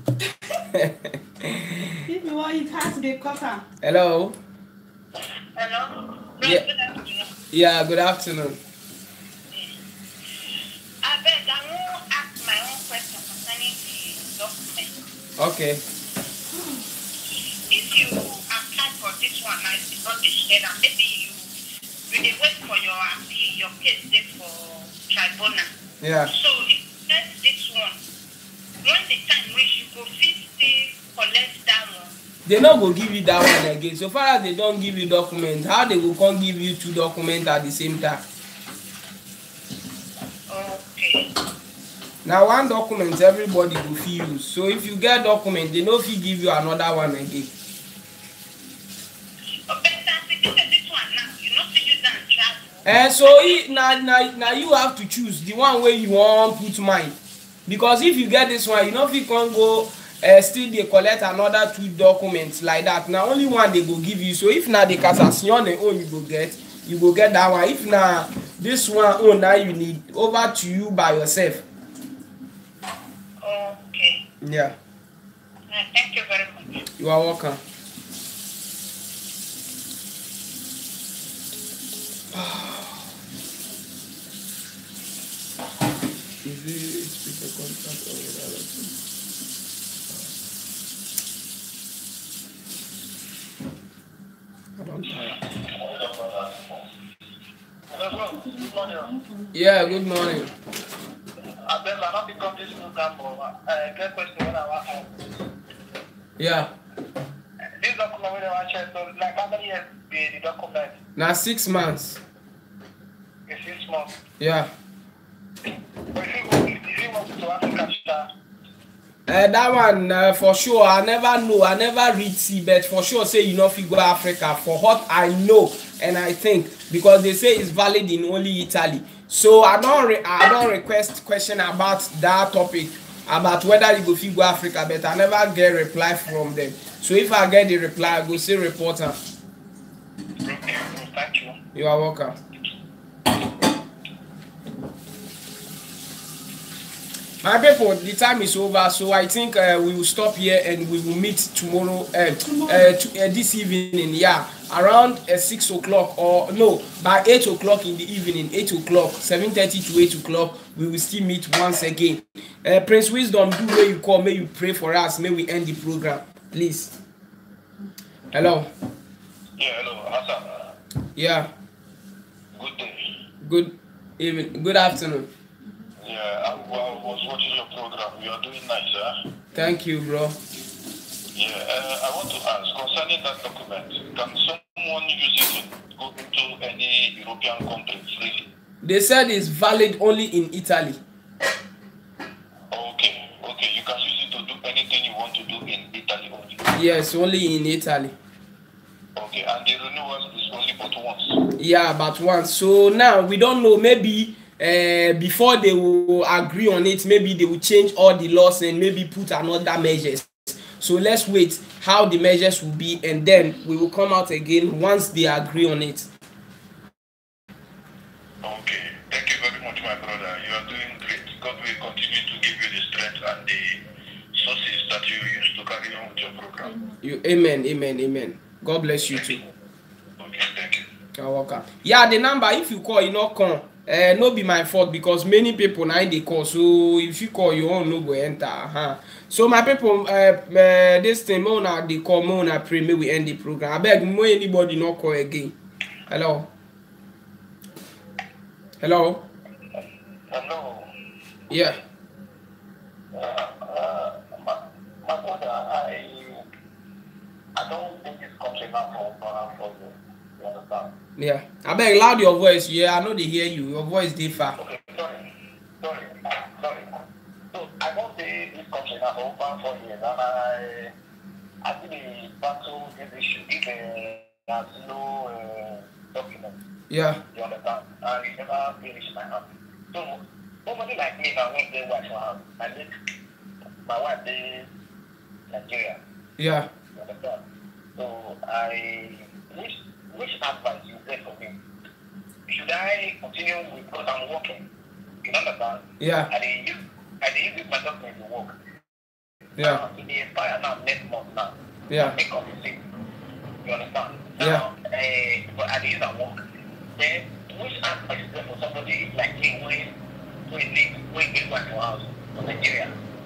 If you want, it has to be cutter. Hello. Hello. Yeah. Good afternoon. Yeah, good afternoon. I beg, I want to ask my own question concerning the document. Okay. If you apply for this one, now it's not the share, and maybe you will wait for your case there for tribunal. Yeah. So if you get this one, when the time when you go still collect that one. They no go give you that one again. So far as they don't give you documents, how they will come give you 2 documents at the same time? Okay. Now one document everybody will fit use. So if you get document, they no fit give you another one again. So now you have to choose the one where you want put mine. Because if you get this one, you know if you can't go still they collect another 2 documents like that. Now only one they go give you. So if now the cassation own you go get that one. If now this one own now you need over to you by yourself. Okay. Yeah. Thank you very much. You are welcome. Is it speaker contract or whatever? I'm tired. Yeah, good morning. I bet I not become this program, but get question when I want to. Yeah. This document when I want to check, so like how many years the document? Now 6 months. It's 6 months. Yeah. But if you want to Africa, that one for sure. I never know. I never read see, but for sure say you know if you go Africa. For what I know and I think because they say it's valid in only Italy. So I don't request question about that topic about whether you go fit go Africa, but I never get reply from them. So if I get the reply, I go say reporter. Okay, thank you. You are welcome. My people, the time is over, so I think we will stop here and we will meet tomorrow, this evening, yeah, around 6 o'clock or no, by 8 o'clock in the evening, 8 o'clock, 7:30 to 8 o'clock, we will still meet once again. Prince Wisdom, do where you call, may you pray for us, may we end the program, please. Hello. Yeah, hello, Hassan. Yeah. Good day. Good evening. Good afternoon. Yeah, I was watching your program. You are doing nice, huh? Thank you, bro. Yeah, I want to ask concerning that document. Can someone use it to go into any European country freely? They said it's valid only in Italy. Okay. You can use it to do anything you want to do in Italy only. Yes, only in Italy. Okay, and the renewal is only but once. Yeah, but once. So now we don't know. Maybe before they will agree on it, maybe they will change all the laws and maybe put another measures. So let's wait how the measures will be, and then we will come out again once they agree on it. Okay, thank you very much, my brother. You are doing great. God will continue to give you the strength and the sources that you use to carry on with your program. Amen. God bless you too. Okay, thank you. You're welcome. Yeah, the number, if you call, you not come. No be my fault because many people now they call. So if you call, you won't know go enter. So my people, this thing, they call, pray, may we end the program. I beg, more anybody not call again. Hello. Hello. Hello. Yeah. My brother, I don't think this country now for you. You understand? Yeah. I beg loud your voice. Yeah, I know they hear you. Your voice differ. Okay, sorry. So I don't say this country now for over 4 years, and I think the battle this issue if there's no document. Yeah. You understand? And it never finished my hand. So somebody like me now went there watch my hand. I make my wife in Nigeria. Yeah. You understand? So which advice you get for me? Should I continue with because I'm working? You understand? Yeah. I use my document to work. Yeah. It will expire now next month now. Yeah. I think of the same. You understand? Yeah. Now, but I use at work. Then which advice is there for somebody like me when they go to house from Nigeria?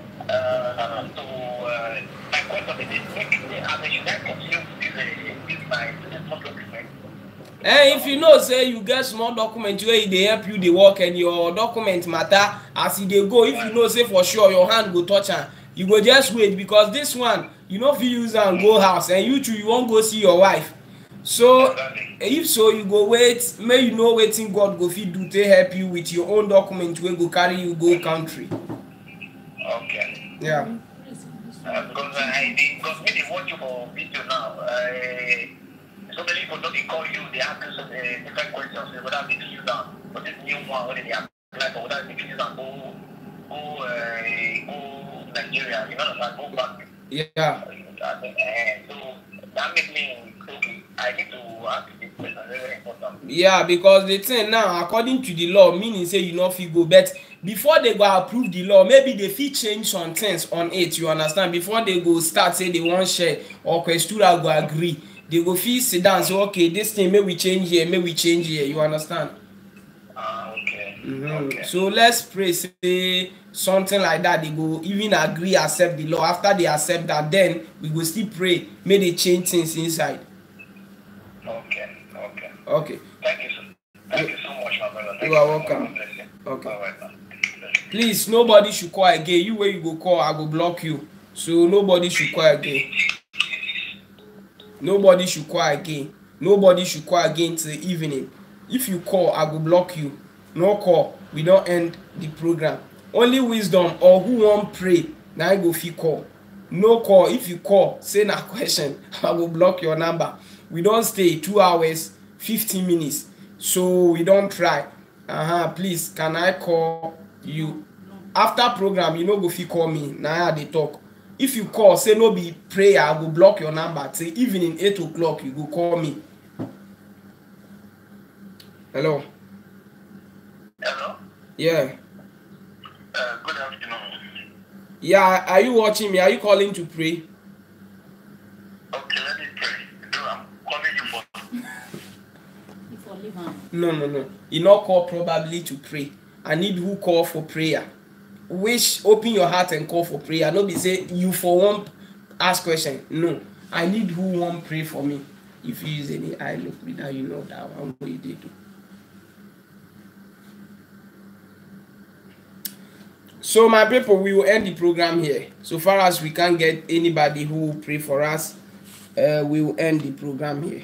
So my question is should I continue with my small document? If you know say you get small document where they help you the work and your document matter as they go, if you know say for sure your hand go touch am, you go just wait because this one you know if you use am go house and you won't go see your wife. So if so you go wait, may you know wetin God go fit do to help you with your own document wey go carry you go country. Okay. Yeah. Because when they watch you for video now, so many people don't they call you, they ask you some different questions, whether they feel you down, but this new one, whether they apply for whether they feel you down, go Nigeria, you know, like go back. Yeah. So that makes me okay. I need to ask this question, very important. Yeah, because the thing now, according to the law, meaning say you no fit go, but before they go approve the law, maybe they fit change some things on it. You understand? Before they go start say they wan share or Questura go agree, they go fit sit down say okay, this thing may we change here, may we change here. You understand? Okay. Okay. So let's pray say something like that they go even agree accept the law. After they accept that, then we go still pray may they change things inside. Okay. Thank you so much, my brother. You are welcome. Okay. All right. Please, nobody should call again. You where you go call, I go block you. So nobody should call again. Nobody should call again. Nobody should call again till the evening. If you call, I go block you. No call, we don't end the program. Only wisdom or who won't pray, now I go fit call. No call. If you call, say na question, I will block your number. We don't stay 2 hours, 15 minutes. So we don't try. Please, can I call you? After program, you know go fit call me. Now they talk. If you call, say no be prayer, I go block your number. Till evening 8 o'clock, you go call me. Hello. Hello. Yeah. Good afternoon. Yeah, are you watching me? Are you calling to pray? Okay, let me pray. No, I'm calling you for. No. You not call probably to pray. I need who call for prayer. Wish open your heart and call for prayer. No be say you for one ask question. No. I need who won't pray for me. If you use any eye look me now, you know that one what you did do. So my people, we will end the program here. So far as we can't get anybody who will pray for us, we will end the program here.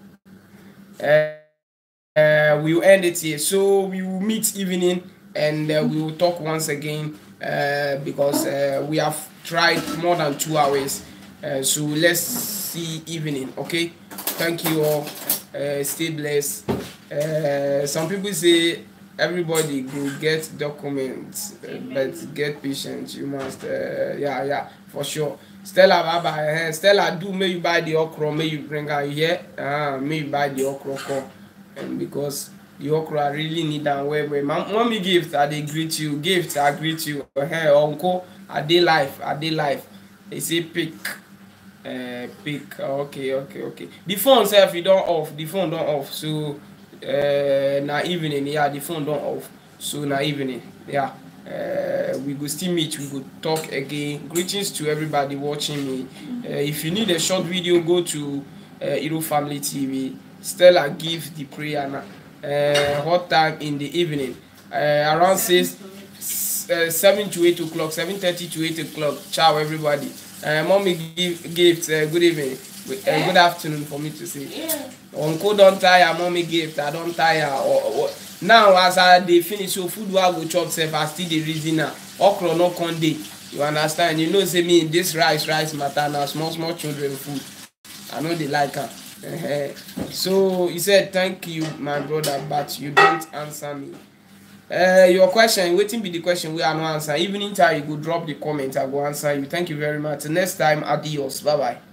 We will end it here. So we will meet evening and we will talk once again because we have tried more than 2 hours. So let's see evening. Okay. Thank you all. Stay blessed. Some people say everybody go get documents, but get patience. You must, yeah, for sure. Stella, bye. Stella, do may you buy the okra, may you bring her here. May you buy the okra, and because the okra really need that way. Mommy gift, I they greet you. Gift, I greet you. Hey, uncle, I dey life. They say pick. Pick. Okay. The phone self you don't off. The phone don't off. So. Na evening, yeah, the phone don't off. So na evening, yeah. We go still meet, we go talk again. Greetings to everybody watching me. If you need a short video, go to Hero Family TV. Stella give the prayer now. What time in the evening? Around 7 to 8 o'clock, 7:30 to 8 o'clock. Ciao, everybody. Mommy give gift. Good evening. Good afternoon for me to say. Uncle don't tire, mommy gift. I don't tire. Now as they finish, so food will go chop self. I still the reason now. Okra no conde. You understand? You know, say me this rice matter now. Small children food. I know they like her. So he said, thank you, my brother, but you don't answer me. Your question, waiting be the question we are no answer. Evening time, you go drop the comment, I go answer you. Thank you very much. Next time, adios. Bye bye.